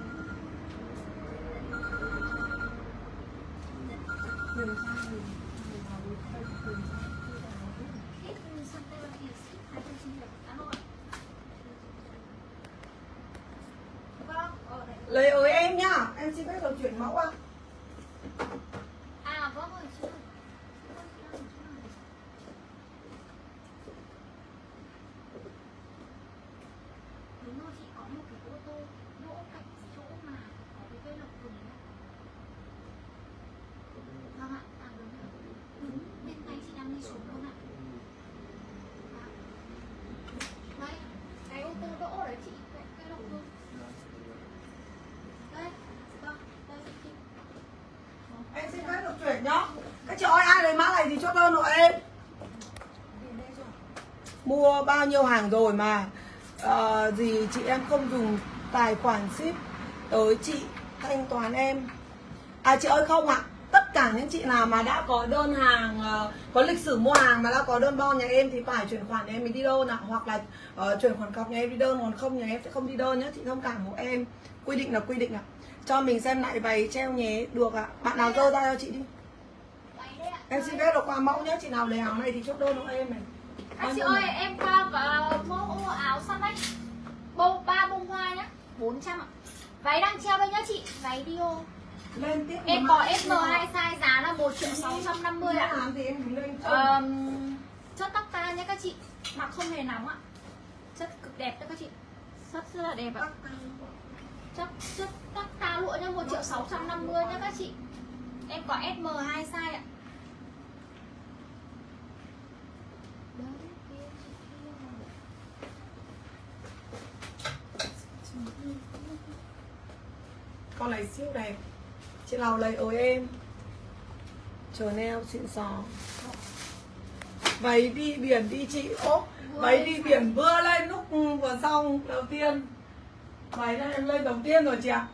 A: Đường sang Lấy ới em nhá, em xin phép được chuyển mẫu ạ.
B: À vâng rồi chị. Đúng rồi chị, có một cái ô tô đỗ cạnh chỗ mà có cái cây lộc vừng ấy. Vâng ạ, à đúng rồi. Đúng, bên tay chị đang đi xuống luôn ạ. Đấy, cái ô tô đỗ đấy chị, cái cây lộc vừng. Đây, vâng, đây chị.
A: Em xin phép được chuyển nhá. Các chị ơi, ai lấy mã này thì chốt đơn hộ em. Mua bao nhiêu hàng rồi mà uh, gì chị em không dùng tài khoản ship tới chị thanh toán em. À chị ơi không ạ, à, tất cả những chị nào mà đã có đơn hàng, uh, có lịch sử mua hàng mà đã có đơn bo nhà em thì phải chuyển khoản nhà em mới đi đơn ạ. Hoặc là uh, chuyển khoản cọc nhà em đi đơn, còn không nhà em sẽ không đi đơn nhé. Chị thông cảm hộ em, quy định là quy định ạ. Cho mình xem lại váy treo nhé, được ạ. Bạn nào dơ ra cho chị đi. Em xin phép được qua mẫu nhé, chị nào lấy áo này thì chốt đơn hộ em này.
B: Các chị ơi, em qua vào mẫu áo xăm ấy, bông ba bông hoa nhá, bốn trăm ạ. Váy đang treo đây nhá chị, váy đi ô.
A: Lên tiếp
B: Em có ét em hai size, giá là một triệu sáu trăm năm mươi ạ. um, Chất tóc ta nhé các chị, mặc không hề nóng ạ. Chất cực đẹp cho các chị, chất rất là đẹp ạ. Chất, chất tóc ta lụa nhá, một triệu sáu trăm năm mươi nhá các chị. Em có ét em hai size ạ.
A: Con này siêu đẹp. Chị nào lấy ới em. Chờ neo xịn sò. Váy đi biển đi chị. Ố, váy đi biển vừa lên lúc vừa xong đầu tiên. Váy này em lên đầu tiên rồi chị ạ.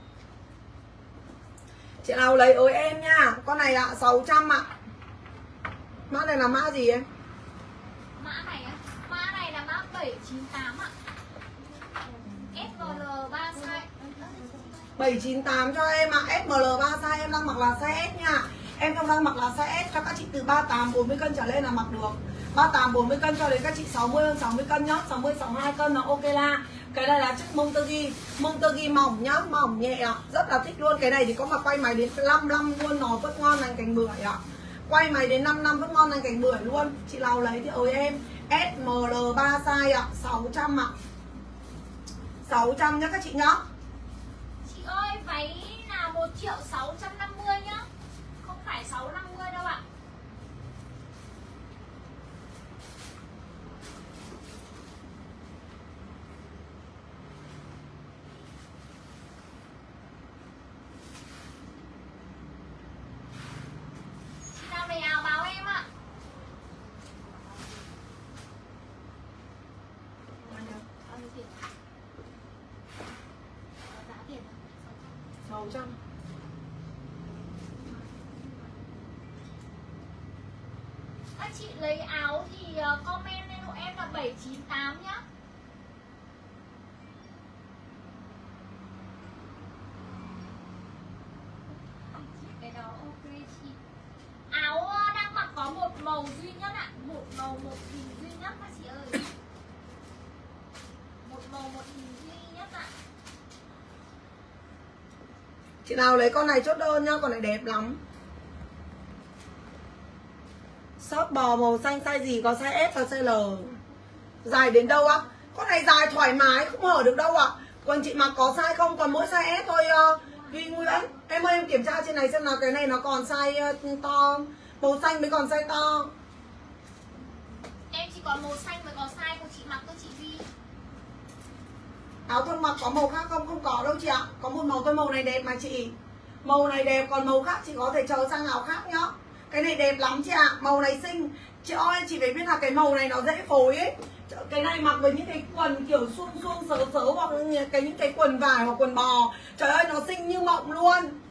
A: Chị nào lấy ới em nha. Con này ạ, sáu trăm ạ. Mã này là mã gì em?
B: Mã này á, mã này là mã bảy chín tám ạ. ét em lờ ba size.
A: bảy chín tám cho em ạ. ét em lờ ba size, em đang mặc là size S nha. Em không đang mặc là size S cho các chị từ ba mươi tám bốn mươi cân trở lên là mặc được. ba mươi tám bốn mươi cân cho đến các chị sáu mươi hơn sáu mươi cân nhá, sáu mươi sáu mươi hai cân là ok la. Cái này là chất Montergi, Montergi mỏng nhá, mỏng nhẹ ạ, rất là thích luôn. Cái này thì có mà quay máy đến năm năm luôn, nó vẫn ngon lành cành bưởi ạ. Quay máy đến năm năm vẫn ngon lành cành bưởi luôn. Chị nào lấy thì ơi em, ét em lờ ba size ạ, sáu trăm ạ. sáu trăm nhá các chị nhá.
B: Chị ơi, váy là một triệu sáu trăm năm mươi nhá. Không phải sáu trăm năm mươi đâu ạ. Chị nào lấy áo báo em ạ.
A: sáu trăm.
B: Các chị lấy áo thì comment lên hộ em là bảy chín tám nhá. Cái đó ok chị. Áo đang mặc có một màu duy nhất ạ, một màu một hình duy nhất các chị ơi. Một màu một hình duy nhất ạ.
A: Chị nào lấy con này chốt đơn nhá, con này đẹp lắm. Shop bò màu xanh size gì, có size S và size L. Dài đến đâu á? Con này dài thoải mái, không hở được đâu ạ. Còn chị mặc có size không, còn mỗi size S thôi. uh, Duy Nguyễn, em ơi em kiểm tra trên này xem nào, cái này nó còn size uh, to. Màu xanh mới còn size to.
B: Em chỉ có màu xanh mới có size của chị mặc thôi chị Duy.
A: Áo thun mặc có màu khác không? Không có đâu chị ạ. Có một màu thôi, màu này đẹp mà chị. Màu này đẹp, còn màu khác chị có thể chờ sang áo khác nhá. Cái này đẹp lắm chị ạ, màu này xinh. Chị ơi, chị phải biết là cái màu này nó dễ phối ấy. Cái này mặc với những cái quần kiểu suông suông sớ sớ, hoặc cái những cái quần vải hoặc quần bò. Trời ơi, nó xinh như mộng luôn.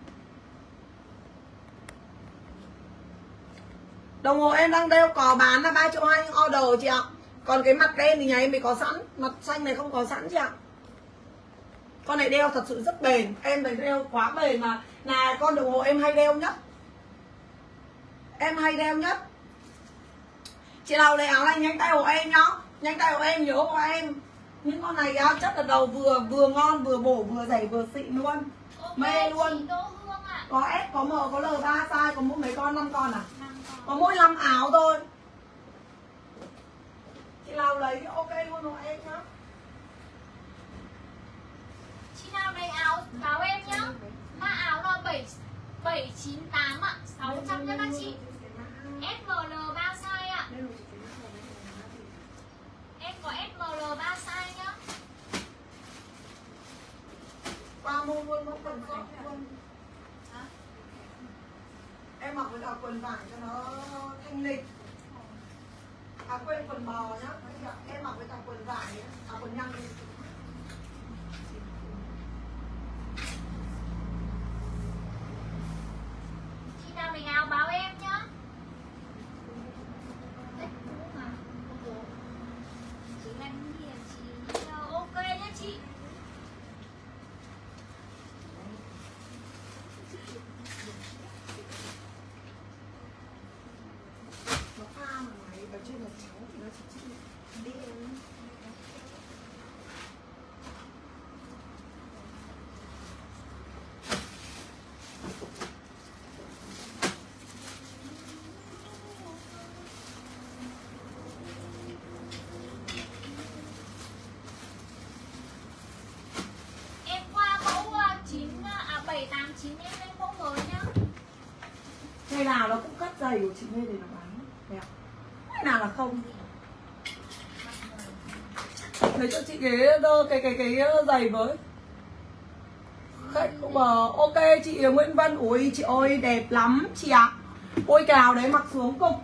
A: Đồng hồ em đang đeo có bán là ba triệu hai nhưng order chị ạ. Còn cái mặt đen thì nhà em mới có sẵn, mặt xanh này không có sẵn chị ạ. Con này đeo thật sự rất bền, em thấy đeo quá bền mà. Là con đồng hồ em hay đeo nhất. Em hay đeo nhất. Chị nào lấy áo này nhanh tay hộ em nhá. Nhanh tay hộ em, nhớ hộ em. Những con này á, chất là đầu vừa vừa ngon, vừa bổ, vừa dày, vừa xịn luôn.
B: Ok,
A: mê luôn. Có S, có M, có L ba size, có mỗi mấy con, năm con à? Có mỗi năm áo thôi. Chị nào lấy thì ok luôn hộ em nhá.
B: Chị nào lấy áo báo em nhá. Mã áo là bảy bảy chín tám ạ, sáu trăm nha các chị. S M L ba size ạ. Em có S M L ba size nhá.
A: Qua mua luôn nó quần sọt luôn. Em mặc với cả quần vải cho nó thanh lịch. À quên, quần bò nhá. Em mặc với cả quần vải, à quần nhăn.
B: Chị nào lấy áo báo em nhá. Chị là gì à chị? Ok nhá chị.
A: Nó pha mà mày ở trên là trắng thì nó chỉ đi em.
B: Em qua mẫu chín à bảy tám chín em lên mẫu mới nhá.
A: Ngày nào nó cũng cắt giày của chị Mê để nó bán đẹp. Ngày nào là không. Lấy cho chị cái cái cái cái giày với. Khách cũng bảo ok chị Nguyễn Vân, ui chị ơi đẹp lắm chị ạ. Ôi cái áo đấy mặc xuống cùng.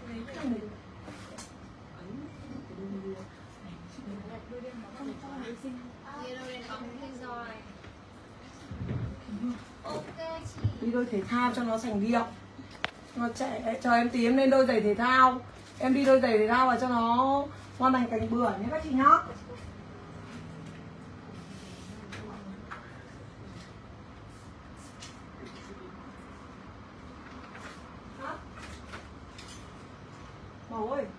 B: Ok chị.
A: Đi đôi thể thao cho nó sành điệu. Nó trẻ, chờ em tí em lên đôi giày thể thao. Em đi đôi giày thể thao và cho nó ngon lành cành bưởi nhé các chị nhá. Bầu ơi.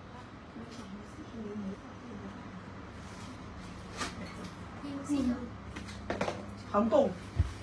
A: Hóng tủ.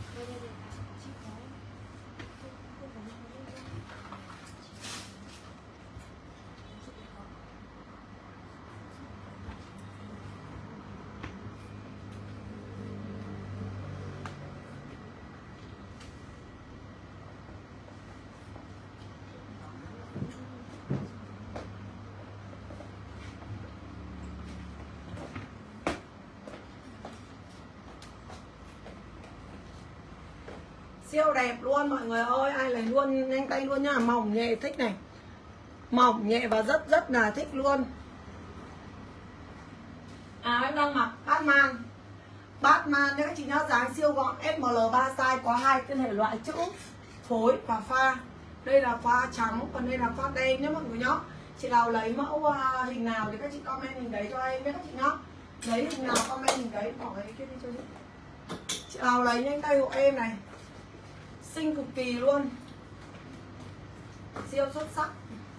A: Siêu đẹp luôn mọi người ơi, ai lấy luôn nhanh tay luôn nhá, mỏng nhẹ thích này. Mỏng nhẹ và rất rất là thích luôn. À em đang mặc Batman. Batman nhé các chị nhá, dáng siêu gọn S M L ba size, có hai cái thể loại chữ phối và pha. Đây là pha trắng, còn đây là pha đen nhé mọi người nhá. Chị nào lấy mẫu uh, hình nào thì các chị comment hình đấy cho em nhé các chị nhá. Lấy hình nào comment hình đấy, bỏ cái kia đi cho chị. Chị nào lấy nhanh tay hộ em này. Xinh cực kỳ luôn. Siêu xuất sắc.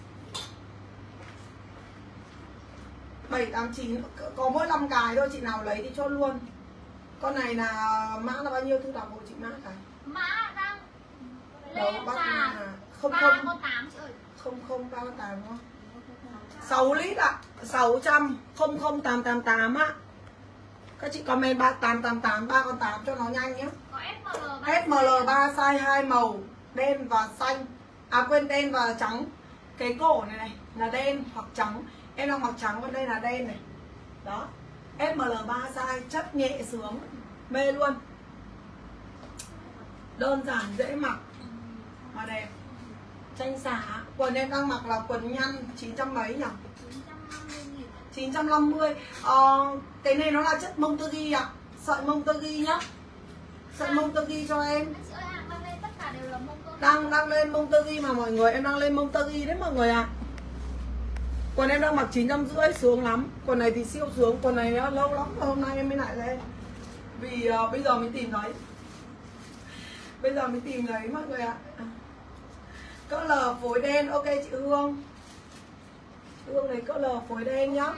A: Bảy tám chín có mỗi năm cái thôi, chị nào lấy thì chốt luôn. Con này là mã là bao nhiêu, Thư đọc hộ chị mã cái.
B: Mã đang
A: Đâu
B: lên
A: bắt
B: là
A: không
B: ba
A: không
B: con tám chị ơi.
A: không không ba con tám đúng không? sáu lít ạ, à, sáu trăm không không tám tám tám ạ. Các chị comment ba tám tám tám ba con tám cho nó nhanh nhé.
B: Có S M L
A: S M L ba size hai màu, đen và xanh. À quên, đen và trắng. Cái cổ này này là đen hoặc trắng. Em đang mặc trắng, còn đây là đen này. Đó. S M L ba size, chất nhẹ sướng, mê luôn. Đơn giản dễ mặc mà đẹp. Tranh xả. Quần em đang mặc là quần nhăn chín trăm mấy nhỉ? chín trăm năm mươi. Ờ, cái này nó là chất mông tơ ghi ạ. Sợi mông tơ ghi nhá. Sợi mông tơ ghi cho em. Đang đang lên mông tơ ghi mà mọi người, em đang lên mông tơ ghi đấy mọi người ạ. À. Quần em đang mặc chín trăm rưỡi, sướng lắm. Quần này thì siêu sướng, quần này nó lâu lắm mà hôm nay em mới lại lên. Vì uh, bây giờ mới tìm thấy. Bây giờ mới tìm thấy mọi người ạ. À. Cỡ L phối đen, ok chị Hương. Hương này cỡ L phối đen nhá.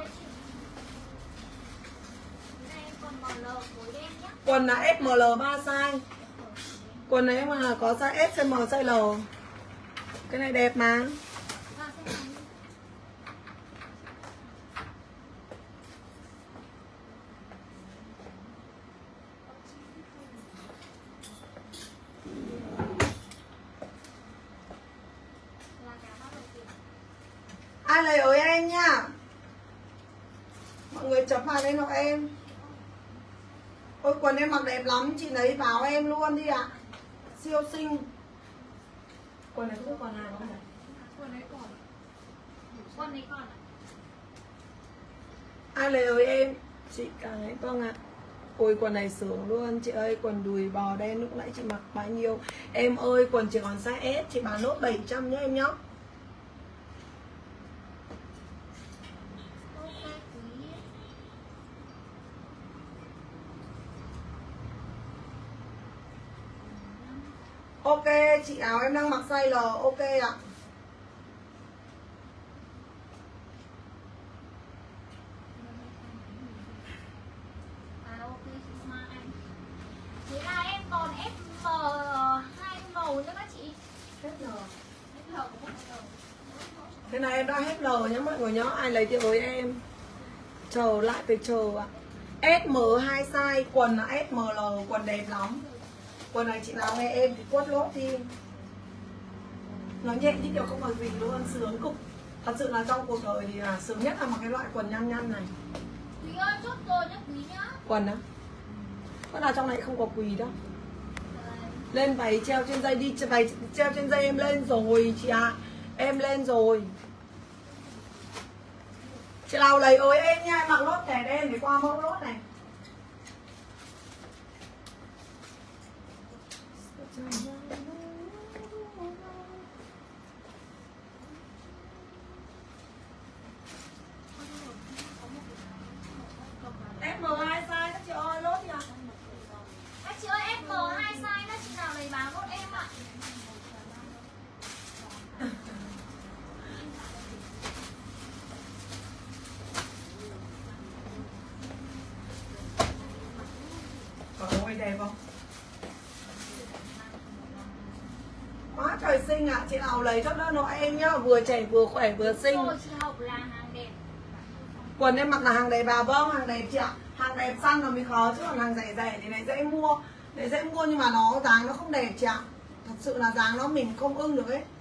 A: Quần là ét em lờ ba size. Quần này mà có size S, size M, size L. Cái này đẹp mà. Ai lấy ới em nha. Mọi người chấm vào đây hộ em. Ôi quần em mặc đẹp lắm, chị lấy báo em luôn đi ạ. À. Siêu xinh. Quần này không còn hàng không này?
B: Quần này còn. Quần này còn.
A: Ai lấy ới em? Chị càng ấy vâng ạ. Ôi quần này sướng luôn chị ơi, quần đùi bò đen lúc nãy chị mặc bao nhiêu? Em ơi quần chỉ còn size S, chị bán nốt bảy trăm nhé em nhá. Ok, chị áo em đang mặc size L, ok ạ.
B: À ok chị Mai. Thế là em còn ép em hai màu nữa các chị.
A: Hết L.
B: Hết L cũng hết L.
A: Thế này em đã hết L nhá mọi người nhá, ai lấy thì ới em. Chờ lại phải chờ ạ. ét em hai size, quần là ét em lờ, quần đẹp lắm. Quần này chị nào nghe em thì quất lốt đi. Nó nhẹ như kiểu không có gì luôn, sướng cục. Thật sự là trong cuộc đời thì là sướng nhất là mặc cái loại quần nhăn nhăn này.
B: Quý ơi, chốt rồi nhá Quý nhá.
A: Quần á? Có là trong này không có quỳ đâu. Lên váy treo trên dây đi, váy treo trên dây em lên rồi chị ạ. À. Em lên rồi. Chị nào lấy ới em nha, mặc lốt thẻ đen để qua mẫu lốt này. ép em hai size các chị ơi, lốt nha.
B: Các chị ơi, ép em hai size đó, chị nào lấy báo nốt em ạ.
A: Ôi đẹp không? Quá trời xinh ạ, à. Chị nào lấy cho đơn hộ em nhá, vừa trẻ vừa khỏe vừa xinh.
B: Rồi chị Học là hàng đẹp.
A: Quần em mặc là hàng đẹp bà, vâng hàng đẹp chị ạ. Hàng đẹp săn là mới khó chứ còn hàng rẻ rẻ thì này dễ mua. Để dễ mua nhưng mà nó dáng nó không đẹp chị ạ. Thật sự là dáng nó mình không ưng được ấy.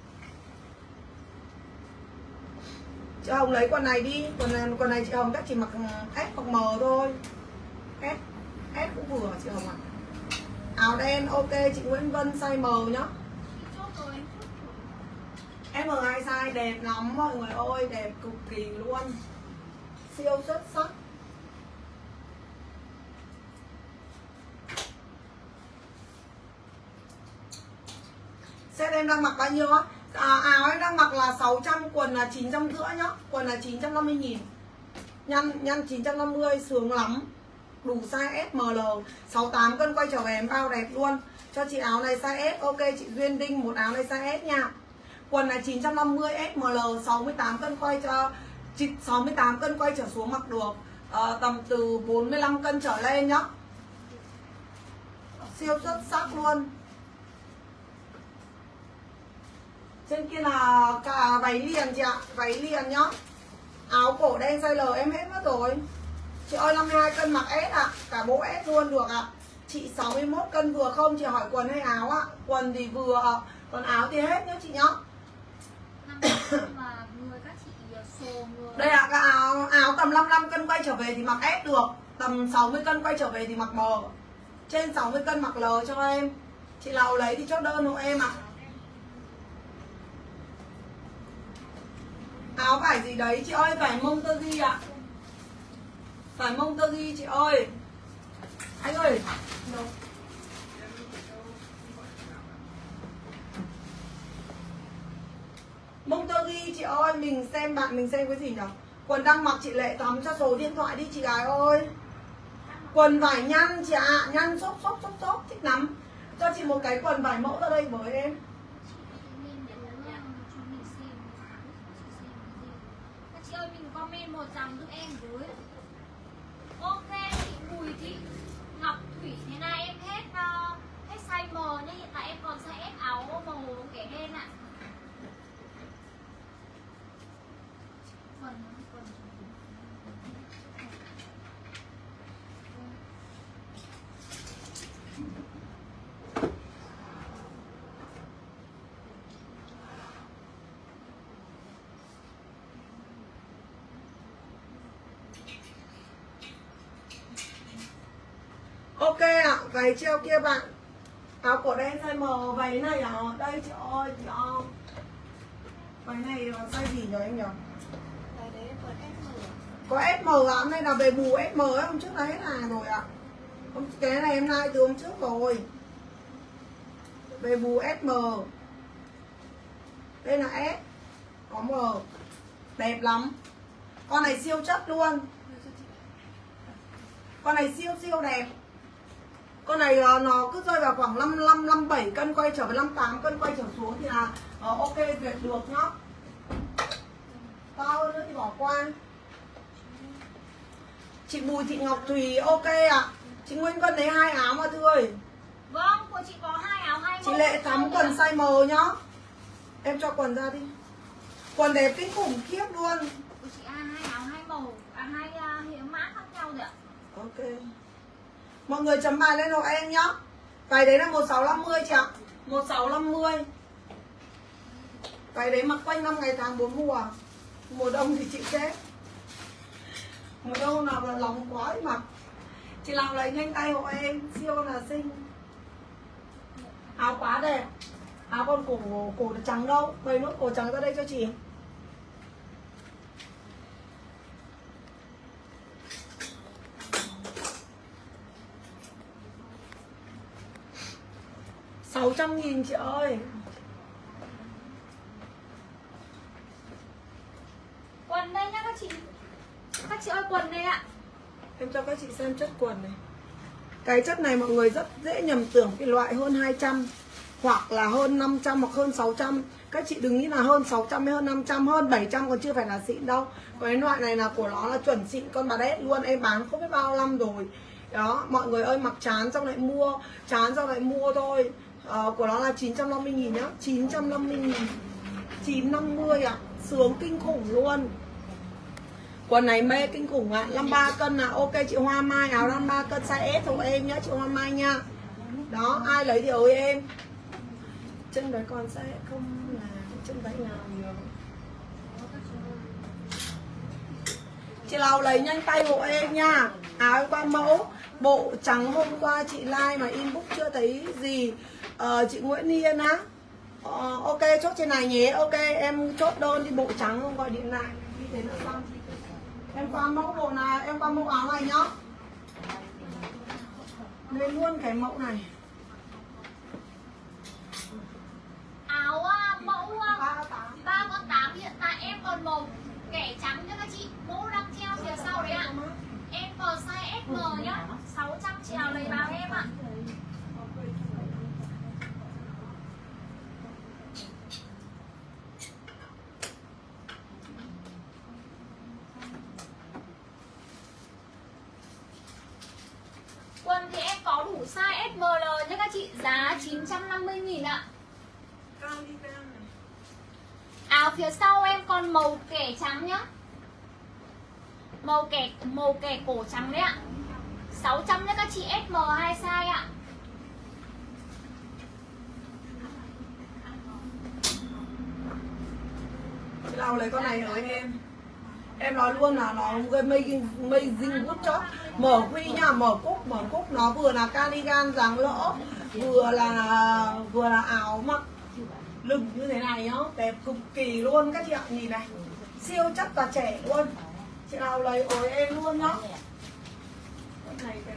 A: Chị Hồng lấy quần này đi, quần này, quần này chị Hồng chắc chỉ mặc S hoặc M thôi. S, S cũng vừa chị Hồng ạ. Áo đen ok chị Nguyễn Vân size M nhá. em em hai size đẹp lắm mọi người ơi, đẹp cực kỳ luôn. Siêu xuất sắc. Set em đang mặc bao nhiêu á? À, áo em đang mặc là sáu trăm, quần là chín trăm rưỡi nhá. Quần là chín trăm năm mươi nghìn. Nhăn, nhăn chín trăm năm mươi, sướng lắm. Đủ size S, M, L. sáu mươi tám cân quay trở về em bao đẹp luôn. Cho chị áo này size S, ok chị Duyên Đinh một áo này size S nha. Quần là chín trăm năm mươi, S, M, L, sáu mươi tám cân quay cho chị, sáu mươi tám cân quay trở xuống mặc được. À, tầm từ bốn mươi lăm cân trở lên nhá. Siêu xuất sắc luôn. Trên kia là cả váy liền chị ạ, váy liền nhá. Áo cổ đen size L em hết mất rồi. Chị ơi năm mươi hai cân mặc S ạ, à. Cả bộ S luôn được ạ. À. Chị sáu mươi mốt cân vừa không, chị hỏi quần hay áo ạ? À. Quần thì vừa, còn áo thì hết nhá chị nhá.
B: Mà người các chị xô người.
A: Đây ạ, à, cái áo áo tầm năm mươi lăm cân quay trở về thì mặc S được. Tầm sáu mươi cân quay trở về thì mặc M. Trên sáu mươi cân mặc L cho em. Chị nào lấy thì chốt đơn hộ em ạ. À. Áo vải gì đấy chị ơi, vải mông tơ ghi ạ. À. Vải mông tơ ghi chị ơi. Anh ơi. Đâu? Mông tơ ghi chị ơi, mình xem bạn mình xem cái gì nhỉ? Quần đang mặc chị Lệ Thắm cho số điện thoại đi chị gái ơi. Quần vải nhăn chị ạ, à, nhăn xốp xốp xốp xốp thích lắm. Cho chị một cái quần vải mẫu ra đây với em.
B: comment một dòng giúp em với. Ok chị Bùi Thị Ngọc Thủy, thế này em hết uh, hết size M nhưng hiện tại em còn size S áo màu kẻ đen ạ. Quần, quần.
A: Ok ạ, à, váy treo kia bạn. Áo cổ đen size M, váy này ở à? Đây chị ơi, chị ơi. Váy này là size gì nhỉ em nhỉ?
B: Váy đấy có S M.
A: Có S M ạ, hôm nay là về bù S M ấy, hôm trước là hết hàng rồi ạ. À. Cái này em nay từ hôm trước rồi. Về bù S M. Đây là S. Có M. Đẹp lắm. Con này siêu chất luôn. Con này siêu siêu đẹp. Con này nó cứ rơi vào khoảng năm mươi lăm, năm mươi bảy cân quay trở về năm mươi tám cân quay trở xuống thì là uh, ok duyệt được nhá. To hơn nữa thì bỏ qua. Chị Bùi Thị Ngọc Thùy ok ạ. À. Chị Nguyên Vân lấy hai áo mà Thư ơi.
B: Vâng, của chị có hai áo hai
A: màu. Chị Lệ Thắm quần size M nhá. Em cho quần ra đi. Quần đẹp kinh khủng khiếp luôn.
B: Của chị hai áo hai màu, à hai uh, mã khác nhau rồi ạ.
A: Ok. Mọi người chấm bài lên hộ em nhá. Váy đấy là một sáu năm mươi chị ạ. một sáu năm mươi. Váy đấy mặc quanh năm ngày tháng bốn mùa. Mùa đông thì chịu chết. Mùa đông nào là nóng quá thì mặc. Chị làm lấy nhanh tay hộ em. Siêu là xinh. Áo quá đẹp. Áo con cổ cổ trắng đâu. Quay nốt cổ trắng ra đây cho chị. sáu trăm nghìn chị ơi.
B: Quần đây nhá các chị. Các chị ơi quần đây ạ.
A: Em cho các chị xem chất quần này. Cái chất này mọi người rất dễ nhầm tưởng cái loại hơn hai trăm hoặc là hơn năm trăm hoặc hơn sáu trăm. Các chị đừng nghĩ là hơn sáu trăm hay hơn năm trăm, hơn bảy trăm còn chưa phải là xịn đâu. Cái loại này là của nó là chuẩn xịn con bà đét luôn, em bán không biết bao năm rồi. Đó, mọi người ơi mặc chán xong lại mua, chán xong lại mua thôi. Uh, của nó là chín trăm năm mươi nghìn nhá, chín trăm năm mươi nghìn, chín trăm năm mươi ạ, à. Sướng kinh khủng luôn. Quần này mê kinh khủng ạ, à. năm mươi ba cân là ok chị Hoa Mai, áo năm mươi ba cân size S của em nhá chị Hoa Mai nha. Đó, ai lấy thì ơi em. Chân đấy còn sẽ không là chân váy nào nhiều. Chị nào lấy nhanh tay hộ em nha. Áo qua mẫu bộ trắng hôm qua chị like mà inbox chưa thấy gì. Ờ, chị Nguyễn Hiên á. Ờ, ok chốt trên này nhé. Ok em chốt đơn đi bộ trắng không gọi điện lại. Đi đến nữa xong. Em qua mẫu bộ này, em qua mẫu áo này nhá. Lên luôn cái mẫu này.
B: Áo mẫu ba con tám hiện tại em còn màu kẻ trắng nha các chị. Mẫu đang treo phía sau đấy ạ. Em còn size S M nhá. sáu trăm chị nào lấy báo em ạ. Quần thì em có đủ size S M L nhé các chị. Giá chín trăm năm mươi nghìn ạ. Áo phía sau em còn màu kẻ trắng nhá. Màu kẻ màu kẻ cổ trắng đấy ạ. sáu trăm nhé các chị, S M hai size ạ.
A: Chị nào lấy con này với em. Em nói luôn là nó amazing amazing good chót. Mở quy nha, mở cúc, mở cúc nó vừa là cardigan dáng lỡ, vừa là vừa là áo mặc lửng như thế này nhá, đẹp cực kỳ luôn các chị ạ, nhìn này. Siêu chất và trẻ luôn. Chị nào lấy ối em luôn nhá. Con này cái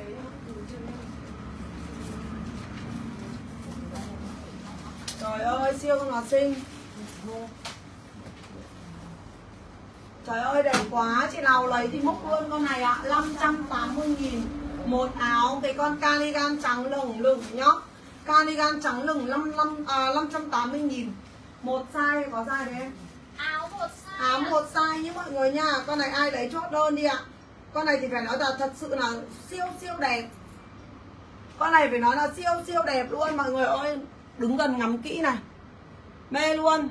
A: trời ơi siêu con nó xinh. Trời ơi đẹp quá, chị nào lấy thì múc luôn con này ạ, à, năm trăm tám mươi nghìn một áo cái con cardigan trắng lửng lửng nhá. Cardigan trắng lửng năm trăm tám mươi nghìn một size, có size đấy em.
B: Áo của một size.
A: Áo một size nhé mọi người nha. Con này ai lấy chốt đơn đi ạ. Con này thì phải nói là thật sự là siêu siêu đẹp. Con này phải nói là siêu siêu đẹp luôn mọi người ơi. Đứng gần ngắm kỹ này. Mê luôn.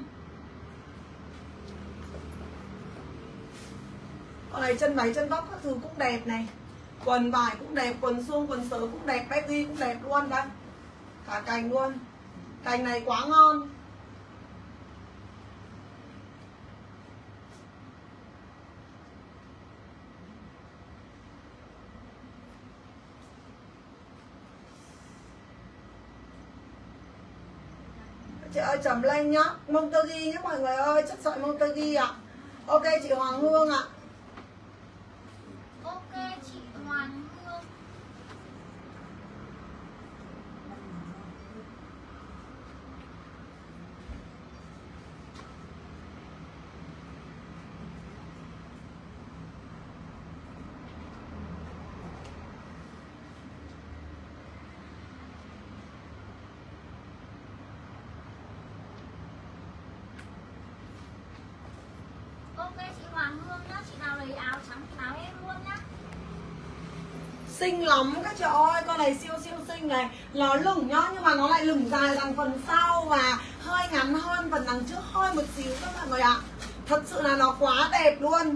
A: Con này chân váy chân vóc các thứ cũng đẹp này. Quần vải cũng đẹp, quần suông, quần sớ cũng đẹp, baggy cũng đẹp luôn đây. Cả cành luôn. Cành này quá ngon. Chị ơi chấm lên nhá. Monterey nhé mọi người ơi. Chất sợi Monterey ạ. Ok chị Hoàng Hương ạ.
B: Ok chị Hoàng Hương. Ok chị Hoàng Hương nhá, chị nào lấy áo trắng thì áo em luôn nhá.
A: Xinh lắm các chị ơi. Con này siêu siêu xinh này. Nó lửng nhá. Nhưng mà nó lại lửng dài đằng phần sau. Và hơi ngắn hơn phần đằng trước hơi một xíu các bạn người ạ. Thật sự là nó quá đẹp luôn.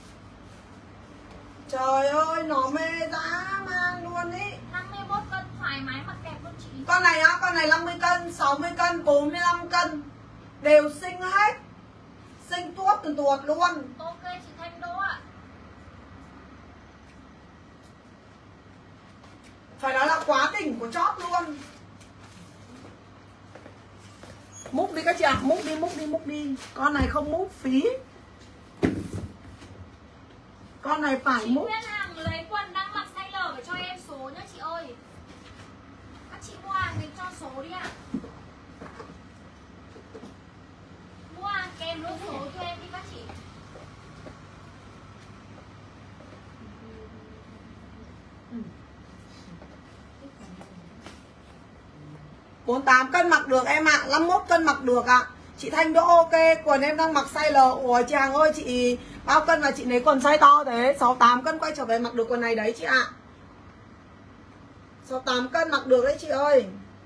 A: Trời ơi nó mê dã man luôn ý.
B: năm mươi mốt cân thoải mái mặc đẹp luôn chị.
A: Con này á, con này năm mươi cân, sáu mươi cân, bốn mươi lăm cân. Đều xinh hết. Xinh tuốt từ tuột luôn.
B: Ok chị Thanh Đỗ ạ.
A: Phải nói là quá đỉnh của chóp luôn. Múc đi các chị ạ, múc đi, múc đi, múc đi. Con này không múc phí. Con này phải
B: Chị
A: múc.
B: Nguyên Hằng lấy quần đang mặc size L phải cho em số nhá chị ơi. Các chị mua hàng thì cho số đi ạ. Mua hàng kèm luôn số cho em đi các chị.
A: bốn mươi tám cân mặc được em ạ, à. năm mươi mốt cân mặc được ạ. À. Chị Thanh Đỗ ok, quần em đang mặc size L. Ủa chị Hằng ơi, chị bao cân và chị lấy quần size to thế? sáu mươi tám cân quay trở về mặc được quần này đấy chị ạ. À. sáu mươi tám cân mặc được đấy chị ơi.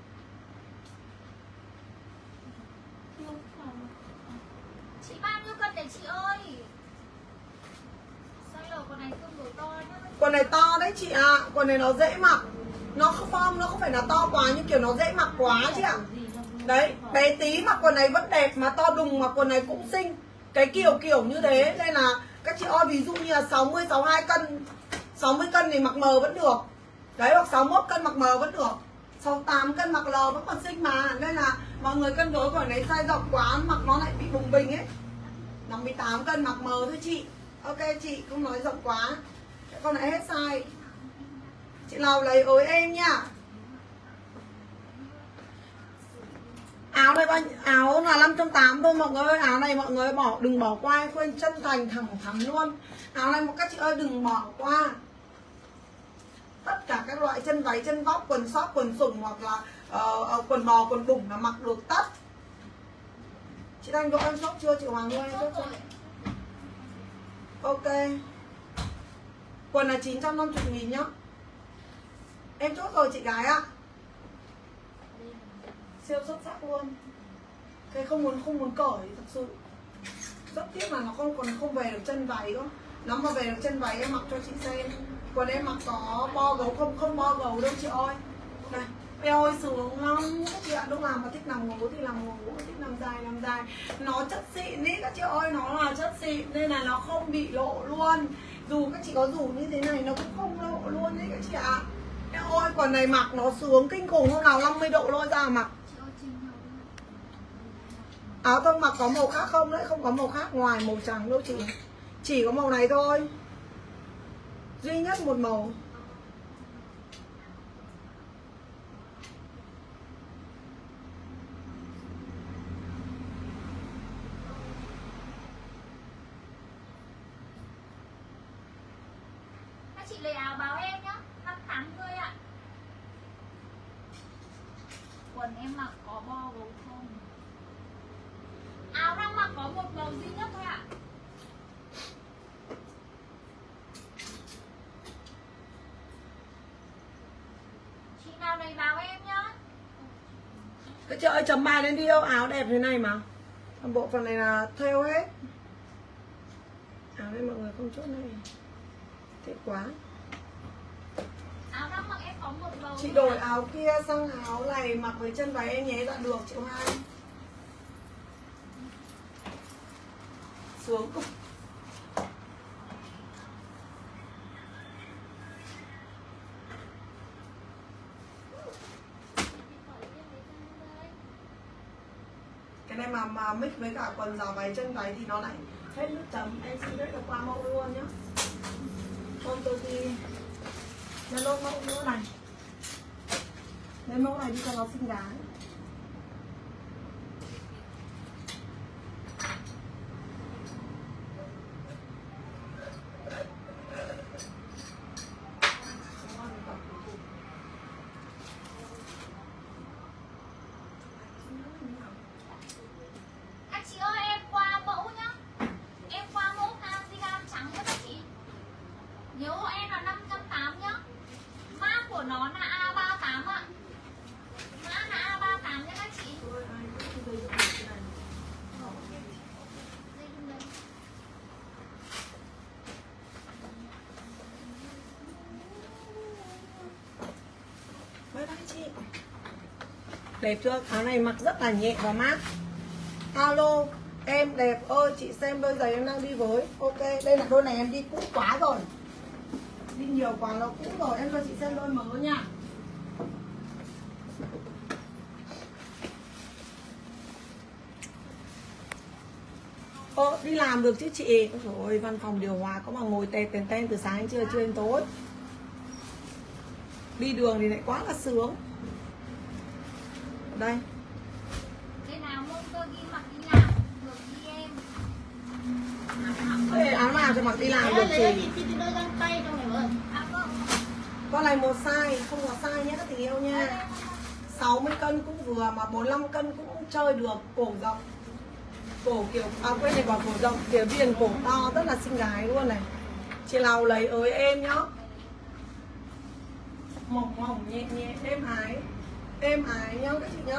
B: Chị bao nhiêu cân đấy chị ơi? Size L quần này tương đối to nhá.
A: Quần này to đấy chị ạ. À. Quần này nó dễ mặc. Nó không form, nó không phải là to quá nhưng kiểu nó dễ mặc quá chị ạ. À. Đấy, bé tí mặc quần này vẫn đẹp mà to đùng mặc quần này cũng xinh. Cái kiểu kiểu như thế nên là các chị ơi, ví dụ như là sáu mươi, sáu mươi hai cân, sáu mươi cân thì mặc M vẫn được. Đấy, hoặc sáu mươi mốt cân mặc M vẫn được. sáu mươi tám cân mặc L vẫn còn xinh mà. Nên là mọi người cân đối quần này size rộng quá mặc nó lại bị bùng bình ấy. năm mươi tám cân mặc M thôi chị. Ok chị, không nói rộng quá. Con này hết size. Chị nào lấy ới em nha. Áo này bao áo là năm trăm tám mươi thôi mọi người ơi. Áo này mọi người bỏ đừng bỏ qua, quên chân thành thẳng thắn luôn. Áo này một các chị ơi đừng bỏ qua. Tất cả các loại chân váy, chân vóc, quần sóc, quần sủng hoặc là uh, quần bò, quần bủng là mặc được tất. Chị Thanh Đỗ em chốt chưa? Chị Hoàng Hương em chốt chưa? Ok. Quần là chín trăm năm mươi nghìn nhá. Em chốt rồi chị gái ạ. Siêu xuất sắc luôn. Cái không muốn không muốn cởi thật sự. Rất tiếc là nó không còn không về được chân váy đó. Nó mà về được chân váy em mặc cho chị xem. Quần em mặc có bo gấu không? Không bo gấu đâu chị ơi. Này, eo ơi sướng lắm các chị ạ. Lúc nào mà thích nằm ngủ thì nằm ngủ, thích nằm dài nằm dài. Nó chất xịn ý các chị ơi, nó là chất xịn nên là nó không bị lộ luôn. Dù các chị có rủ như thế này nó cũng không lộ luôn đấy các chị ạ. Eo ơi quần này mặc nó sướng kinh khủng, hôm nào năm mươi độ lôi ra mặc. Áo tông mặc có màu khác không đấy? Không có màu khác ngoài màu trắng đâu chị. Chỉ có màu này thôi. Duy nhất một màu.
B: Các chị lấy áo báo em nhá, năm tám mươi ạ. Quần em mặc có bo gấu không? Áo đang mặc có một màu duy nhất thôi ạ.
A: Các chị ơi chấm bài lên đi đâu, áo đẹp thế này mà. Toàn bộ phần này là thêu hết. Áo đây mọi người không chốt này. Thích quá.
B: Áo đang mặc em có một bầu.
A: Chị đổi áo kia sang áo này mặc với chân váy em nhé. Dạ được chị Hai. Xuống cực. Cái này mà mà mix với cả quần dài váy chân váy thì nó lại hết nước chấm. Em xin rất là qua mẫu luôn nhá. Con tôi thì nó lốt mẫu nữa này. Lấy mẫu này đi cho nó xinh gái. Đẹp chưa? Áo này mặc rất là nhẹ và mát. Alo, em đẹp ơi, chị xem đôi giày em đang đi với. Ok, đây là đôi này em đi cũ quá rồi. Đi nhiều quá nó cũ rồi, em cho chị xem đôi mới nha. Ồ, đi làm được chứ chị. Ôi, văn phòng điều hòa có mà ngồi tè tèn ten từ sáng đến trưa, trưa đến tối. Đi đường thì lại quá là sướng. Đây.
B: Đây nào mông tôi ghi mặc đi làm được đi em.
A: Ê, áo nào cho mặc đi làm được chị. Con này một size, không có size nhé các tình yêu nha. sáu mươi cân cũng vừa mà bốn mươi lăm cân cũng chơi được. Cổ rộng. Cổ kiểu, à quên này bảo cổ rộng, kiểu viền cổ to rất là xinh gái luôn này. Chị nào lấy ới em nhá. Mỏng mỏng nhẹ nhẹ êm ái. Êm ái nhá các chị nhá.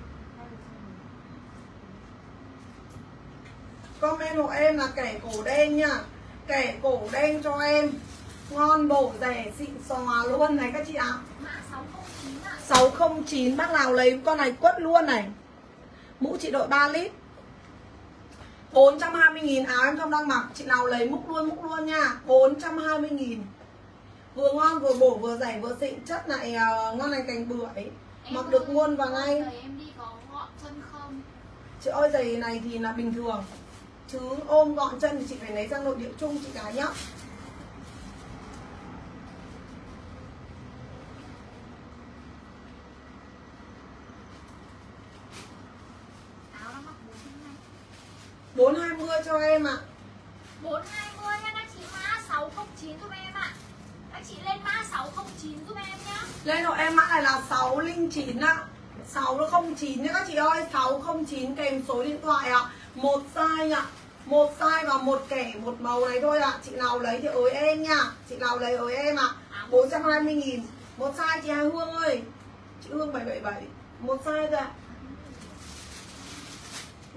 A: Comment hộ em là kẻ cổ đen nha. Kẻ cổ đen cho em. Ngon bổ rẻ xịn xò luôn này các chị ạ.
B: Mã sáu không chín ạ.
A: sáu không chín bác nào lấy con này quất luôn này. Mũ chị đội ba lít. bốn trăm hai mươi nghìn áo em không đang mặc. Chị nào lấy múc luôn múc luôn nha. bốn trăm hai mươi nghìn. Vừa ngon vừa bổ vừa rẻ vừa xịn. Chất này uh, ngon lành cành bưởi.
B: Em
A: mặc
B: ơi,
A: được luôn vào ngay.
B: Em đi có gọn chân không?
A: Chị ơi giày này thì là bình thường. Chứ ôm gọn chân thì chị phải lấy sang nội địa chung chị gái nhá.
B: Áo nó mặc bốn trăm hai mươi.
A: bốn hai mươi cho em ạ.
B: bốn hai mươi nha các chị, mã sáu không chín giúp em ạ. Các chị lên mã sáu không chín giúp em nhá.
A: Lên hộ em mã này là sáu không chín ạ. sáu không chín nhá các chị ơi. Sáu không chín kèm số điện thoại ạ. Một size ạ. Một size và một kẻ một màu này thôi ạ. Chị nào lấy thì ới em nha. Chị nào lấy ới em ạ. bốn trăm hai mươi nghìn. Một size chị Hà Hương ơi. Chị Hương bảy bảy bảy. Một size thôi ạ. Ừ.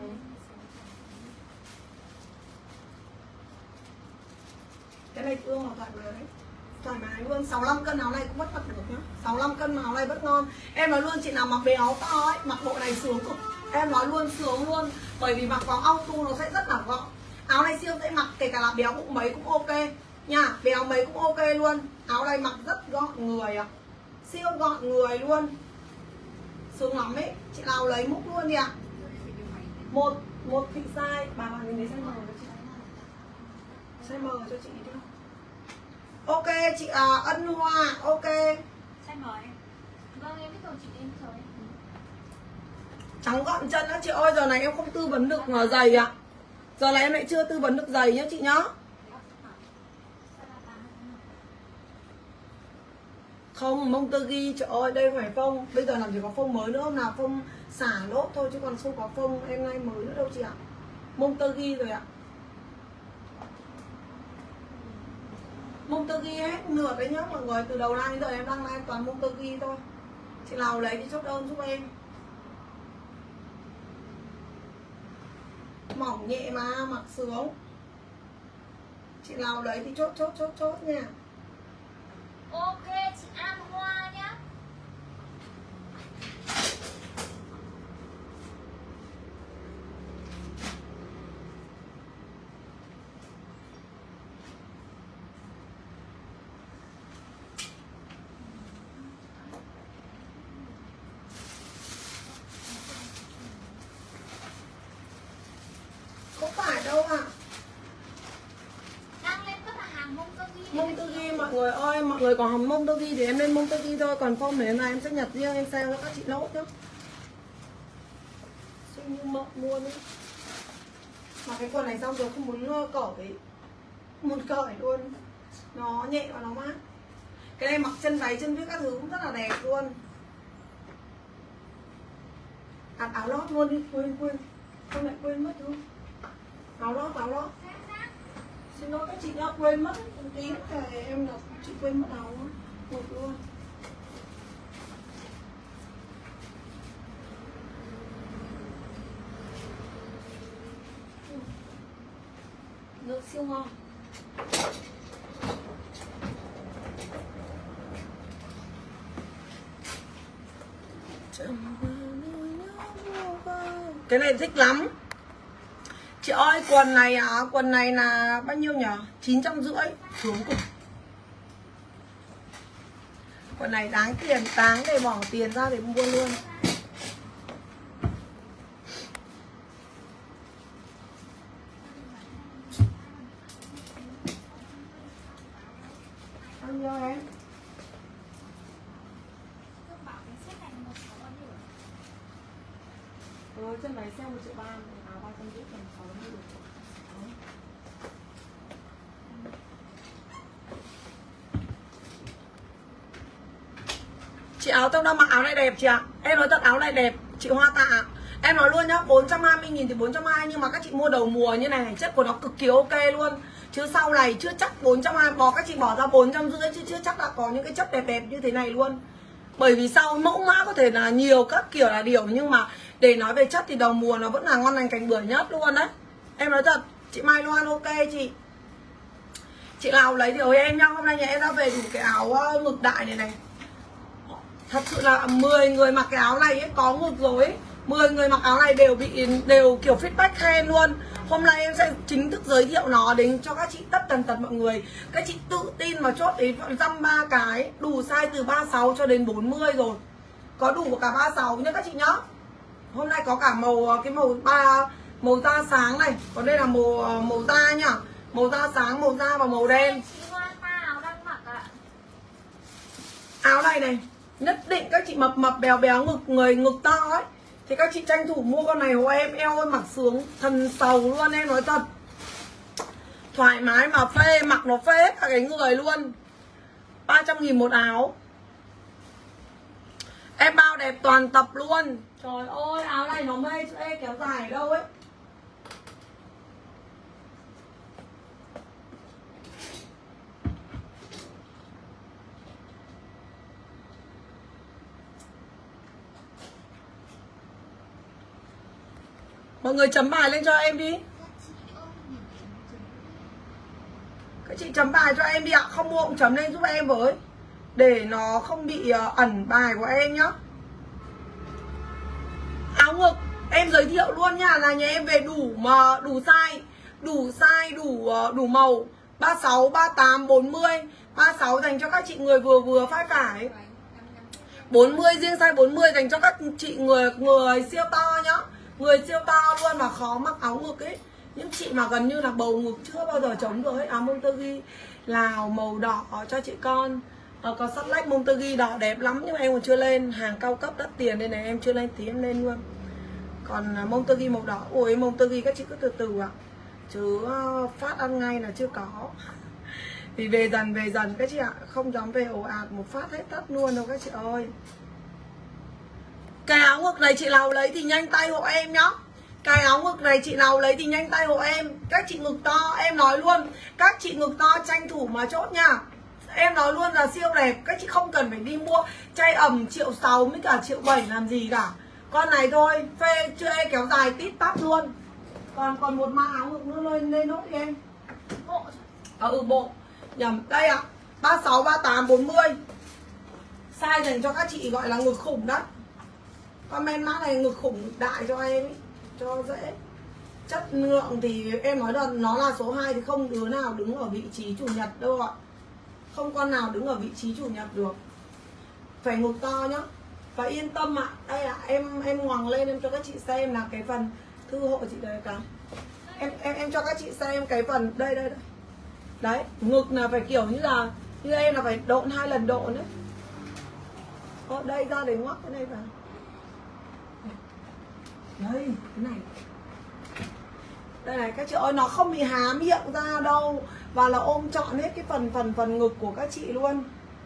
A: Cái này chị Hương mặc thoải mái. Thoải mái luôn. sáu mươi lăm cân áo này cũng vẫn mặc được nhá. sáu mươi lăm cân áo này vẫn ngon. Em nói luôn chị nào mặc béo to ấy, mặc bộ này sướng cực. Em nói luôn sướng luôn. Bởi vì mặc vào auto nó sẽ rất là gọn. Áo này siêu dễ mặc, kể cả là béo cũng mấy cũng ok nha. Béo mấy cũng ok luôn. Áo này mặc rất gọn người ạ. Siêu gọn người luôn. Sướng lắm ấy. Chị nào lấy múc luôn đi ạ. Một một thị size. Bà bạn mình lấy size M cho chị. Size M cho chị đi. Ok chị à, Ân Hoa. Ok.
B: Size M em. Vâng em biết rồi chị em rồi.
A: Trắng gọn chân á chị ơi. Giờ này em không tư vấn được giày ạ. Giờ này em lại chưa tư vấn được giày nhá chị nhá. Không, Montergee trời ơi, đây phải phông. Bây giờ làm gì có phông mới nữa không nào. Phông xả lốt thôi chứ còn không có phông em nay mới nữa đâu chị ạ. Montergee rồi ạ. Montergee hết nửa đấy nhá mọi người. Từ đầu live đến giờ em đăng live toàn Montergee thôi. Chị nào lấy thì chốt đơn giúp em. Mỏng nhẹ mà, mặc sướng. Chị nào lấy thì chốt chốt chốt chốt nha.
B: Ok chị An Hoa nhá.
A: Không phải đâu ạ. À.
B: Đang lên tất là hàng Montegie.
A: Montegie mọi người ơi, mọi người còn hồng Montegie thì em lên Montegie thôi, còn form mấy này em sẽ nhặt riêng em sale cho các chị lốt nhá. Xinh như mộng luôn ấy. Mà cái quần này xong rồi không muốn cởi, muốn cởi luôn. Nó nhẹ và nó mát. Cái này mặc chân váy chân viết các thứ cũng rất là đẹp luôn. À, áo lót luôn đi, quên quên. Không lại quên mất đúng không? Áo lót, áo lót. Xin lỗi các chị đã quên mất một tí thì em là chị quên mất áo một luôn. Nước siêu ngon. Cái này thích lắm. Chị ơi quần này á, à, quần này là bao nhiêu nhỉ? chín trăm rưỡi xuống cùng. Quần này đáng tiền, đáng để bỏ tiền ra để mua luôn. Bao nhiêu em? Ừ, chân này xem một triệu ba, áo ba trăm rưỡi còn sáu mươi được. Chị áo tông đang mặc áo này đẹp chị ạ. Em nói thật áo này đẹp, chị Hoa Tạ. Em nói luôn nhá, bốn trăm hai mươi nghìn thì bốn trăm hai mươi, nhưng mà các chị mua đầu mùa như này chất của nó cực kỳ ok luôn. Chứ sau này chưa chắc bốn trăm hai mươi, bỏ các chị bỏ ra bốn trăm rưỡi chứ chưa chắc là có những cái chất đẹp đẹp như thế này luôn. Bởi vì sau mẫu mã có thể là nhiều các kiểu là điều, nhưng mà để nói về chất thì đầu mùa nó vẫn là ngon lành cành bưởi nhất luôn đấy. Em nói thật, chị Mai Loan ok chị. Chị nào lấy thì ơi em nhá, hôm nay nhà em ra về đủ cái áo ngực đại này này. Thật sự là mười người mặc cái áo này ấy, có ngực rồi ấy. mười người mặc áo này đều bị đều kiểu feedback khen luôn. Hôm nay em sẽ chính thức giới thiệu nó đến cho các chị tất tần tật mọi người. Các chị tự tin mà chốt đến dăm ba cái, đủ size từ ba mươi sáu cho đến bốn mươi rồi. Có đủ cả ba mươi sáu nhá các chị nhá. Hôm nay có cả màu cái màu ba màu da sáng này, còn đây là màu màu da nhá. Màu da sáng, màu da và màu đen. Áo này này, nhất định các chị mập mập béo béo ngực người ngực to ấy thì các chị tranh thủ mua con này của em. Eo ơi mặc sướng thần sầu luôn, em nói thật. Thoải mái mà phê, mặc nó phê hết cả cái người luôn. Ba trăm nghìn một áo. Em bao đẹp toàn tập luôn. Trời ơi áo này nó mê chứ em kéo dài đâu ấy. Mọi người chấm bài lên cho em đi. Các chị chấm bài cho em đi ạ. Không mua cũng chấm lên giúp em với, để nó không bị ẩn bài của em nhá. Áo ngực em giới thiệu luôn nha, là nhà em về đủ mà đủ size, đủ size, đủ đủ màu, ba mươi sáu, ba mươi tám, bốn mươi. ba mươi sáu dành cho các chị người vừa vừa phải phải. bốn mươi riêng size bốn mươi dành cho các chị người người siêu to nhá. Người siêu to luôn mà khó mặc áo ngực ấy. Những chị mà gần như là bầu ngực chưa bao giờ chống được ấy. Áo Montegie Lào màu đỏ cho chị con. Ờ, có sắt lách Montegie đỏ đẹp lắm, nhưng mà em còn chưa lên. Hàng cao cấp đắt tiền đây này, em chưa lên tí em lên luôn. Còn Montegie màu đỏ, ôi Montegie các chị cứ từ từ ạ. Chứ phát ăn ngay là chưa có. Thì về dần về dần các chị ạ. Không dám về ồ ạt một phát hết tất luôn đâu các chị ơi. Cái áo ngực này chị nào lấy thì nhanh tay hộ em nhá. Cái áo ngực này chị nào lấy thì nhanh tay hộ em. Các chị ngực to em nói luôn, các chị ngực to tranh thủ mà chốt nha. Em nói luôn là siêu đẹp. Các chị không cần phải đi mua chai ẩm triệu sáu với cả triệu bảy làm gì cả. Con này thôi, phê chưa kéo dài tít tắp luôn. Còn còn một mã áo ngực nữa lên lên nốt đi em.
B: Bộ.
A: À, ừ bộ. Nhầm, đây ạ. À, ba sáu, ba tám, bốn mươi. Size dành cho các chị gọi là ngực khủng đó. Comment mã này ngực khủng ngực đại cho em ý, cho dễ. Chất lượng thì em nói là nó là số hai thì không đứa nào đứng ở vị trí chủ nhật đâu ạ. Không con nào đứng ở vị trí chủ nhật được. Phải ngực to nhá. Và yên tâm ạ. Đây là em em ngoằng lên em cho các chị xem là cái phần thư hộ chị đây cả. Em em em cho các chị xem cái phần đây đây đây. Đấy, ngực là phải kiểu như là như em là phải độn hai lần độn đấy. Ở đây ra để ngoắc cái này vào. Đây, cái này. Đây này các chị ơi, nó không bị há miệng ra đâu. Và là ôm trọn hết cái phần phần phần ngực của các chị luôn.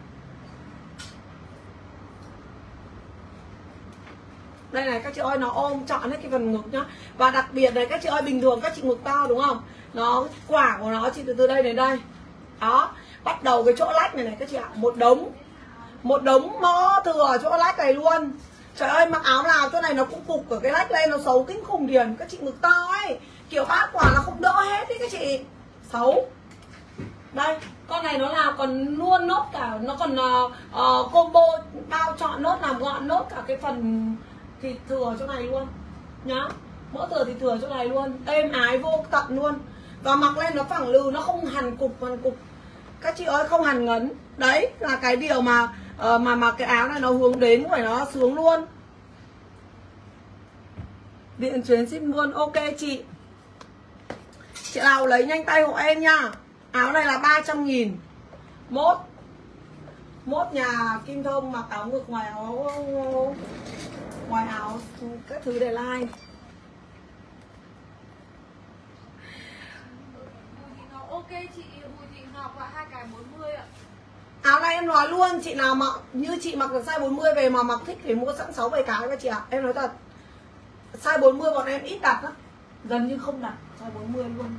A: Đây này các chị ơi, nó ôm trọn hết cái phần ngực nhá. Và đặc biệt này các chị ơi, bình thường các chị ngực to đúng không? Nó quả của nó chị từ từ đây đến đây. Đó, bắt đầu cái chỗ lách này này các chị ạ, một đống. Một đống mỡ thừa ở chỗ lách này luôn. Trời ơi, mặc áo nào chỗ này nó cũng cục ở cái lách lên, nó xấu kinh khủng điền. Các chị ngực to ấy, kiểu ba quả là không đỡ hết đấy các chị. Xấu. Đây, con này nó là còn luôn nốt cả, nó còn uh, uh, combo bao trọn nốt làm gọn nốt cả cái phần thịt thừa chỗ này luôn nhá. Mỡ thừa thì thừa chỗ này luôn, êm ái vô tận luôn. Và mặc lên nó phẳng lừ, nó không hằn cục hằn cục. Các chị ơi, không hằn ngấn. Đấy là cái điều mà uh, mà mặc cái áo này nó hướng đến của nó sướng luôn. Điện chuyến ship luôn. Ok chị. Chị nào lấy nhanh tay hộ em nha. Áo này là ba trăm nghìn. Mốt Mốt nhà Kim Thông mặc áo ngực ngoài áo ngoài áo các thứ để like.
C: Ok chị Bùi Thị Ngọc ạ, hai cái bốn mươi ạ.
A: Áo này em nói luôn, chị nào mặc như chị mặc được size bốn mươi về mà mặc thích thì mua sẵn sáu bảy cái các chị ạ. Em nói thật, size bốn mươi bọn em ít đặt lắm, gần như không đặt size bốn mươi luôn.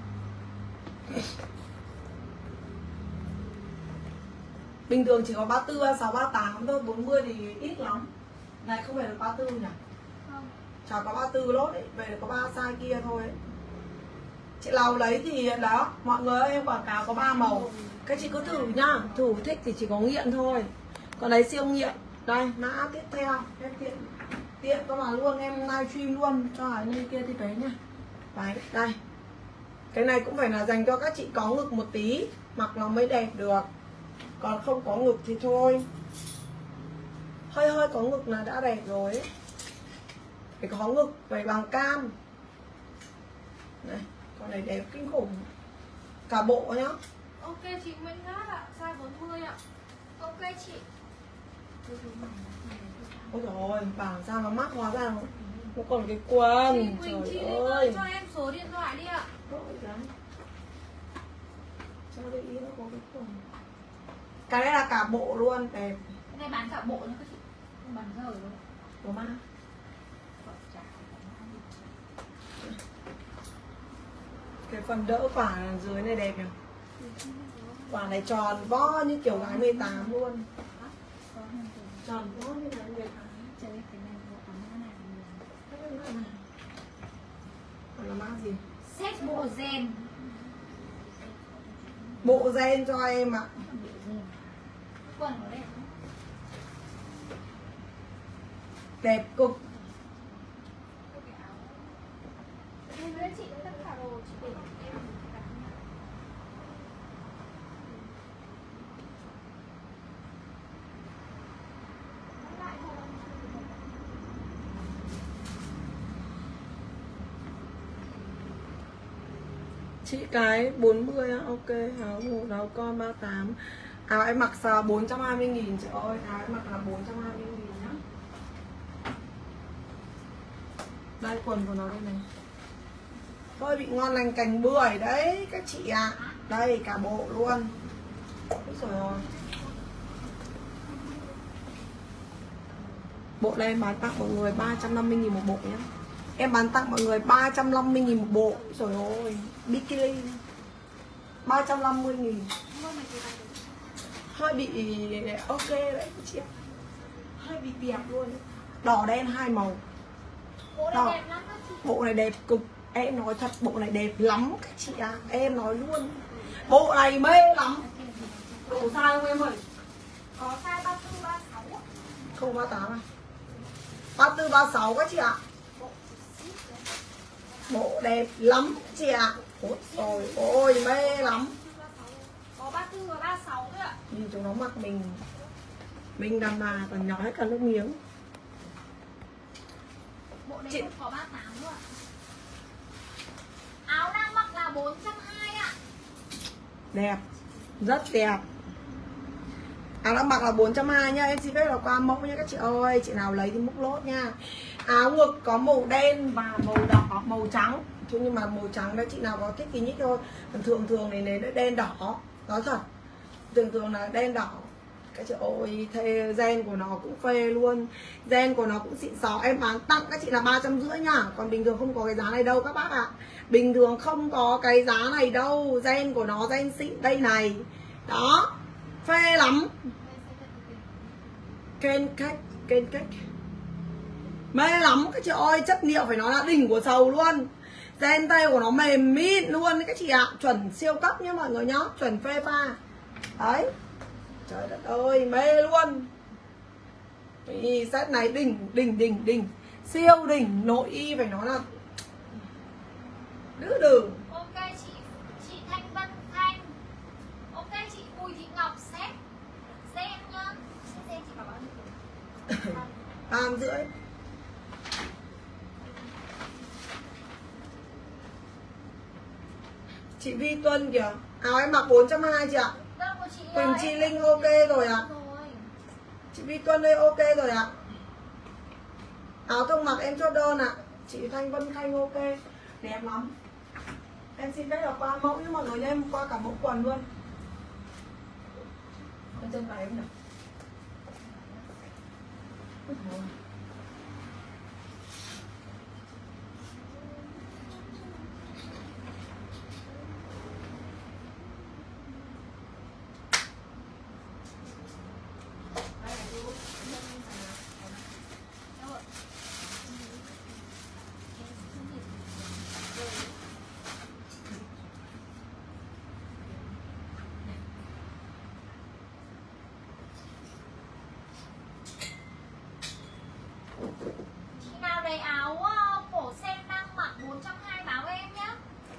A: Bình thường chỉ có ba tư, ba sáu, ba tám thôi, bốn mươi thì ít lắm. Này không phải được ba tư nhỉ?
B: Không.
A: Chả có ba tư lốt ấy, về được có ba size kia thôi ấy. Chị nào lấy thì đó, mọi người ơi, em quảng cáo có ba màu. Các chị cứ thử nhá, thử thích thì chỉ có nghiện thôi. Còn đấy siêu nghiện. Đây, mã tiếp theo, em tiện tiện có mà luôn, em livestream luôn cho ở nơi kia thì đấy nha. Đấy, đây. Cái này cũng phải là dành cho các chị có ngực một tí, mặc nó mới đẹp được. Còn không có ngực thì thôi. Hơi hơi có ngực là đã đẹp rồi ấy. Phải có ngực, phải bằng cam. Này, con này đẹp kinh khủng. Cả bộ nhá.
C: Ok chị Nguyễn Ngát ạ, size bốn mươi ạ.
B: Ok chị.
A: Ôi trời ơi, bảo sao nó mắc hóa ra nó, nó còn cái quần.
C: Chị Quỳnh, chị
A: Trời
C: Linh ơi,
A: ơi,
C: cho em số điện thoại đi ạ.
A: cho đây ý nó có cái quần. Cái này là cả bộ luôn, đẹp.
B: Cái này bán cả bộ nữa các chị. Không bán rời luôn.
A: Có mã. Cái phần đỡ quả dưới này đẹp nhỉ. Quả này tròn vo như kiểu gái mười tám luôn. Tròn vo như gái mười tám. Còn là mã gì?
B: Set bộ gen.
A: Bộ gen cho em ạ.
B: Quần nó đẹp.
A: Đẹp cực.
B: Em với chị tất cả đồ chị để em.
A: Chị cái bốn mươi á, ok. Áo ngủ áo con ba tám. Áo em mặc là bốn trăm hai mươi nghìn chị ơi. Áo em mặc là bốn trăm hai mươi nghìn nhá. Đây quần của nó đây này. Thôi bị ngon lành cành bưởi đấy các chị ạ. À. Đây cả bộ luôn. Ôi trời ơi. Bộ này em bán tặng mọi người ba trăm năm mươi nghìn một bộ nhé. Em bán tặng mọi người ba trăm năm mươi nghìn một bộ. Trời ơi, bikini ba trăm năm mươi nghìn. Hơi bị ok đấy chị ạ. Hơi bị đẹp luôn. Đỏ đen hai màu.
B: Bộ này
A: Đỏ.
B: đẹp lắm các chị.
A: Bộ này đẹp cực. Em nói thật, bộ này đẹp lắm các chị ạ. À. Em nói luôn, bộ này mê lắm. Đủ size không em ơi?
B: Có size ba tư ba sáu.
A: Không ba tám à? ba tư ba sáu các chị ạ. À. Bộ đẹp lắm các chị ạ. À. Ôi trời ơi mê lắm.
B: Có ba tư và ba sáu nữa ạ.
A: Nhìn chúng nó mặc mình mình đàn bà còn nhỏ hết cả nước miếng.
B: Bộ này
A: chị...
B: không có ba tám nữa ạ. Áo đang mặc là bốn trăm hai mươi ạ.
A: Đẹp, rất đẹp. Áo đang mặc là bốn trăm hai mươi nhá. Em xin phép là qua mẫu nha các chị ơi. Chị nào lấy thì múc lốt nha. Áo ngực có màu đen và màu đỏ, màu trắng. Chứ nhưng mà màu trắng đó chị nào có thích thì nhích thôi. Thường thường này này đen đỏ. Nói thật, thường thường là đen đỏ. Các chị ơi, thế gen của nó cũng phê luôn. Gen của nó cũng xịn xó. Em bán tặng các chị là ba trăm rưỡi nhá. Còn bình thường không có cái giá này đâu các bác ạ. À. Bình thường không có cái giá này đâu. Gen của nó gen xịn đây này. Đó, phê lắm. Ken cách, ken cách mê lắm các chị ơi. Chất liệu phải nói là đỉnh của sầu luôn. Gen tay của nó mềm mịn luôn các chị ạ. À. Chuẩn siêu cấp nhá mọi người nhá. Chuẩn phê pha. Đấy. Trời đất ơi, mê luôn. Ý, set này đỉnh, đỉnh, đỉnh, đỉnh. Siêu đỉnh, nội y phải nói là đứa đường.
B: Ok chị, chị Thanh Vân Thanh. Ok chị Bùi Thị Ngọc set. Xem nhá. Xem chị bảo bao nhiêu?
A: Tam rưỡi. Chị Vi Tuân kìa. Áo em mặc bốn trăm hai mươi chị ạ. Quỳnh Chi Linh ok rồi ạ. À. Chị Vi Tuân đây ok rồi ạ. À. Áo thông mặc em chốt đơn ạ. À. Chị Thanh Vân Thanh ok. Đẹp lắm. Em xin phép là qua mẫu nhưng mọi người nha, em qua cả mẫu quần luôn. Con chân váy em nào.
B: Chị nào lấy áo cổ sen đang mặc bốn trăm hai mươi báo em nhé.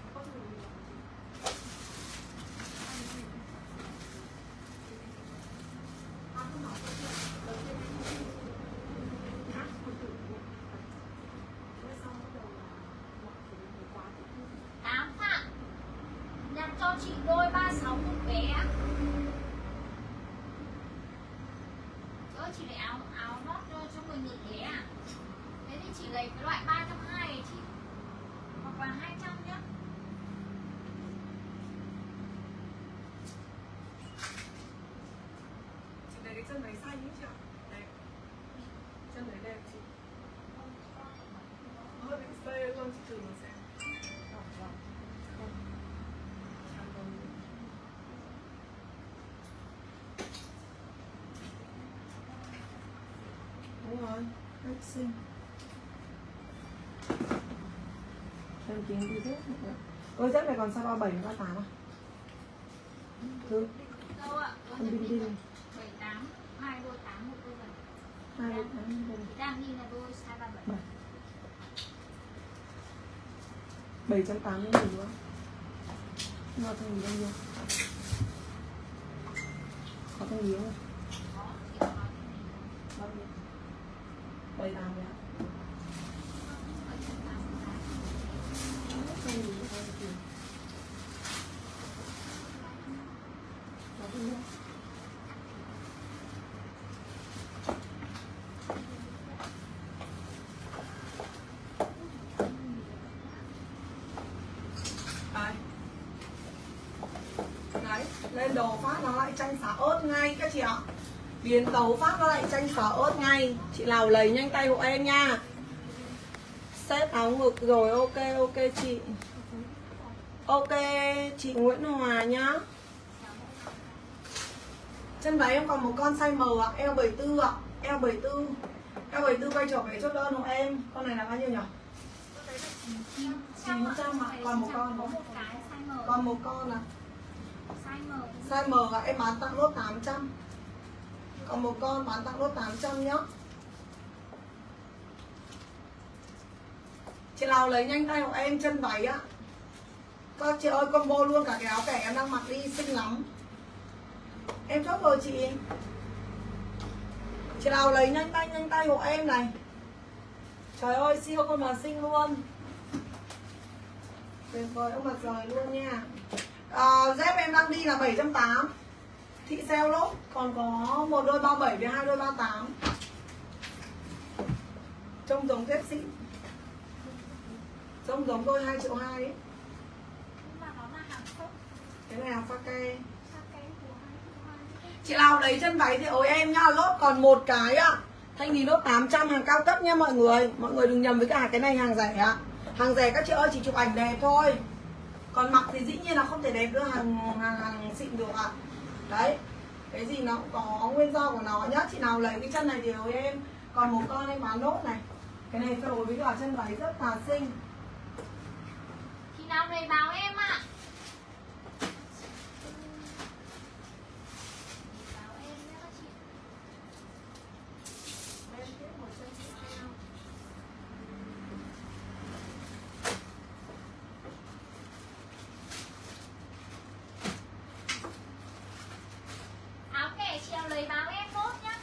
B: Tám Phạm nhặt cho chị đôi ba sáu một vé. Ơ chị lấy áo áo lót cho người ngực vé à? Thế thì chị lấy cái loại ba trăm hai mươi chị. Hoặc là hai trăm nhá.
A: Chị lấy cái chân váy xanh ấy chị ạ. Đẹp. Chân đấy đẹp chị. Hơi bị phê luôn, chị thử mà xem. Đúng rồi, rất xinh. Em kiếm đi thế. Ôi dép này còn size ba mươi bảy, ba mươi tám à? Thứ.
B: Đâu ạ?
A: Con đinh đinh.
B: bảy tám, hai đôi tám, một đôi bảy.
A: Hai đôi tám, một đôi bảy.
B: Đang nhìn là đôi size ba mươi bảy.
A: bảy trăm tám mươi nghìn nữa. Nhưng mà thằng gì bao nhiêu? Có thằng gì không?
B: Có.
A: Bao nhiêu? bảy tám đấy ạ. Thằng gì bao nhiêu tiền? Có bao nhiêu? Đấy, lên đồ phát nó lại chanh xả ớt ngay các chị ạ. Biến tấu phát nó lại chanh xả ớt ngay. Chị nào lấy nhanh tay hộ em nha. Set áo ngực rồi, ok ok chị. Ok chị Nguyễn Hòa nhá. Chân váy em còn một con size M ạ, eo bảy mươi tư ạ, eo bảy mươi tư. Eo bảy mươi tư quay trở về chốt đơn hộ em. Con này là bao nhiêu nhỉ?
B: trăm ạ.
A: chín trăm ạ. Còn một con
B: có
A: nữa.
B: một cái size M.
A: Còn một con à?
B: Size M.
A: Size M là em bán tặng lốt tám trăm. Còn một con bán tặng lốt tám trăm nhá. Chị nào lấy nhanh tay của em chân váy á. Các chị ơi, combo luôn cả cái áo kẻ em đang mặc đi xinh lắm. Em chốt rồi chị. Chị nào lấy nhanh tay nhanh tay của em này. Trời ơi, siêu con mà xinh luôn. Tuyệt vời ông mặt trời luôn nha. à, Dép em đang đi là bảy trăm tám mươi. Thị sale lốt. Còn có một đôi ba bảy với hai đôi ba tám. Trông giống dép xịn. Trông giống đôi hai triệu hai ấy.
B: Nhưng mà nó là hàng tốt.
A: Cái này hàng pha ke.
B: Sao cái của hai triệu hai?
A: Chị nào lấy chân váy thì ối em nhá. Lốt còn một cái ạ. Thanh lý lốt tám trăm, hàng cao cấp nha mọi người. Mọi người đừng nhầm với cả cái này hàng rẻ ạ. Hàng rẻ các chị ơi chỉ chụp ảnh đẹp thôi. Còn mặc thì dĩ nhiên là không thể đẹp nữa, hàng hàng, hàng xịn được ạ. Đấy. Cái gì nó cũng có nguyên do của nó nhá. Chị nào lấy cái chân này thì ối em. Còn một con em bán lốt này. Cái này phối với cả chân váy rất là xinh.
B: Khi nào này báo em ạ. Báo em nhé các chị. Áo kẻ chị nào lấy báo em nốt nhá.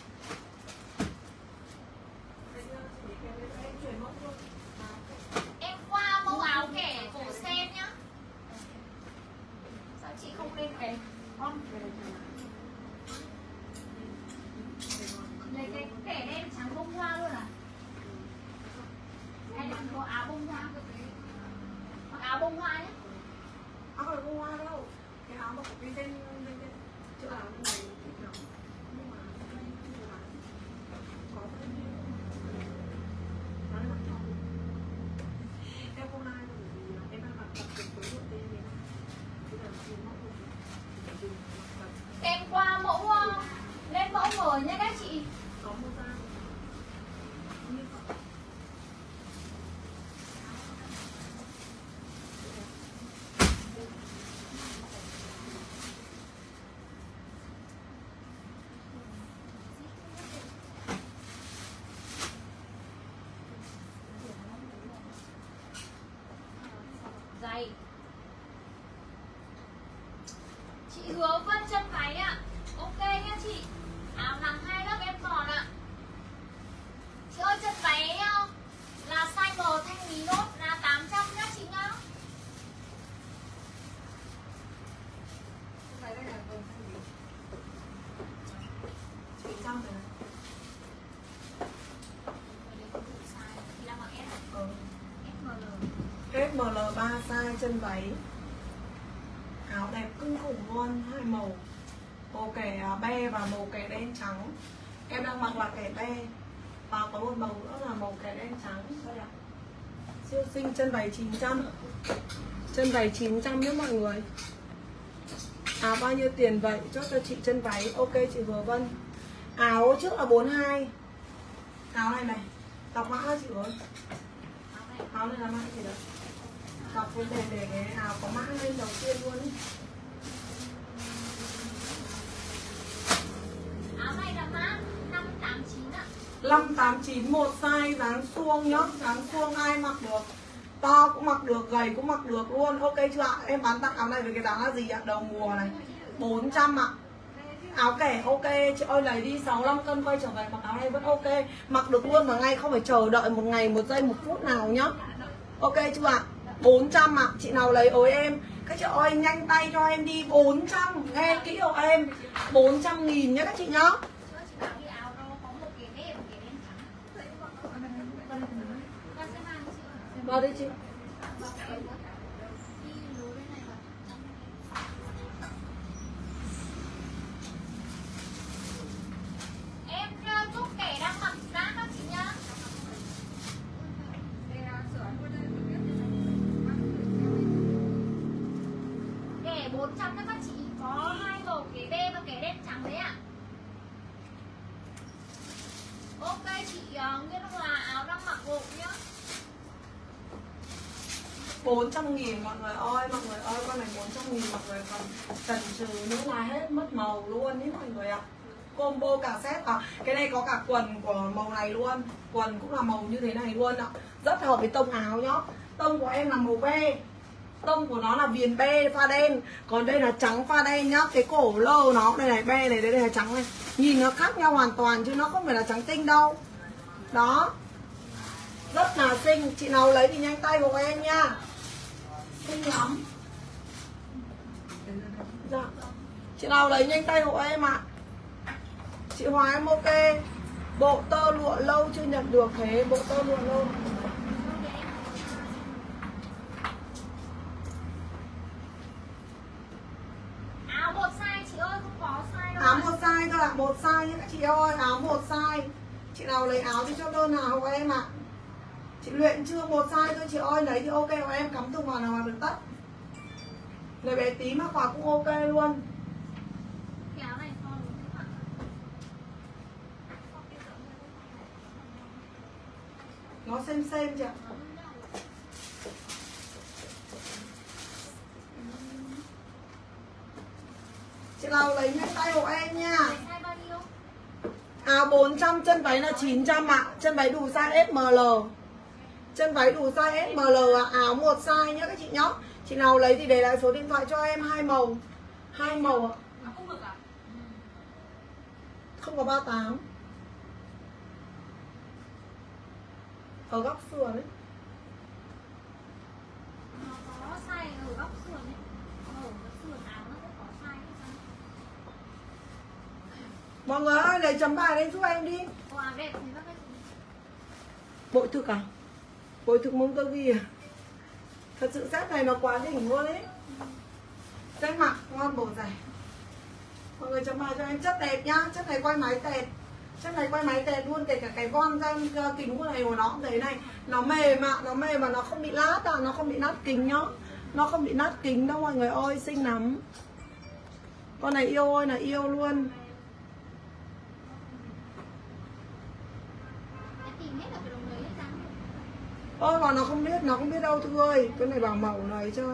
B: Em qua mẫu áo kẻ cổ sen nhá. Sao chị không lên cái con lấy cái kẻ đen trắng bông hoa luôn à? Hay là có áo bông hoa? Mặc áo bông hoa nhé.
A: Áo này không hoa đâu. Cái áo mà của cái tên tên tên chữ áo này thích lắm. Nhưng mà đây không là có cái nó mặc trong. Em không ai bởi vì là em đang mặc tập được với một tên này. Bây giờ thì nó cũng dùng mặc
B: Em qua mẫu uh, lên mẫu mở nhé các chị.
A: có một da như vậy.
B: Dày. Chị Hứa Vân chân váy ạ. Ok nha chị. Áo nằm hai lớp em còn ạ. Chị ơi chân váy uh, là size M thanh lý nốt là tám trăm nhá chị nhá.
A: Cái này là vâng chị trăm rồi.
B: Thì là mặc S.
A: Ừ.
B: ét em lờ.
A: ét em lờ ba size chân váy. Áo đẹp kinh khủng luôn, hai màu. Màu kẻ be và màu kẻ đen trắng. Em đang mặc là kẻ be. Và có một màu nữa là màu kẻ đen trắng. Siêu xinh, chân váy chín trăm. Chân váy chín trăm nhé mọi người. Áo bao nhiêu tiền vậy? Chốt cho chị chân váy. Ok chị Vừa Vân. Áo trước là bốn mươi hai. Áo này này. Đọc mã chị ơi. Áo này là mã gì đấy? Đọc để, để để cái áo có mã lên đầu tiên luôn ý.
B: Áo này là mã năm tám chín ạ.
A: năm tám chín một size dáng suông nhá. Dáng suông ai mặc được. To cũng mặc được, gầy cũng mặc được luôn. Ok chưa ạ? Em bán tặng áo này với cái giá là gì ạ? Đầu mùa này bốn trăm ạ. Áo kẻ ok, chị ơi lấy đi sáu mươi lăm cân quay trở về mặc áo này vẫn ok. Mặc được luôn mà ngay, không phải chờ đợi một ngày, một giây, một phút nào nhá. Ok chưa ạ? bốn trăm ạ. Chị nào lấy ối em. Các chị ơi nhanh tay cho em đi bốn trăm. Nghe kỹ hộ em. bốn trăm nghìn nhé các chị nhá.
B: Chưa chị bảo đi áo nó có một cái đen, một cái đen trắng. Và sẽ mang chị ạ.
A: Vào đi chị.
B: Đi lối bên này vào. Em uh, giúp kẻ đang mặc giá các chị nhá. Kẻ bốn trăm đó các chị. Có hai màu kẻ be và kẻ đen trắng đấy ạ. Ok chị uh, Nguyên Hòa áo đang mặc gộp nhá.
A: bốn trăm nghìn mọi người ơi, mọi người ơi, con này bốn trăm nghìn mọi người, còn chần chừ nữa là hết mất màu luôn ý mọi người ạ. Combo cả set à, cái này có cả quần của màu này luôn, quần cũng là màu như thế này luôn ạ, rất hợp với tông áo nhá. Tông của em là màu be, tông của nó là viền be pha đen, còn đây là trắng pha đen nhá. Cái cổ lơ nó đây này, be này, đây, đây là trắng này, nhìn nó khác nhau hoàn toàn chứ nó không phải là trắng tinh đâu. Đó, rất là xinh. Chị nào lấy thì nhanh tay của em nha, xinh lắm. Dạ. Chị nào lấy nhanh tay của em ạ. À. Chị Hòa em ok. Bộ tơ lụa lâu chưa nhận được, thế bộ tơ lụa lâu.
B: Áo một size chị ơi, không có size đâu.
A: Áo một size thôi ạ, một size nhé các chị ơi, áo một size. Chị nào lấy áo thì cho đơn nào của em ạ. À. Chị luyện chưa, một size thôi chị ơi, lấy thì ok của em, cắm thùng vào nào mà được tất. Lấy bé tí mắc vào cũng ok luôn.
B: Cái áo này con
A: nó xem xem chị ạ. Chị nào lấy nhanh tay hộ em nha. Áo bốn trăm, chân váy là chín trăm ạ. À. Chân váy đủ size ét em lờ. Chân váy đủ size ét em lờ ạ. À. Áo một size nhá các chị nhá. Chị nào lấy thì để lại số điện thoại cho em, hai màu. Hai màu ạ.
C: Nó không được à?
A: Không có ba tám. Ở góc sườn ấy.
B: nó có size ở góc sườn ấy. Ở góc sườn áo nó sẽ có size ấy.
A: Mọi người ơi, lấy chấm bài lên giúp em đi.
B: Ồ, áo đẹp thì các cái
A: Bội thực à? Bội thực mông tơ ghi à? Thật sự set này nó quá đỉnh luôn ấy. Set mặc ngon bổ dày. Mọi người chấm bài cho em, chất đẹp nhá. Chất này quay máy tẹt. Chất này quay máy tẹt luôn, kể cả cái von răng kính của này của nó cũng thế này. Nó mềm ạ, nó mềm mà nó không bị lát à, nó không bị nát kính nhá. Nó không bị nát kính đâu mọi người ơi, xinh lắm. Con này yêu ơi là yêu luôn.
B: tìm hết ở cái đồng đấy ấy răng.
A: Ôi mà nó không biết, nó không biết đâu Thư ơi. Cái này bảo mẫu này cho.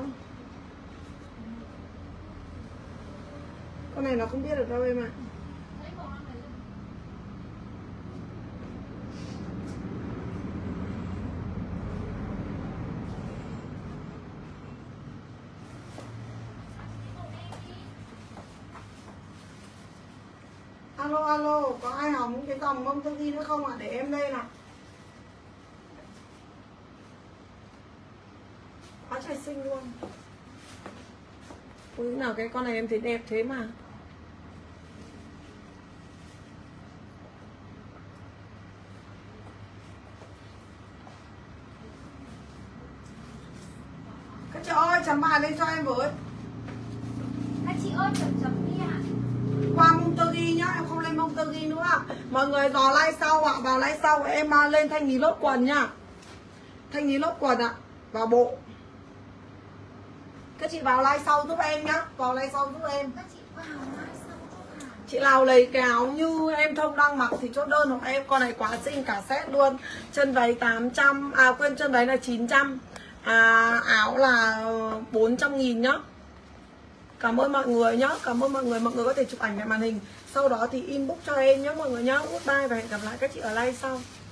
A: Con này nó không biết được đâu em ạ.
B: Đấy, bộ nó đấy.
A: Alo alo, có ai hóng cái dòng mông tơ ghi nữa không ạ? À? Để em lên ạ. Quá trời xinh luôn. Ui nào cái con này em thấy đẹp thế mà. Các chị ơi, chấm bài lên cho em với.
B: Các chị ơi, chấm chấm đi ạ.
A: Qua mông tơ ghi nhá, em không lên mông tơ ghi nữa. Mọi người vào like sau ạ, vào like sau em lên thanh lý lốt quần nhá. Thanh lý lốt quần ạ, vào bộ. Các chị vào like sau giúp em nhá, vào like sau giúp em.
B: Các chị vào like sau giúp hàng.
A: Chị nào lấy cái áo như em Thông đang mặc thì chốt đơn của em. Con này quá xinh cả set luôn. Chân váy tám trăm, à quên chân váy là chín trăm, à, áo là bốn trăm nghìn nhá. Cảm ơn mọi người nhá, cảm ơn mọi người. Mọi người có thể chụp ảnh về màn hình, sau đó thì inbox cho em nhé mọi người nhá. Goodbye và hẹn gặp lại các chị ở live sau.